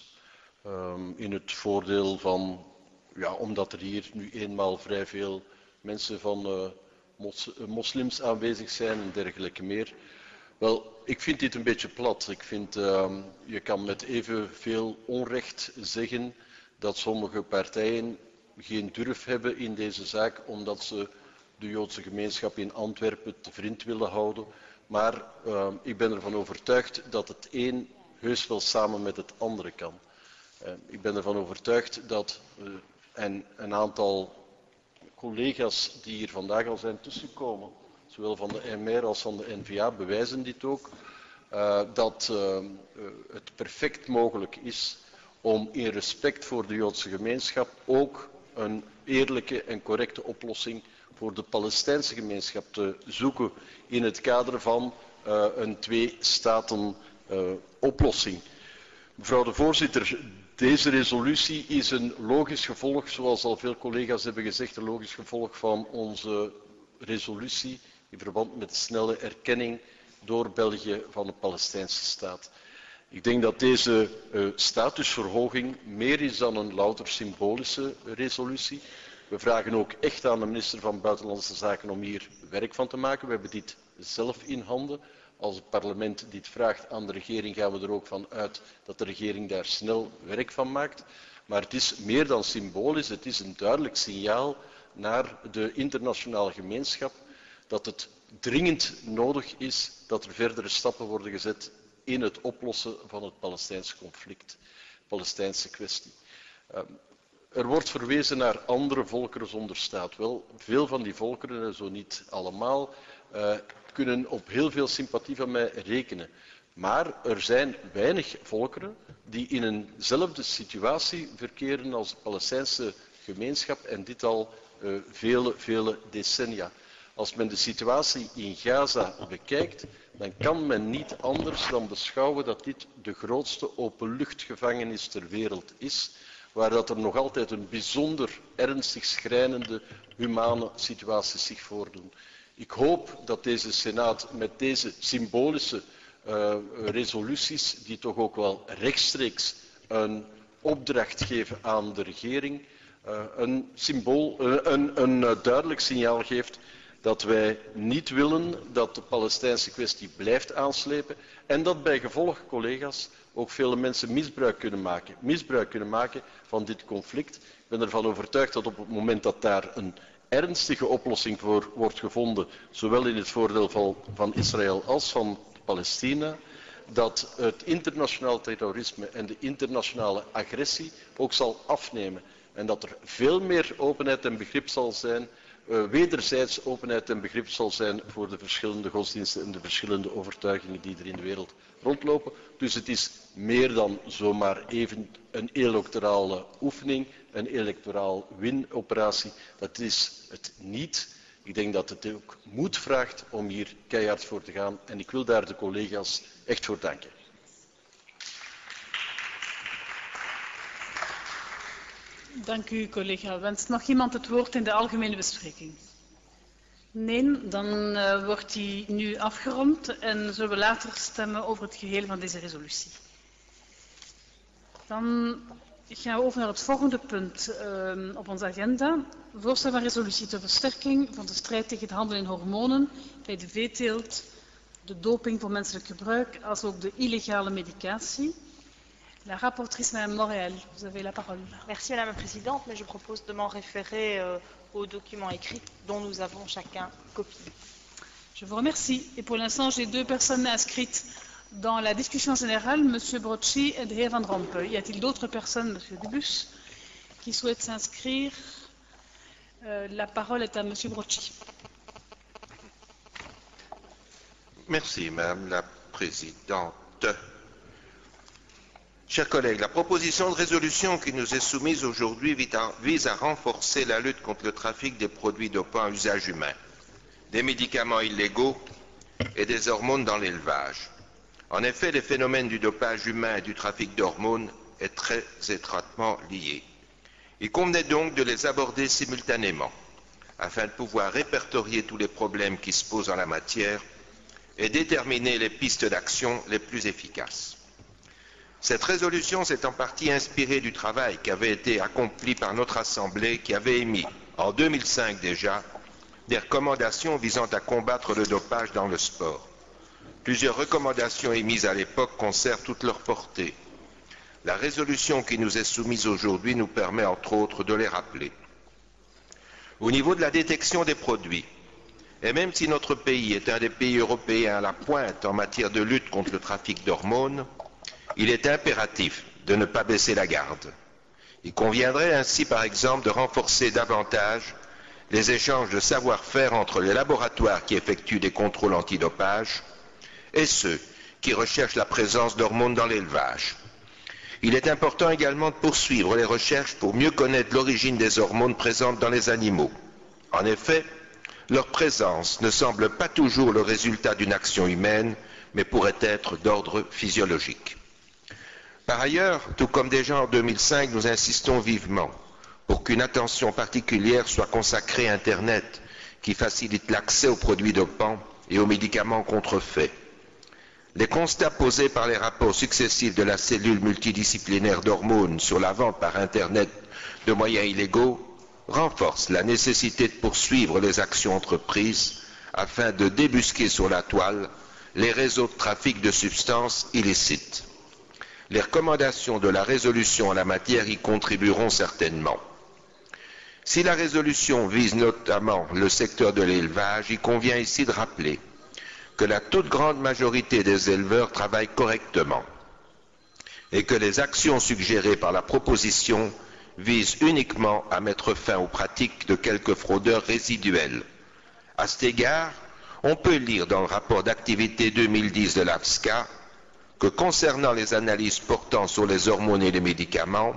um, in het voordeel van, ja, omdat er hier nu eenmaal vrij veel mensen van uh, mos, moslims aanwezig zijn en dergelijke meer. Wel, ik vind dit een beetje plat. Ik vind, uh, je kan met evenveel onrecht zeggen dat sommige partijen geen durf hebben in deze zaak omdat ze de Joodse gemeenschap in Antwerpen te vriend willen houden. Maar uh, ik ben ervan overtuigd dat het een heus wel samen met het andere kan. Uh, ik ben ervan overtuigd dat, uh, en een aantal collega's die hier vandaag al zijn tussengekomen, zowel van de M R als van de N V A, bewijzen dit ook, uh, dat uh, uh, het perfect mogelijk is om in respect voor de Joodse gemeenschap ook een eerlijke en correcte oplossing voor de Palestijnse gemeenschap te zoeken in het kader van uh, een twee-staten uh, oplossing. Mevrouw de voorzitter, deze resolutie is een logisch gevolg, zoals al veel collega's hebben gezegd, een logisch gevolg van onze resolutie in verband met de snelle erkenning door België van de Palestijnse staat. Ik denk dat deze uh, statusverhoging meer is dan een louter symbolische resolutie. We vragen ook echt aan de minister van Buitenlandse Zaken om hier werk van te maken. We hebben dit zelf in handen. Als het parlement dit vraagt aan de regering, gaan we er ook van uit dat de regering daar snel werk van maakt. Maar het is meer dan symbolisch, het is een duidelijk signaal naar de internationale gemeenschap dat het dringend nodig is dat er verdere stappen worden gezet in het oplossen van het Palestijnse conflict, de Palestijnse kwestie. Uh, er wordt verwezen naar andere volkeren zonder staat. Wel, veel van die volkeren, en zo niet allemaal, uh, kunnen op heel veel sympathie van mij rekenen. Maar er zijn weinig volkeren die in eenzelfde situatie verkeren als de Palestijnse gemeenschap en dit al uh, vele, vele decennia. Als men de situatie in Gaza bekijkt, dan kan men niet anders dan beschouwen dat dit de grootste openluchtgevangenis ter wereld is, waar dat er nog altijd een bijzonder ernstig schrijnende humane situaties zich voordoen. Ik hoop dat deze Senaat met deze symbolische uh, resoluties, die toch ook wel rechtstreeks een opdracht geven aan de regering, uh, een, symbool, uh, een, een uh, duidelijk signaal geeft dat wij niet willen dat de Palestijnse kwestie blijft aanslepen en dat bij gevolg, collega's, ook vele mensen misbruik kunnen maken. Misbruik kunnen maken van dit conflict. Ik ben ervan overtuigd dat op het moment dat daar een ernstige oplossing voor wordt gevonden, zowel in het voordeel van, van Israël als van Palestina, dat het internationaal terrorisme en de internationale agressie ook zal afnemen. En dat er veel meer openheid en begrip zal zijn, uh, wederzijds openheid en begrip zal zijn voor de verschillende godsdiensten en de verschillende overtuigingen die er in de wereld rondlopen. Dus het is meer dan zomaar even een electorale oefening. een electoraal winoperatie. Dat is het niet. Ik denk dat het ook moed vraagt om hier keihard voor te gaan en ik wil daar de collega's echt voor danken. Dank u, collega. Wenst nog iemand het woord in de algemene bespreking? Nee, dan uh, wordt die nu afgerond en zullen we later stemmen over het geheel van deze resolutie. Dan gaan we over naar het volgende punt uh, op onze agenda. Voorstel van resolutie ter versterking van de strijd tegen het handel in hormonen bij de veeteelt, de doping voor menselijk gebruik, als ook de illegale medicatie. La rapporteure, Madame Montréal, vous avez la parole. Merci Madame la Présidente, mais je propose de m'en référer euh, au document écrit dont nous avons chacun copie. Je vous remercie. Et pour l'instant, j'ai deux personnes inscrites dans la discussion générale, Monsieur Brocci et de heer Van Rompuy. Y a-t-il d'autres personnes, Monsieur Dubus, qui souhaitent s'inscrire? euh, La parole est à Monsieur Brocci. Merci, Madame la Présidente. Chers collègues, la proposition de résolution qui nous est soumise aujourd'hui vise à renforcer la lutte contre le trafic des produits dopants à usage humain, des médicaments illégaux et des hormones dans l'élevage. En effet, les phénomènes du dopage humain et du trafic d'hormones sont très étroitement liés. Il convenait donc de les aborder simultanément, afin de pouvoir répertorier tous les problèmes qui se posent en la matière et déterminer les pistes d'action les plus efficaces. Cette résolution s'est en partie inspirée du travail qui avait été accompli par notre Assemblée, qui avait émis, en deux mille cinq déjà, des recommandations visant à combattre le dopage dans le sport. Plusieurs recommandations émises à l'époque conservent toute leur portée. La résolution qui nous est soumise aujourd'hui nous permet entre autres de les rappeler. Au niveau de la détection des produits, et même si notre pays est un des pays européens à la pointe en matière de lutte contre le trafic d'hormones, il est impératif de ne pas baisser la garde. Il conviendrait ainsi, par exemple, de renforcer davantage les échanges de savoir-faire entre les laboratoires qui effectuent des contrôles antidopage et ceux qui recherchent la présence d'hormones dans l'élevage. Il est important également de poursuivre les recherches pour mieux connaître l'origine des hormones présentes dans les animaux. En effet, leur présence ne semble pas toujours le résultat d'une action humaine, mais pourrait être d'ordre physiologique. Par ailleurs, tout comme déjà en deux mille cinq, nous insistons vivement pour qu'une attention particulière soit consacrée à Internet, qui facilite l'accès aux produits dopants et aux médicaments contrefaits. Les constats posés par les rapports successifs de la cellule multidisciplinaire d'hormones sur la vente par Internet de moyens illégaux renforcent la nécessité de poursuivre les actions entreprises afin de débusquer sur la toile les réseaux de trafic de substances illicites. Les recommandations de la résolution en la matière y contribueront certainement. Si la résolution vise notamment le secteur de l'élevage, il convient ici de rappeler que la toute grande majorité des éleveurs travaillent correctement et que les actions suggérées par la proposition visent uniquement à mettre fin aux pratiques de quelques fraudeurs résiduels. À cet égard, on peut lire dans le rapport d'activité deux mille dix de l'AFSCA que concernant les analyses portant sur les hormones et les médicaments,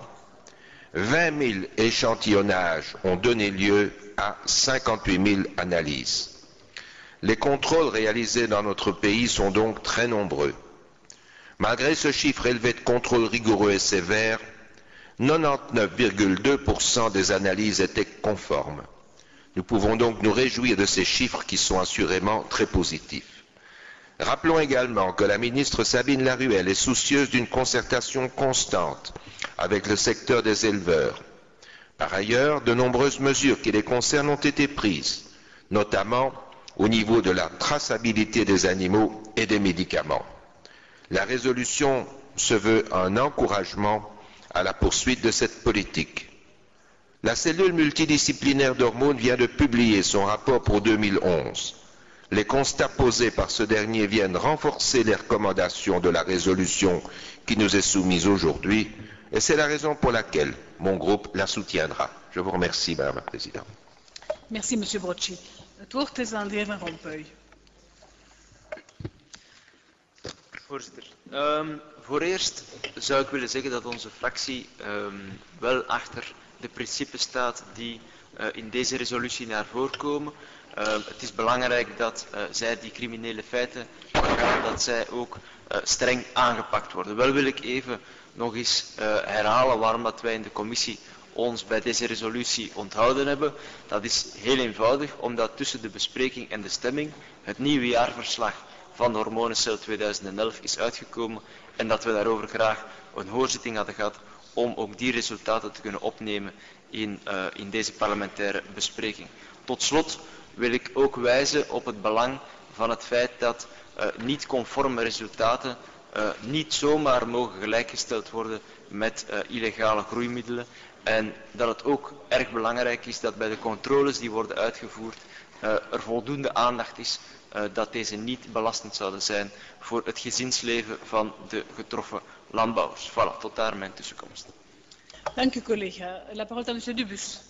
vingt mille échantillonnages ont donné lieu à cinquante-huit mille analyses. Les contrôles réalisés dans notre pays sont donc très nombreux. Malgré ce chiffre élevé de contrôles rigoureux et sévères, quatre-vingt-dix-neuf virgule deux pour cent des analyses étaient conformes. Nous pouvons donc nous réjouir de ces chiffres qui sont assurément très positifs. Rappelons également que la ministre Sabine Laruelle est soucieuse d'une concertation constante avec le secteur des éleveurs. Par ailleurs, de nombreuses mesures qui les concernent ont été prises, notamment au niveau de la traçabilité des animaux et des médicaments. La résolution se veut un encouragement à la poursuite de cette politique. La cellule multidisciplinaire d'hormones vient de publier son rapport pour deux mille onze. Les constats posés par ce dernier viennent renforcer les recommandations de la résolution qui nous est soumise aujourd'hui, et c'est la raison pour laquelle mon groupe la soutiendra. Je vous remercie, Madame la Présidente. Merci, Monsieur Brocci. Het woord is aan de heer Van Rompuy. Voorzitter, um, voor eerst zou ik willen zeggen dat onze fractie um, wel achter de principes staat die uh, in deze resolutie naar voren komen. Uh, het is belangrijk dat uh, zij die criminele feiten begaan, dat zij ook uh, streng aangepakt worden. Wel wil ik even nog eens uh, herhalen waarom dat wij in de commissie ons bij deze resolutie onthouden hebben. Dat is heel eenvoudig, omdat tussen de bespreking en de stemming het nieuwe jaarverslag van de hormonencel tweeduizend elf is uitgekomen en dat we daarover graag een hoorzitting hadden gehad om ook die resultaten te kunnen opnemen in, uh, in deze parlementaire bespreking. Tot slot wil ik ook wijzen op het belang van het feit dat uh, niet-conforme resultaten uh, niet zomaar mogen gelijkgesteld worden met uh, illegale groeimiddelen en dat het ook erg belangrijk is dat bij de controles die worden uitgevoerd uh, er voldoende aandacht is uh, dat deze niet belastend zouden zijn voor het gezinsleven van de getroffen landbouwers. Voilà, tot daar mijn tussenkomst. Dank u, collega. La parole est à monsieur Dubus.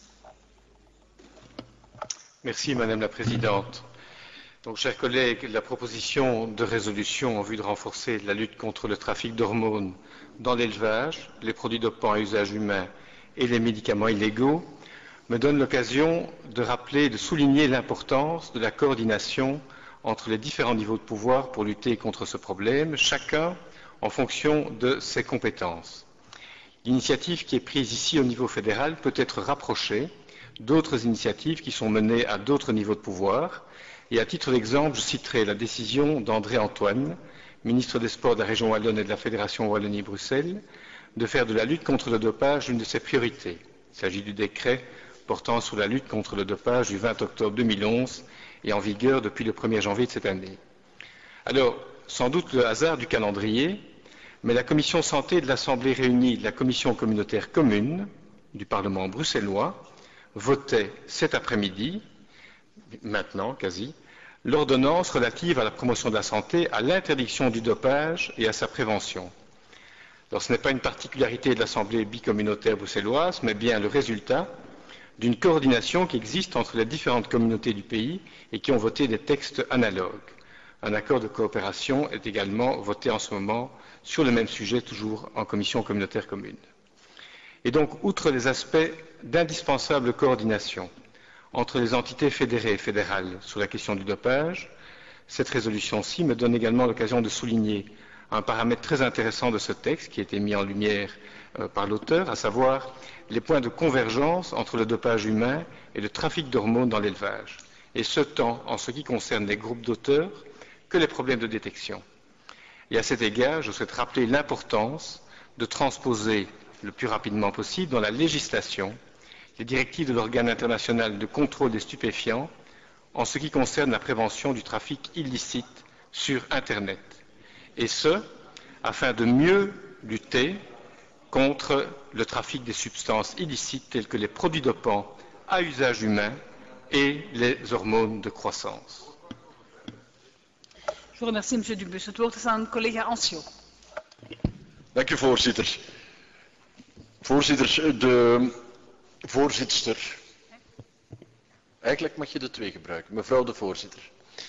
Merci Madame la Présidente. Donc, chers collègues, la proposition de résolution en vue de renforcer la lutte contre le trafic d'hormones dans l'élevage, les produits dopants à usage humain et les médicaments illégaux me donne l'occasion de rappeler et de souligner l'importance de la coordination entre les différents niveaux de pouvoir pour lutter contre ce problème, chacun en fonction de ses compétences. L'initiative qui est prise ici au niveau fédéral peut être rapprochée d'autres initiatives qui sont menées à d'autres niveaux de pouvoir. Et à titre d'exemple, je citerai la décision d'André Antoine, ministre des Sports de la région Wallonne et de la Fédération Wallonie-Bruxelles, de faire de la lutte contre le dopage une de ses priorités. Il s'agit du décret portant sur la lutte contre le dopage du vingt octobre deux mille onze et en vigueur depuis le premier janvier de cette année. Alors, sans doute le hasard du calendrier, mais la commission santé de l'Assemblée réunie de la commission communautaire commune du Parlement bruxellois votait cet après-midi, maintenant quasi, l'ordonnance relative à la promotion de la santé, à l'interdiction du dopage et à sa prévention. Alors, ce n'est pas une particularité de l'Assemblée bicommunautaire bruxelloise, mais bien le résultat d'une coordination qui existe entre les différentes communautés du pays et qui ont voté des textes analogues. Un accord de coopération est également voté en ce moment sur le même sujet, toujours en commission communautaire commune. Et donc, outre les aspects d'indispensable coordination entre les entités fédérées et fédérales sur la question du dopage, cette résolution-ci me donne également l'occasion de souligner un paramètre très intéressant de ce texte qui a été mis en lumière euh, par l'auteur, à savoir les points de convergence entre le dopage humain et le trafic d'hormones dans l'élevage, et ce tant en ce qui concerne les groupes d'auteurs que les problèmes de détection. Et à cet égard, je souhaite rappeler l'importance de transposer le plus rapidement possible dans la législation les directives de l'organe international de contrôle des stupéfiants en ce qui concerne la prévention du trafic illicite sur Internet. Et ce, afin de mieux lutter contre le trafic des substances illicites telles que les produits dopants à usage humain et les hormones de croissance. Je vous remercie, monsieur Dubus. Het woord is aan collega Ancio. Dank u, voorzitter. Voorzitter, de voorzitster. Eigenlijk mag je de twee gebruiken, mevrouw de voorzitter.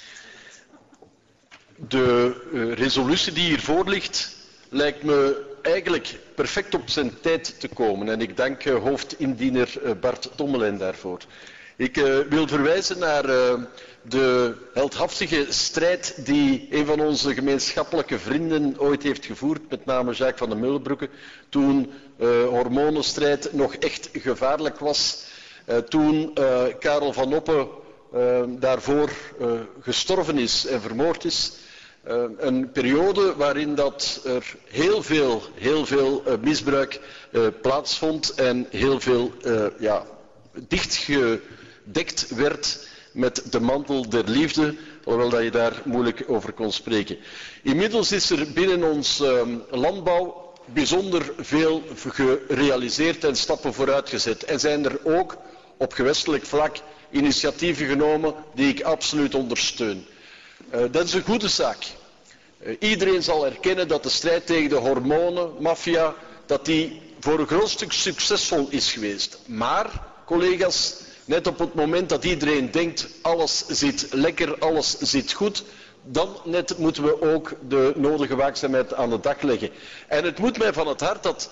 De uh, resolutie die hiervoor ligt, lijkt me eigenlijk perfect op zijn tijd te komen. En ik dank uh, hoofdindiener uh, Bart Tommelen daarvoor. Ik uh, wil verwijzen naar uh, de heldhaftige strijd die een van onze gemeenschappelijke vrienden ooit heeft gevoerd, met name Jacques van den Mullenbroeke, toen uh, hormonenstrijd nog echt gevaarlijk was. Uh, toen uh, Karel van Oppen uh, daarvoor uh, gestorven is en vermoord is. Uh, een periode waarin dat er heel veel, heel veel uh, misbruik uh, plaatsvond en heel veel uh, ja, dichtgedekt werd met de mantel der liefde, hoewel dat je daar moeilijk over kon spreken. Inmiddels is er binnen ons uh, landbouw bijzonder veel gerealiseerd en stappen vooruitgezet. En zijn er ook op gewestelijk vlak initiatieven genomen die ik absoluut ondersteun. Uh, dat is een goede zaak. Uh, iedereen zal erkennen dat de strijd tegen de hormonenmafia, dat die voor een groot stuk succesvol is geweest. Maar, collega's, net op het moment dat iedereen denkt alles zit lekker, alles zit goed, dan net moeten we ook de nodige waakzaamheid aan de dag leggen. En het moet mij van het hart dat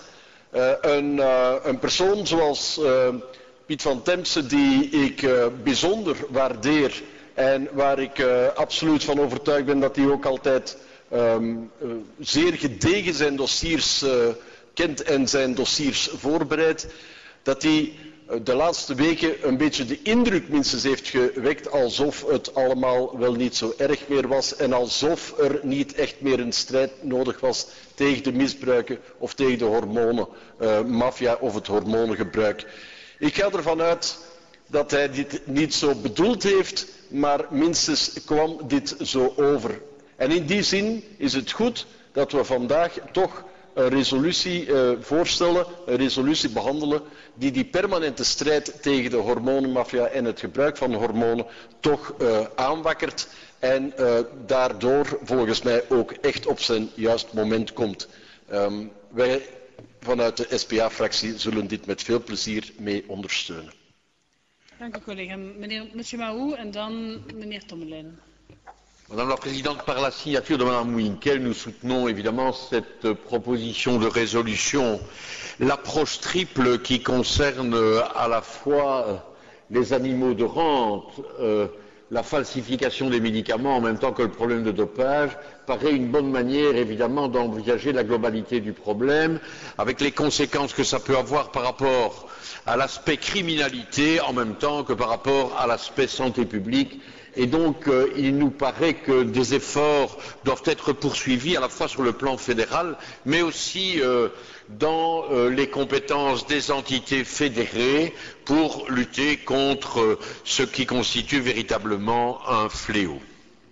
Uh, een, uh, een persoon zoals uh, Piet van Tempsen, die ik uh, bijzonder waardeer en waar ik uh, absoluut van overtuigd ben dat hij ook altijd um, uh, zeer gedegen zijn dossiers uh, kent en zijn dossiers voorbereidt, dat hij de laatste weken een beetje de indruk minstens heeft gewekt alsof het allemaal wel niet zo erg meer was en alsof er niet echt meer een strijd nodig was tegen de misbruiken of tegen de hormonenmafia uh, of het hormonengebruik. Ik ga ervan uit dat hij dit niet zo bedoeld heeft, maar minstens kwam dit zo over. En in die zin is het goed dat we vandaag toch een resolutie uh, voorstellen, een resolutie behandelen, die die permanente strijd tegen de hormonenmafia en het gebruik van hormonen toch uh, aanwakkert en uh, daardoor volgens mij ook echt op zijn juist moment komt. Um, wij vanuit de S P A-fractie zullen dit met veel plezier mee ondersteunen. Dank u collega. Meneer Mahou en dan meneer Tommelijn. Madame la Présidente, par la signature de Madame Winkel, nous soutenons évidemment cette proposition de résolution. L'approche triple qui concerne à la fois les animaux de rente, euh, la falsification des médicaments en même temps que le problème de dopage, paraît une bonne manière évidemment d'envisager la globalité du problème, avec les conséquences que ça peut avoir par rapport à l'aspect criminalité en même temps que par rapport à l'aspect santé publique. Et donc, euh, il nous paraît que des efforts doivent être poursuivis à la fois sur le plan fédéral, mais aussi euh, dans euh, les compétences des entités fédérées pour lutter contre euh, ce qui constitue véritablement un fléau.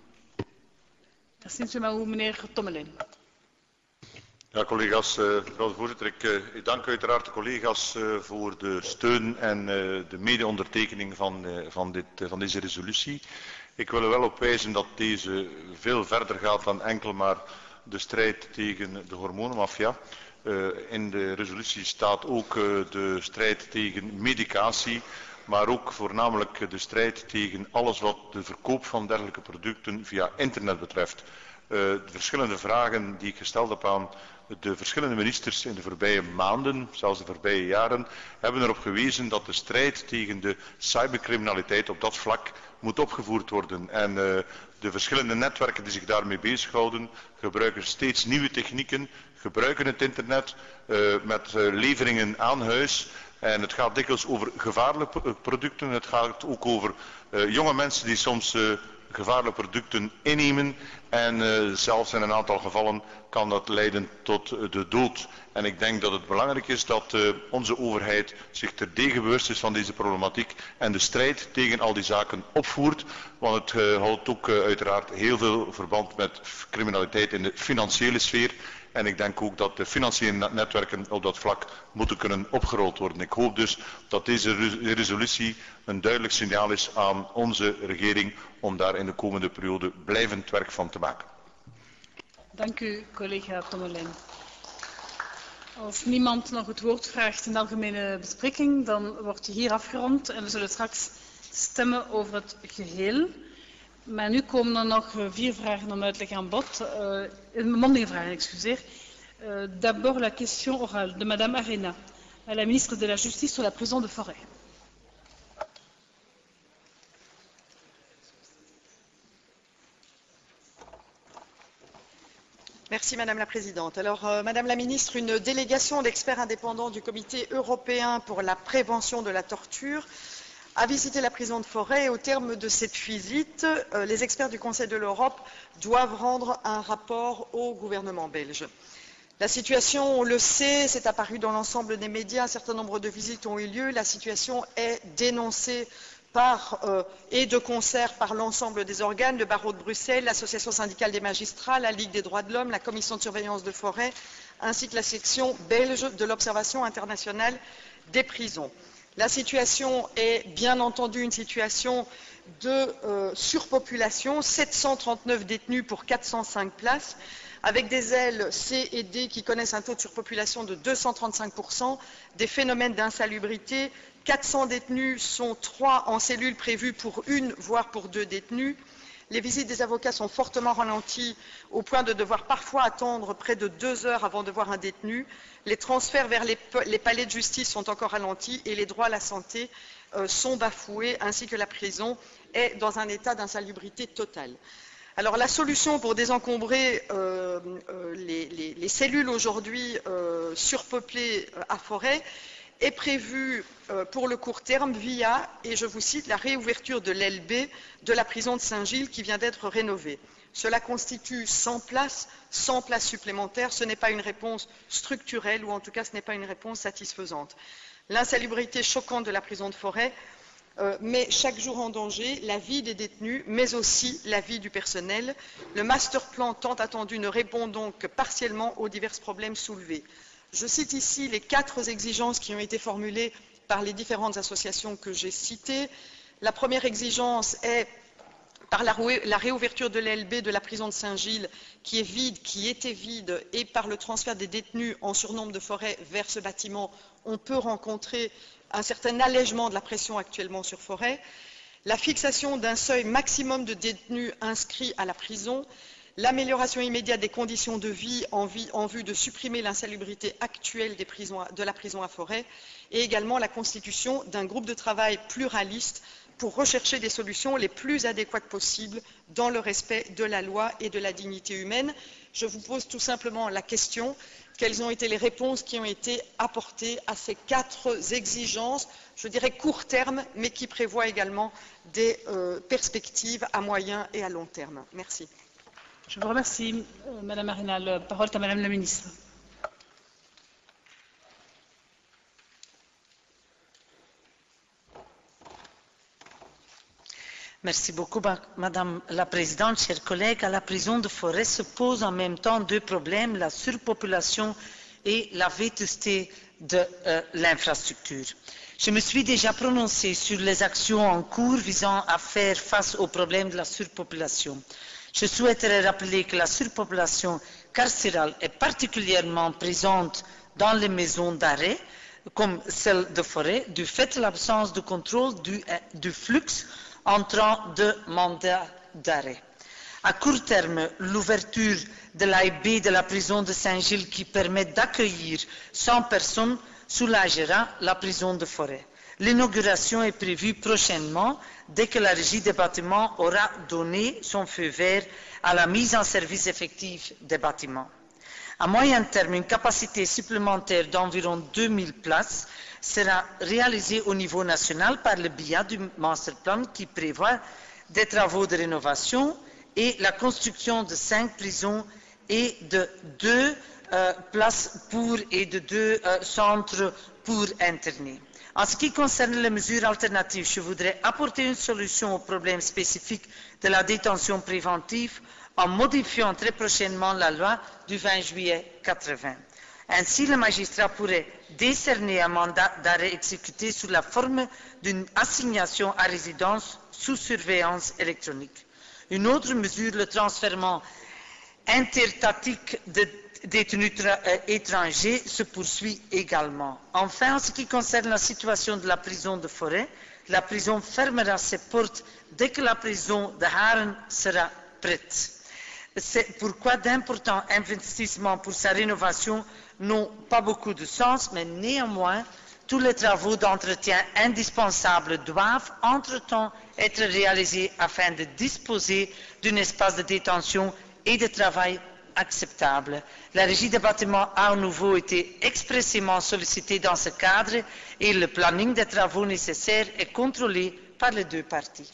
Ja, collega's, uh, mevrouw de voorzitter, ik, uh, ik dank uiteraard de collega's uh, voor de steun en uh, de mede-ondertekening van, uh, van, dit, uh, van deze resolutie. Ik wil er wel op wijzen dat deze veel verder gaat dan enkel maar de strijd tegen de hormonenmafia. Uh, in de resolutie staat ook uh, de strijd tegen medicatie, maar ook voornamelijk de strijd tegen alles wat de verkoop van dergelijke producten via internet betreft. Uh, de verschillende vragen die ik gesteld heb aan de verschillende ministers in de voorbije maanden, zelfs de voorbije jaren, hebben erop gewezen dat de strijd tegen de cybercriminaliteit op dat vlak moet opgevoerd worden. En uh, de verschillende netwerken die zich daarmee bezighouden, gebruiken steeds nieuwe technieken, gebruiken het internet uh, met uh, leveringen aan huis. En het gaat dikwijls over gevaarlijke producten, het gaat ook over uh, jonge mensen die soms uh, gevaarlijke producten innemen en uh, zelfs in een aantal gevallen kan dat leiden tot uh, de dood. En ik denk dat het belangrijk is dat uh, onze overheid zich terdege bewust is van deze problematiek en de strijd tegen al die zaken opvoert, want het uh, houdt ook uh, uiteraard heel veel verband met criminaliteit in de financiële sfeer. En ik denk ook dat de financiële netwerken op dat vlak moeten kunnen opgerold worden. Ik hoop dus dat deze resolutie een duidelijk signaal is aan onze regering om daar in de komende periode blijvend werk van te maken. Dank u, collega Tommelijn. Als niemand nog het woord vraagt in de algemene bespreking, dan wordt die hier afgerond en we zullen straks stemmen over het geheel. Maar nu komen er nog vier vragen om uitleg aan bod. Uh, mondelinge vragen, excuseer. Uh, D'abord la question orale de Madame Arena à la ministre de la Justice sur la prison de Forêt. Merci Madame la Présidente. Alors, euh, Madame la Ministre, une délégation d'experts indépendants du Comité européen pour la prévention de la torture a visité la prison de Forêt et au terme de cette visite, euh, les experts du Conseil de l'Europe doivent rendre un rapport au gouvernement belge. La situation, on le sait, c'est apparu dans l'ensemble des médias, un certain nombre de visites ont eu lieu, la situation est dénoncée par, euh, et de concert par l'ensemble des organes, le barreau de Bruxelles, l'association syndicale des magistrats, la Ligue des droits de l'homme, la commission de surveillance de Forêt, ainsi que la section belge de l'Observation internationale des prisons. La situation est bien entendu une situation de euh, surpopulation, sept cent trente-neuf détenus pour quatre cent cinq places, avec des ailes C et D qui connaissent un taux de surpopulation de deux cent trente-cinq pour cent, des phénomènes d'insalubrité, quatre cents détenus sont trois en cellule prévue pour une, voire pour deux détenus, Les visites des avocats sont fortement ralenties au point de devoir parfois attendre près de deux heures avant de voir un détenu. Les transferts vers les, les palais de justice sont encore ralentis et les droits à la santé euh, sont bafoués, ainsi que la prison est dans un état d'insalubrité totale. Alors la solution pour désencombrer euh, euh, les, les, les cellules aujourd'hui euh, surpeuplées euh, à Forêt est prévue euh, pour le court terme via, et je vous cite, la réouverture de l'aile B de la prison de Saint-Gilles qui vient d'être rénovée. Cela constitue cent places, cent places supplémentaires. Ce n'est pas une réponse structurelle, ou en tout cas ce n'est pas une réponse satisfaisante. L'insalubrité choquante de la prison de Forêt euh, met chaque jour en danger la vie des détenus, mais aussi la vie du personnel. Le master plan tant attendu ne répond donc que partiellement aux divers problèmes soulevés. Je cite ici les quatre exigences qui ont été formulées par les différentes associations que j'ai citées. La première exigence est par la, la réouverture de l'aile B de la prison de Saint-Gilles, qui est vide, qui était vide, et par le transfert des détenus en surnombre de Forêt vers ce bâtiment, on peut rencontrer un certain allègement de la pression actuellement sur Forêt. La fixation d'un seuil maximum de détenus inscrits à la prison. L'amélioration immédiate des conditions de vie en, vie en vue de supprimer l'insalubrité actuelle des prisons, de la prison à Forêt, et également la constitution d'un groupe de travail pluraliste pour rechercher des solutions les plus adéquates possibles dans le respect de la loi et de la dignité humaine. Je vous pose tout simplement la question, quelles ont été les réponses qui ont été apportées à ces quatre exigences, je dirais court terme, mais qui prévoient également des euh, perspectives à moyen et à long terme. Merci. Je vous remercie, euh, Madame Arena. La parole est à Madame la Ministre. Merci beaucoup, Madame la Présidente. Chers collègues, à la prison de Forêt se posent en même temps deux problèmes, la surpopulation et la vétusté de euh, l'infrastructure. Je me suis déjà prononcée sur les actions en cours visant à faire face au problème de la surpopulation. Je souhaiterais rappeler que la surpopulation carcérale est particulièrement présente dans les maisons d'arrêt, comme celle de Forêt, du fait de l'absence de contrôle du, du flux entrant de mandats d'arrêt. À court terme, l'ouverture de l'A B de la prison de Saint-Gilles qui permet d'accueillir cent personnes soulagera la prison de Forêt. L'inauguration est prévue prochainement dès que la régie des bâtiments aura donné son feu vert à la mise en service effective des bâtiments. À moyen terme, une capacité supplémentaire d'environ deux mille places sera réalisée au niveau national par le biais du master plan qui prévoit des travaux de rénovation et la construction de cinq prisons et de deux euh, places pour et de deux euh, centres pour interner. En ce qui concerne les mesures alternatives, je voudrais apporter une solution au problème spécifique de la détention préventive en modifiant très prochainement la loi du vingt juillet mille neuf cent quatre-vingts. Ainsi, le magistrat pourrait décerner un mandat d'arrêt exécuté sous la forme d'une assignation à résidence sous surveillance électronique. Une autre mesure, le transfèrement intertatique de détenus étrangers, se poursuit également. Enfin, en ce qui concerne la situation de la prison de Forêt, la prison fermera ses portes dès que la prison de Haren sera prête. C'est pourquoi d'importants investissements pour sa rénovation n'ont pas beaucoup de sens, mais néanmoins, tous les travaux d'entretien indispensables doivent entre-temps être réalisés afin de disposer d'un espace de détention et de travail acceptable. La régie des bâtiments a à nouveau été expressément sollicitée dans ce cadre et le planning des travaux nécessaires est contrôlé par les deux parties.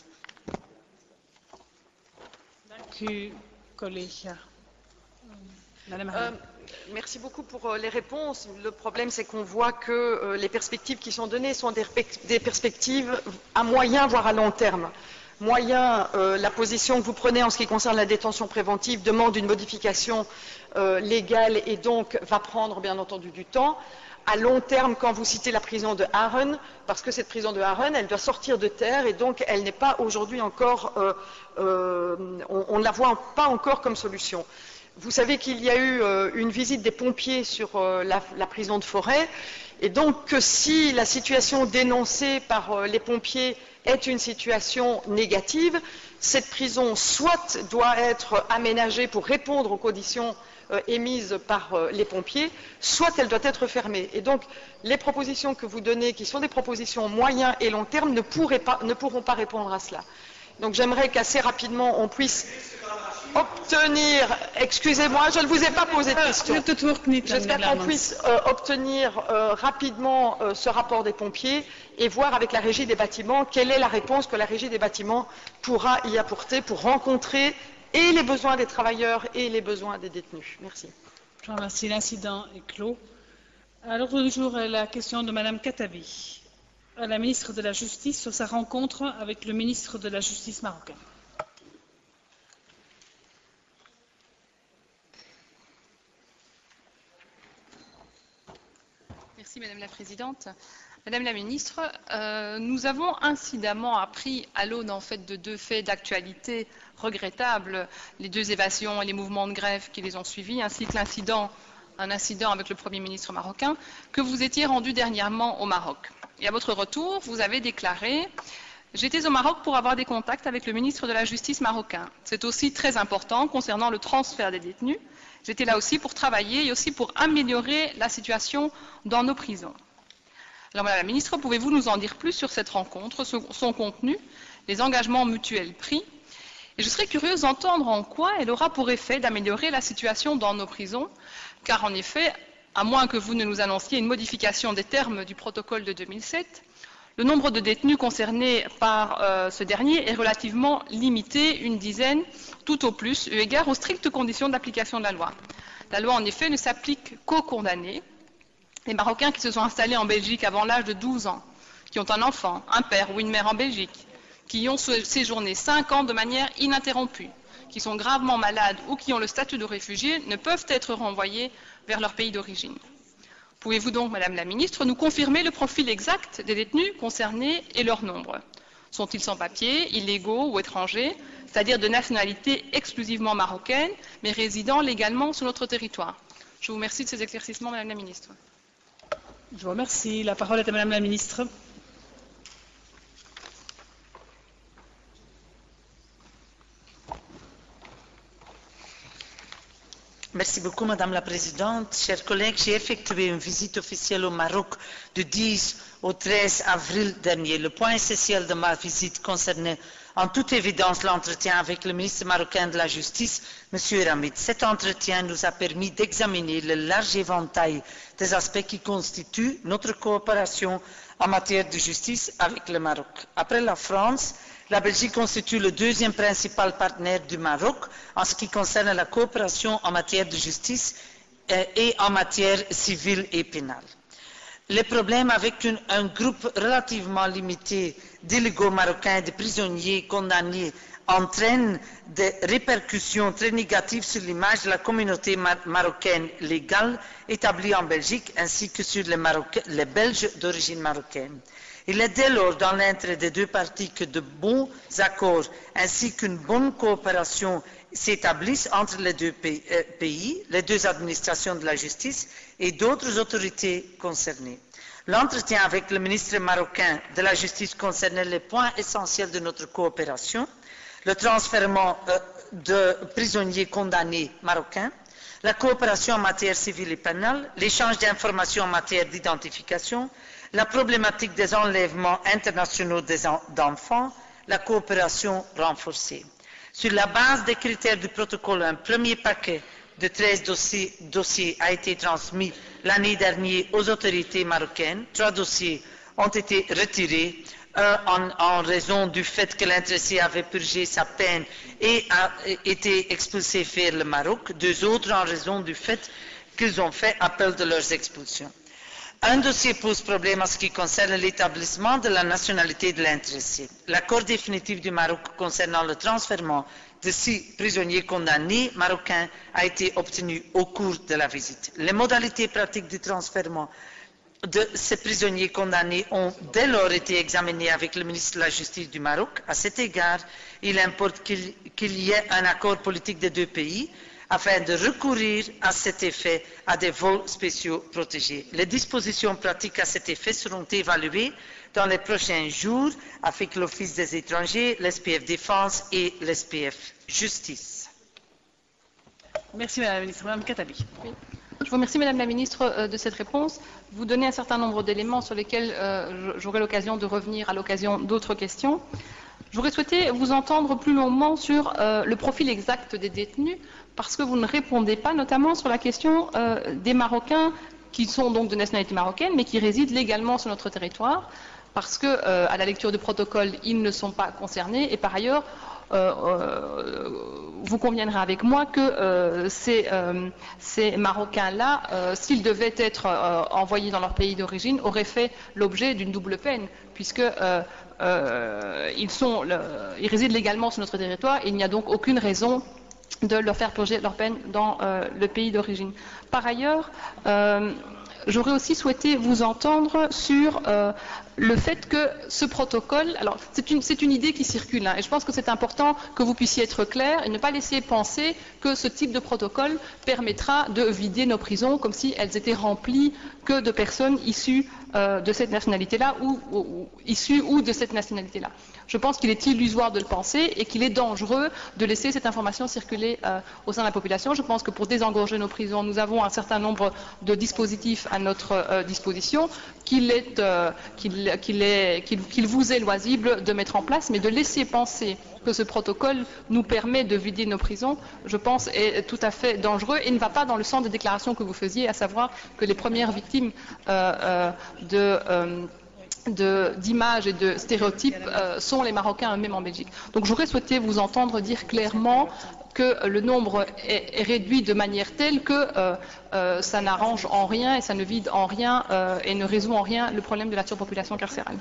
Madame euh, merci beaucoup pour euh, les réponses. Le problème, c'est qu'on voit que euh, les perspectives qui sont données sont des, des perspectives à moyen, voire à long terme. Moyen, euh, la position que vous prenez en ce qui concerne la détention préventive demande une modification euh, légale et donc va prendre bien entendu du temps. À long terme, quand vous citez la prison de Haren, parce que cette prison de Haren, elle doit sortir de terre et donc elle n'est pas aujourd'hui encore, euh, euh, on, on ne la voit pas encore comme solution. Vous savez qu'il y a eu euh, une visite des pompiers sur euh, la, la prison de Forêt Et donc que si la situation dénoncée par euh, les pompiers est une situation négative, cette prison soit doit être aménagée pour répondre aux conditions euh, émises par euh, les pompiers, soit elle doit être fermée. Et donc les propositions que vous donnez, qui sont des propositions moyen et long terme, ne, pas, ne pourront pas répondre à cela. Donc j'aimerais qu'assez rapidement on puisse obtenir, excusez-moi, je ne vous ai pas posé de question. J'espère qu'on puisse euh, obtenir euh, rapidement euh, ce rapport des pompiers et voir avec la régie des bâtiments quelle est la réponse que la régie des bâtiments pourra y apporter pour rencontrer et les besoins des travailleurs et les besoins des détenus. Merci. Je vous remercie. L'incident est clos. À l'ordre du jour est la question de Madame Khattabi à la ministre de la Justice sur sa rencontre avec le ministre de la Justice marocain. Merci Madame la Présidente. Madame la Ministre, euh, nous avons incidemment appris à l'aune en fait de deux faits d'actualité regrettables, les deux évasions et les mouvements de grève qui les ont suivis, ainsi que l'incident, un incident avec le Premier ministre marocain, que vous étiez rendu dernièrement au Maroc. Et à votre retour, vous avez déclaré « J'étais au Maroc pour avoir des contacts avec le ministre de la Justice marocain. C'est aussi très important concernant le transfert des détenus. J'étais là aussi pour travailler et aussi pour améliorer la situation dans nos prisons. » Alors, Madame la Ministre, pouvez-vous nous en dire plus sur cette rencontre, son contenu, les engagements mutuels pris? Et je serais curieuse d'entendre en quoi elle aura pour effet d'améliorer la situation dans nos prisons, car en effet, à moins que vous ne nous annonciez une modification des termes du protocole de deux mille sept, le nombre de détenus concernés par euh, ce dernier est relativement limité, une dizaine tout au plus, eu égard aux strictes conditions d'application de la loi. La loi, en effet, ne s'applique qu'aux condamnés. Les Marocains qui se sont installés en Belgique avant l'âge de douze ans, qui ont un enfant, un père ou une mère en Belgique, qui ont séjourné cinq ans de manière ininterrompue, qui sont gravement malades ou qui ont le statut de réfugiés, ne peuvent être renvoyés vers leur pays d'origine. Pouvez-vous donc, Madame la Ministre, nous confirmer le profil exact des détenus concernés et leur nombre? Sont-ils sans papier, illégaux ou étrangers, c'est-à-dire de nationalité exclusivement marocaine, mais résidant légalement sur notre territoire? Je vous remercie de ces éclaircissements, Madame la Ministre. Je vous remercie. La parole est à Madame la Ministre. Merci beaucoup, Madame la Présidente. Chers collègues, j'ai effectué une visite officielle au Maroc du dix au treize avril dernier. Le point essentiel de ma visite concernait en toute évidence l'entretien avec le ministre marocain de la Justice, M. Ramid. Cet entretien nous a permis d'examiner le large éventail des aspects qui constituent notre coopération en matière de justice avec le Maroc. Après la France, la Belgique constitue le deuxième principal partenaire du Maroc en ce qui concerne la coopération en matière de justice et en matière civile et pénale. Les problèmes avec une, un groupe relativement limité d'illégaux marocains et de prisonniers condamnés entraînent des répercussions très négatives sur l'image de la communauté mar marocaine légale établie en Belgique ainsi que sur les, Maroc les Belges d'origine marocaine. Il est dès lors dans l'intérêt des deux parties que de bons accords ainsi qu'une bonne coopération s'établissent entre les deux pays, les deux administrations de la justice et d'autres autorités concernées. L'entretien avec le ministre marocain de la Justice concernait les points essentiels de notre coopération, le transfert de prisonniers condamnés marocains, la coopération en matière civile et pénale, l'échange d'informations en matière d'identification, la problématique des enlèvements internationaux d'enfants, la coopération renforcée. Sur la base des critères du protocole, un premier paquet de treize dossiers, dossiers a été transmis l'année dernière aux autorités marocaines. Trois dossiers ont été retirés, un en, en raison du fait que l'intéressé avait purgé sa peine et a été expulsé vers le Maroc, deux autres en raison du fait qu'ils ont fait appel de leurs expulsions. Un dossier pose problème en ce qui concerne l'établissement de la nationalité de l'intéressé. L'accord définitif du Maroc concernant le transfert de six prisonniers condamnés marocains a été obtenu au cours de la visite. Les modalités pratiques du transfert de ces prisonniers condamnés ont dès lors été examinées avec le ministre de la Justice du Maroc. À cet égard, il importe qu'il qu'il y ait un accord politique des deux pays, afin de recourir à cet effet à des vols spéciaux protégés. Les dispositions pratiques à cet effet seront évaluées dans les prochains jours avec l'Office des étrangers, l'S P F Défense et l'S P F Justice. Merci Madame la Ministre. Madame Khattabi. Oui. Je vous remercie Madame la Ministre de cette réponse. Vous donnez un certain nombre d'éléments sur lesquels euh, j'aurai l'occasion de revenir à l'occasion d'autres questions. J'aurais souhaité vous entendre plus longuement sur euh, le profil exact des détenus, parce que vous ne répondez pas notamment sur la question euh, des Marocains qui sont donc de nationalité marocaine, mais qui résident légalement sur notre territoire, parce que, euh, à la lecture du protocole, ils ne sont pas concernés, et par ailleurs, euh, euh, vous conviendrez avec moi que euh, ces, euh, ces Marocains-là, euh, s'ils devaient être euh, envoyés dans leur pays d'origine, auraient fait l'objet d'une double peine, puisque euh, euh, ils, sont le, ils résident légalement sur notre territoire, et il n'y a donc aucune raison de leur faire purger leur peine dans euh, le pays d'origine. Par ailleurs, euh, j'aurais aussi souhaité vous entendre sur euh, le fait que ce protocole, alors c'est une, c'est une idée qui circule, hein, et je pense que c'est important que vous puissiez être clair et ne pas laisser penser que ce type de protocole permettra de vider nos prisons comme si elles étaient remplies que de personnes issues euh, de cette nationalité-là ou, ou, ou issues ou de cette nationalité-là. Je pense qu'il est illusoire de le penser et qu'il est dangereux de laisser cette information circuler euh, au sein de la population. Je pense que pour désengorger nos prisons, nous avons un certain nombre de dispositifs à notre euh, disposition qu'il est, euh, qu'il, qu'il est, qu'il, qu'il vous est loisible de mettre en place, mais de laisser penser que ce protocole nous permet de vider nos prisons, je pense, est tout à fait dangereux et ne va pas dans le sens des déclarations que vous faisiez, à savoir que les premières victimes euh, euh, de... Euh, d'images et de stéréotypes euh, sont les Marocains eux-mêmes en Belgique. Donc j'aurais souhaité vous entendre dire clairement que le nombre est, est réduit de manière telle que euh, euh, ça n'arrange en rien et ça ne vide en rien euh, et ne résout en rien le problème de la surpopulation carcérale.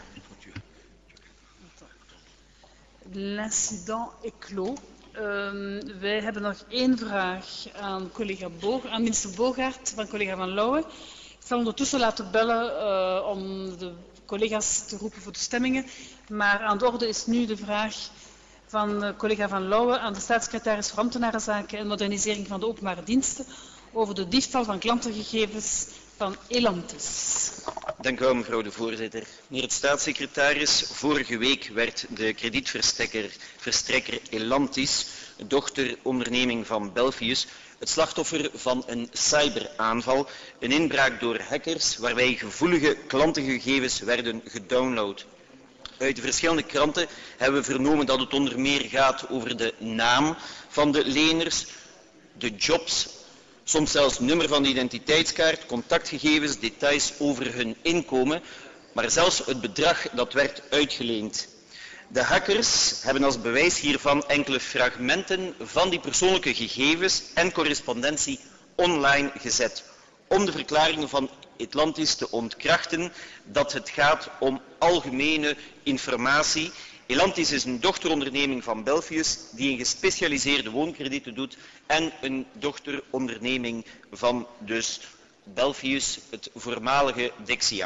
L'incident est clos. Um, wij hebben nog één vraag aan, collega Boog, aan minister Bogaert van collega Van Lauwe. Ik zal ondertussen laten bellen uh, om de collega's te roepen voor de stemmingen. Maar aan de orde is nu de vraag van uh, collega Van Lauwe aan de staatssecretaris voor ambtenarenzaken en modernisering van de openbare diensten over de diefstal van klantengegevens van Elantis. Dank u wel, mevrouw de voorzitter. Meneer de staatssecretaris, vorige week werd de kredietverstrekker verstrekker Elantis, een dochteronderneming van Belfius, het slachtoffer van een cyberaanval, een inbraak door hackers waarbij gevoelige klantengegevens werden gedownload. Uit de verschillende kranten hebben we vernomen dat het onder meer gaat over de naam van de leners, de jobs, soms zelfs nummer van de identiteitskaart, contactgegevens, details over hun inkomen, maar zelfs het bedrag dat werd uitgeleend. De hackers hebben als bewijs hiervan enkele fragmenten van die persoonlijke gegevens en correspondentie online gezet, om de verklaringen van Elantis te ontkrachten dat het gaat om algemene informatie. Elantis is een dochteronderneming van Belfius die een gespecialiseerde woonkredieten doet en een dochteronderneming van dus Belfius, het voormalige Dexia.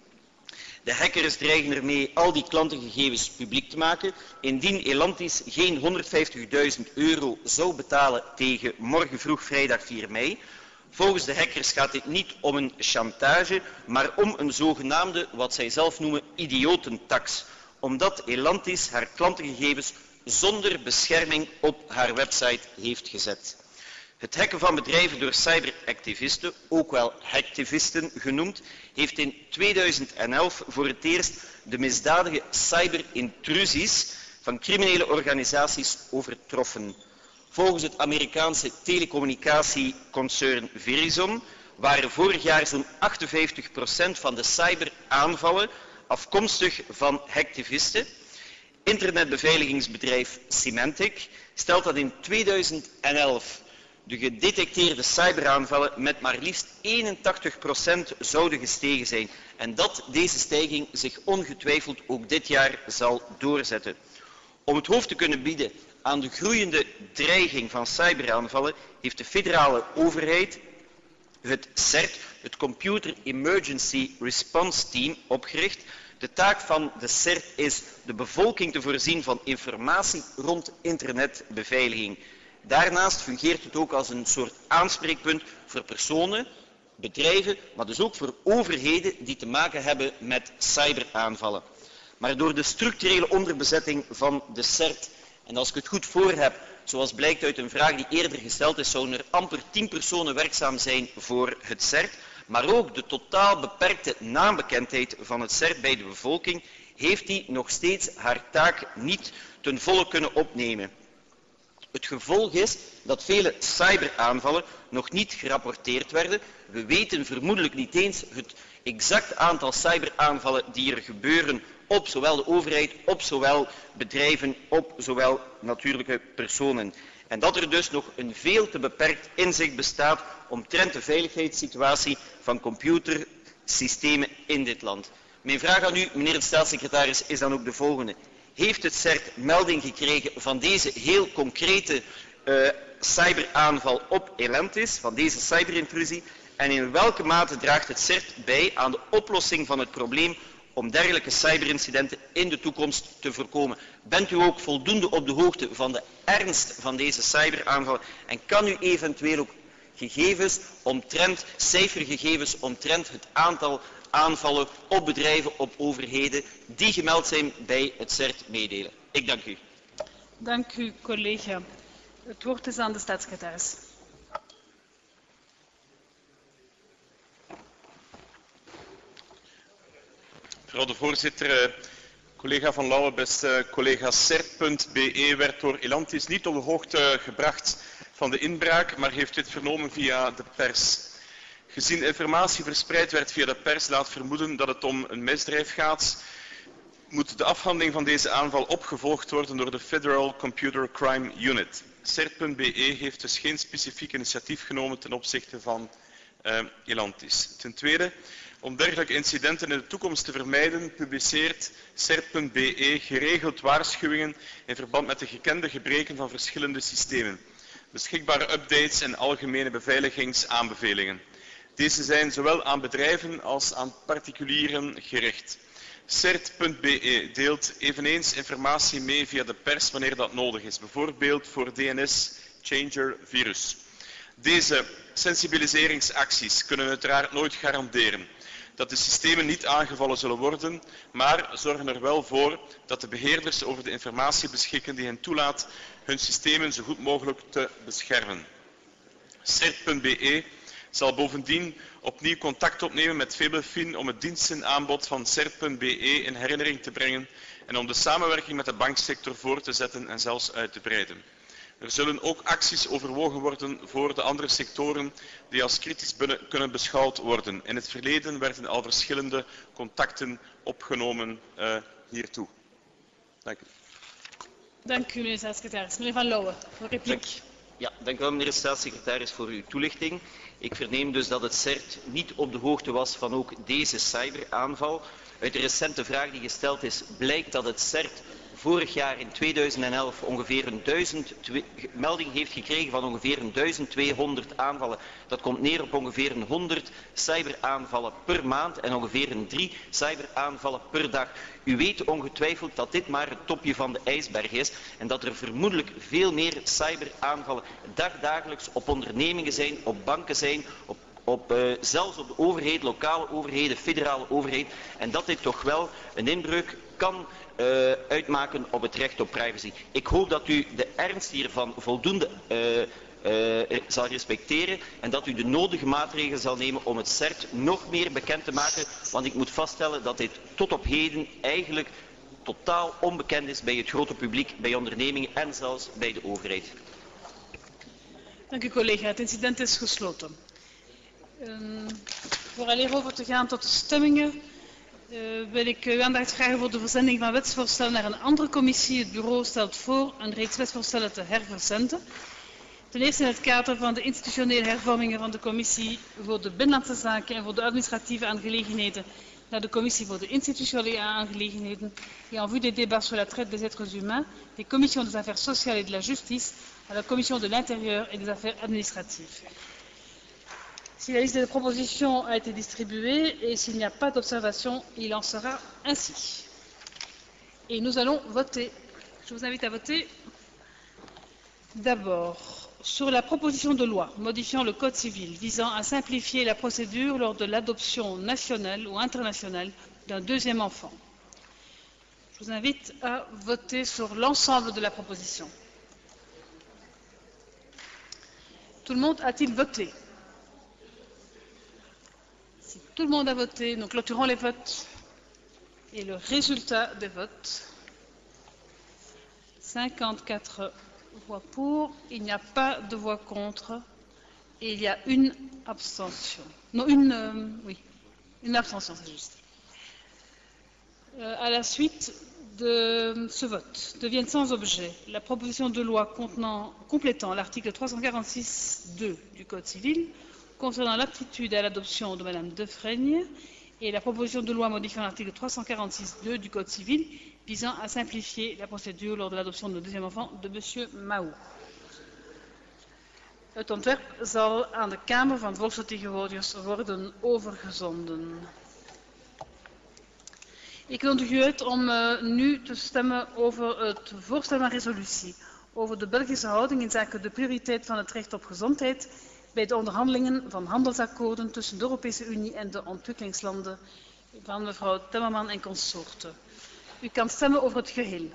De hackers dreigen ermee al die klantengegevens publiek te maken indien Elantis geen honderdvijftigduizend euro zou betalen tegen morgen vroeg vrijdag vier mei. Volgens de hackers gaat dit niet om een chantage, maar om een zogenaamde, wat zij zelf noemen, idiotentax, omdat Elantis haar klantengegevens zonder bescherming op haar website heeft gezet. Het hacken van bedrijven door cyberactivisten, ook wel hacktivisten genoemd, heeft in tweeduizend elf voor het eerst de misdadige cyberintrusies van criminele organisaties overtroffen. Volgens het Amerikaanse telecommunicatieconcern Verizon waren vorig jaar zo'n achtenvijftig procent van de cyberaanvallen afkomstig van hacktivisten. Internetbeveiligingsbedrijf Symantec stelt dat in tweeduizend elf de gedetecteerde cyberaanvallen met maar liefst eenentachtig procent zouden gestegen zijn en dat deze stijging zich ongetwijfeld ook dit jaar zal doorzetten. Om het hoofd te kunnen bieden aan de groeiende dreiging van cyberaanvallen heeft de federale overheid het C E R T, het Computer Emergency Response Team, opgericht. De taak van de C E R T is de bevolking te voorzien van informatie rond internetbeveiliging. Daarnaast fungeert het ook als een soort aanspreekpunt voor personen, bedrijven, maar dus ook voor overheden die te maken hebben met cyberaanvallen. Maar door de structurele onderbezetting van de C E R T, en als ik het goed voor heb, zoals blijkt uit een vraag die eerder gesteld is, zouden er amper tien personen werkzaam zijn voor het C E R T, maar ook de totaal beperkte naambekendheid van het C E R T bij de bevolking, heeft die nog steeds haar taak niet ten volle kunnen opnemen. Het gevolg is dat vele cyberaanvallen nog niet gerapporteerd werden. We weten vermoedelijk niet eens het exact aantal cyberaanvallen die er gebeuren op zowel de overheid, op zowel bedrijven, op zowel natuurlijke personen. En dat er dus nog een veel te beperkt inzicht bestaat omtrent de veiligheidssituatie van computersystemen in dit land. Mijn vraag aan u, meneer de staatssecretaris, is dan ook de volgende. Heeft het C E R T melding gekregen van deze heel concrete uh, cyberaanval op Elentis, van deze cyberintrusie? En in welke mate draagt het C E R T bij aan de oplossing van het probleem om dergelijke cyberincidenten in de toekomst te voorkomen? Bent u ook voldoende op de hoogte van de ernst van deze cyberaanvallen? En kan u eventueel ook gegevens omtrent, cijfergegevens omtrent het aantal aanvallen op bedrijven, op overheden die gemeld zijn bij het C E R T meedelen? Ik dank u. Dank u, collega. Het woord is aan de staatssecretaris. Mevrouw de voorzitter, collega Van Lauwe, beste collega, C E R T punt B E werd door Elentis niet op de hoogte gebracht van de inbraak, maar heeft dit vernomen via de pers. Gezien informatie verspreid werd via de pers laat vermoeden dat het om een misdrijf gaat, moet de afhandeling van deze aanval opgevolgd worden door de Federal Computer Crime Unit. C E R T punt B E heeft dus geen specifiek initiatief genomen ten opzichte van uh, Elentis. Ten tweede, om dergelijke incidenten in de toekomst te vermijden, publiceert C E R T punt B E geregeld waarschuwingen in verband met de gekende gebreken van verschillende systemen, beschikbare updates en algemene beveiligingsaanbevelingen. Deze zijn zowel aan bedrijven als aan particulieren gericht. C E R T punt B E deelt eveneens informatie mee via de pers wanneer dat nodig is, bijvoorbeeld voor D N S Changer virus. Deze sensibiliseringsacties kunnen uiteraard nooit garanderen dat de systemen niet aangevallen zullen worden, maar zorgen er wel voor dat de beheerders over de informatie beschikken die hen toelaat hun systemen zo goed mogelijk te beschermen. C E R T punt B E zal bovendien opnieuw contact opnemen met Febelfin om het dienstenaanbod van C E R T punt B E in herinnering te brengen en om de samenwerking met de banksector voor te zetten en zelfs uit te breiden. Er zullen ook acties overwogen worden voor de andere sectoren die als kritisch kunnen beschouwd worden. In het verleden werden al verschillende contacten opgenomen uh, hiertoe. Dank u. Dank u, meneer de staatssecretaris. Meneer Van Lauwe, voor repliek. Ja, dank u wel, meneer de staatssecretaris, voor uw toelichting. Ik verneem dus dat het C E R T niet op de hoogte was van ook deze cyberaanval. Uit de recente vraag die gesteld is, blijkt dat het C E R T vorig jaar in tweeduizend elf ongeveer een duizend melding heeft gekregen van ongeveer duizend tweehonderd aanvallen. Dat komt neer op ongeveer honderd cyberaanvallen per maand en ongeveer drie cyberaanvallen per dag. U weet ongetwijfeld dat dit maar het topje van de ijsberg is en dat er vermoedelijk veel meer cyberaanvallen dagdagelijks op ondernemingen zijn, op banken zijn, op Op, uh, zelfs op de overheid, lokale overheden, federale overheid, en dat dit toch wel een inbreuk kan uh, uitmaken op het recht op privacy. Ik hoop dat u de ernst hiervan voldoende uh, uh, zal respecteren en dat u de nodige maatregelen zal nemen om het C E R T nog meer bekend te maken, want ik moet vaststellen dat dit tot op heden eigenlijk totaal onbekend is bij het grote publiek, bij ondernemingen en zelfs bij de overheid. Dank u, collega. Het incident is gesloten. Um, voor alleen over te gaan tot de stemmingen, uh, wil ik uw aandacht vragen voor de verzending van wetsvoorstellen naar een andere commissie. Het bureau stelt voor een reeks wetsvoorstellen te herverzenden. Ten eerste in het kader van de institutionele hervormingen van de commissie voor de binnenlandse zaken en voor de administratieve aangelegenheden naar de commissie voor de institutionele aangelegenheden et en vue des débats sur la traite des êtres humains, des commissions des affaires sociales et de la justice à la commission de l'intérieur et des affaires administratives. Si la liste des propositions a été distribuée et s'il n'y a pas d'observation, il en sera ainsi. Et nous allons voter. Je vous invite à voter. D'abord, sur la proposition de loi modifiant le Code civil visant à simplifier la procédure lors de l'adoption nationale ou internationale d'un deuxième enfant. Je vous invite à voter sur l'ensemble de la proposition. Tout le monde a-t-il voté? Si tout le monde a voté, nous clôturons les votes. Et le résultat des votes, cinquante-quatre voix pour, il n'y a pas de voix contre et il y a une abstention. Non, une, euh, oui, une abstention, c'est juste. Euh, à la suite de ce vote, deviennent sans objet la proposition de loi contenant, complétant l'article trois cent quarante-six deux du Code civil concernant l'aptitude à l'adoption de Madame Defraigne et la proposition de loi modifiant l'article trois cent quarante-six deux du Code civil visant à simplifier la procédure lors de l'adoption de deuxième enfant de Monsieur Mahou. Het ontwerp zal aan de Kamer van Volksvertegenwoordigers worden overgezonden. Ik nodig u uit om uh, nu te stemmen over het voorstel van resolutie over de Belgische houding in zaken de prioriteit van het recht op gezondheid bij de onderhandelingen van handelsakkoorden tussen de Europese Unie en de ontwikkelingslanden van mevrouw Timmerman en consorten. U kan stemmen over het geheel.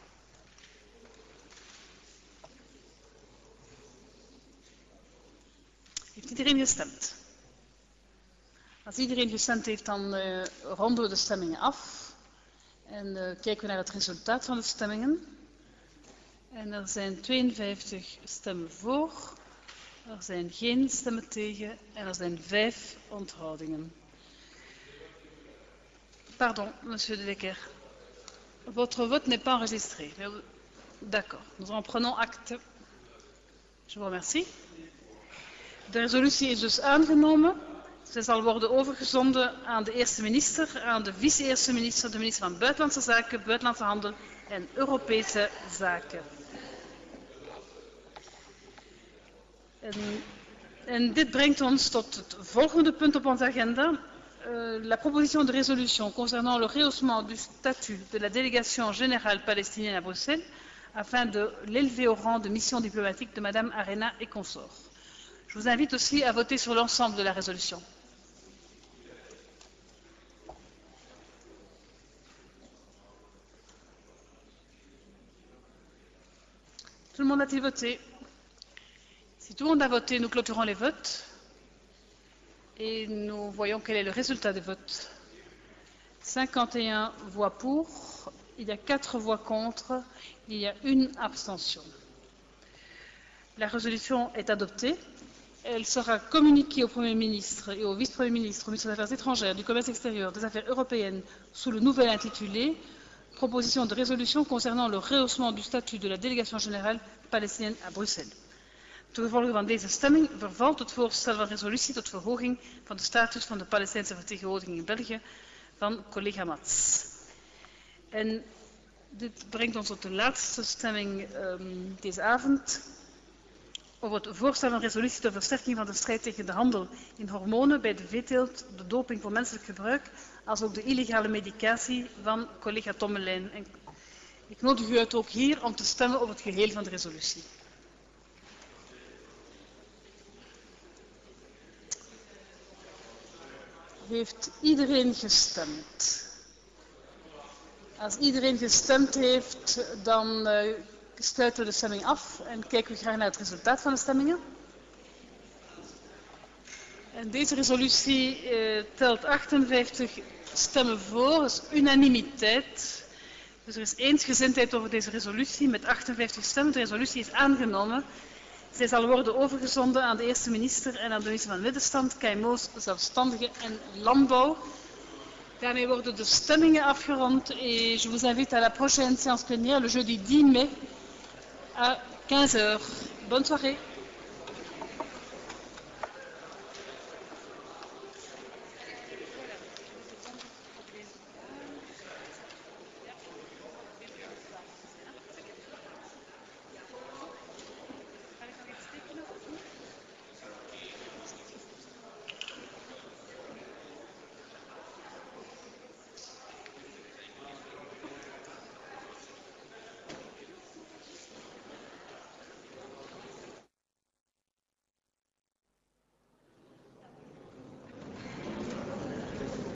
Heeft iedereen gestemd? Als iedereen gestemd heeft, dan uh, ronden we de stemmingen af. En uh, kijken we naar het resultaat van de stemmingen. En er zijn tweeënvijftig stemmen voor. Er zijn geen stemmen tegen en er zijn vijf onthoudingen. Pardon, monsieur De Decker. Votre vote n'est pas enregistré. D'accord, nous en prenons acte. Je vous remercie. De resolutie is dus aangenomen. Zij zal worden overgezonden aan de eerste minister, aan de vice-eerste minister, de minister van Buitenlandse Zaken, Buitenlandse Handel en Europese Zaken. En, en dit brengt ons tot het volgende punt op onze agenda. Uh, la proposition de résolution concernant le rehaussement du statut de la délégation générale palestinienne à Bruxelles afin de l'élever au rang de mission diplomatique de Madame Arena et consorts. Je vous invite aussi à voter sur l'ensemble de la résolution. Tout le monde a-t-il voté? Si tout le monde a voté, nous clôturons les votes et nous voyons quel est le résultat des votes. cinquante et un voix pour, il y a quatre voix contre, il y a une abstention. La résolution est adoptée. Elle sera communiquée au Premier ministre et au Vice-Premier ministre, au ministre des Affaires étrangères, du Commerce extérieur, des Affaires européennes, sous le nouvel intitulé « Proposition de résolution concernant le rehaussement du statut de la délégation générale palestinienne à Bruxelles ». Ten gevolge van deze stemming vervalt het voorstel van resolutie tot verhoging van de status van de Palestijnse vertegenwoordiging in België van collega Mats. En dit brengt ons tot de laatste stemming um, deze avond over het voorstel van resolutie ter versterking van de strijd tegen de handel in hormonen bij de veeteelt, de doping voor menselijk gebruik, als ook de illegale medicatie van collega Tommelijn. En ik nodig u uit ook hier om te stemmen over het geheel van de resolutie. Heeft iedereen gestemd? Als iedereen gestemd heeft, dan uh, sluiten we de stemming af en kijken we graag naar het resultaat van de stemmingen. En deze resolutie uh, telt achtenvijftig stemmen voor, dat is unanimiteit. Dus er is eensgezindheid over deze resolutie met achtenvijftig stemmen. De resolutie is aangenomen. Zij zal worden overgezonden aan de eerste minister en aan de minister van Middenstand, K M O's, Zelfstandigen en Landbouw. Daarmee worden de stemmingen afgerond et je vous invite à la prochaine séance plénière le jeudi dix mai à quinze heures. Bonne soirée.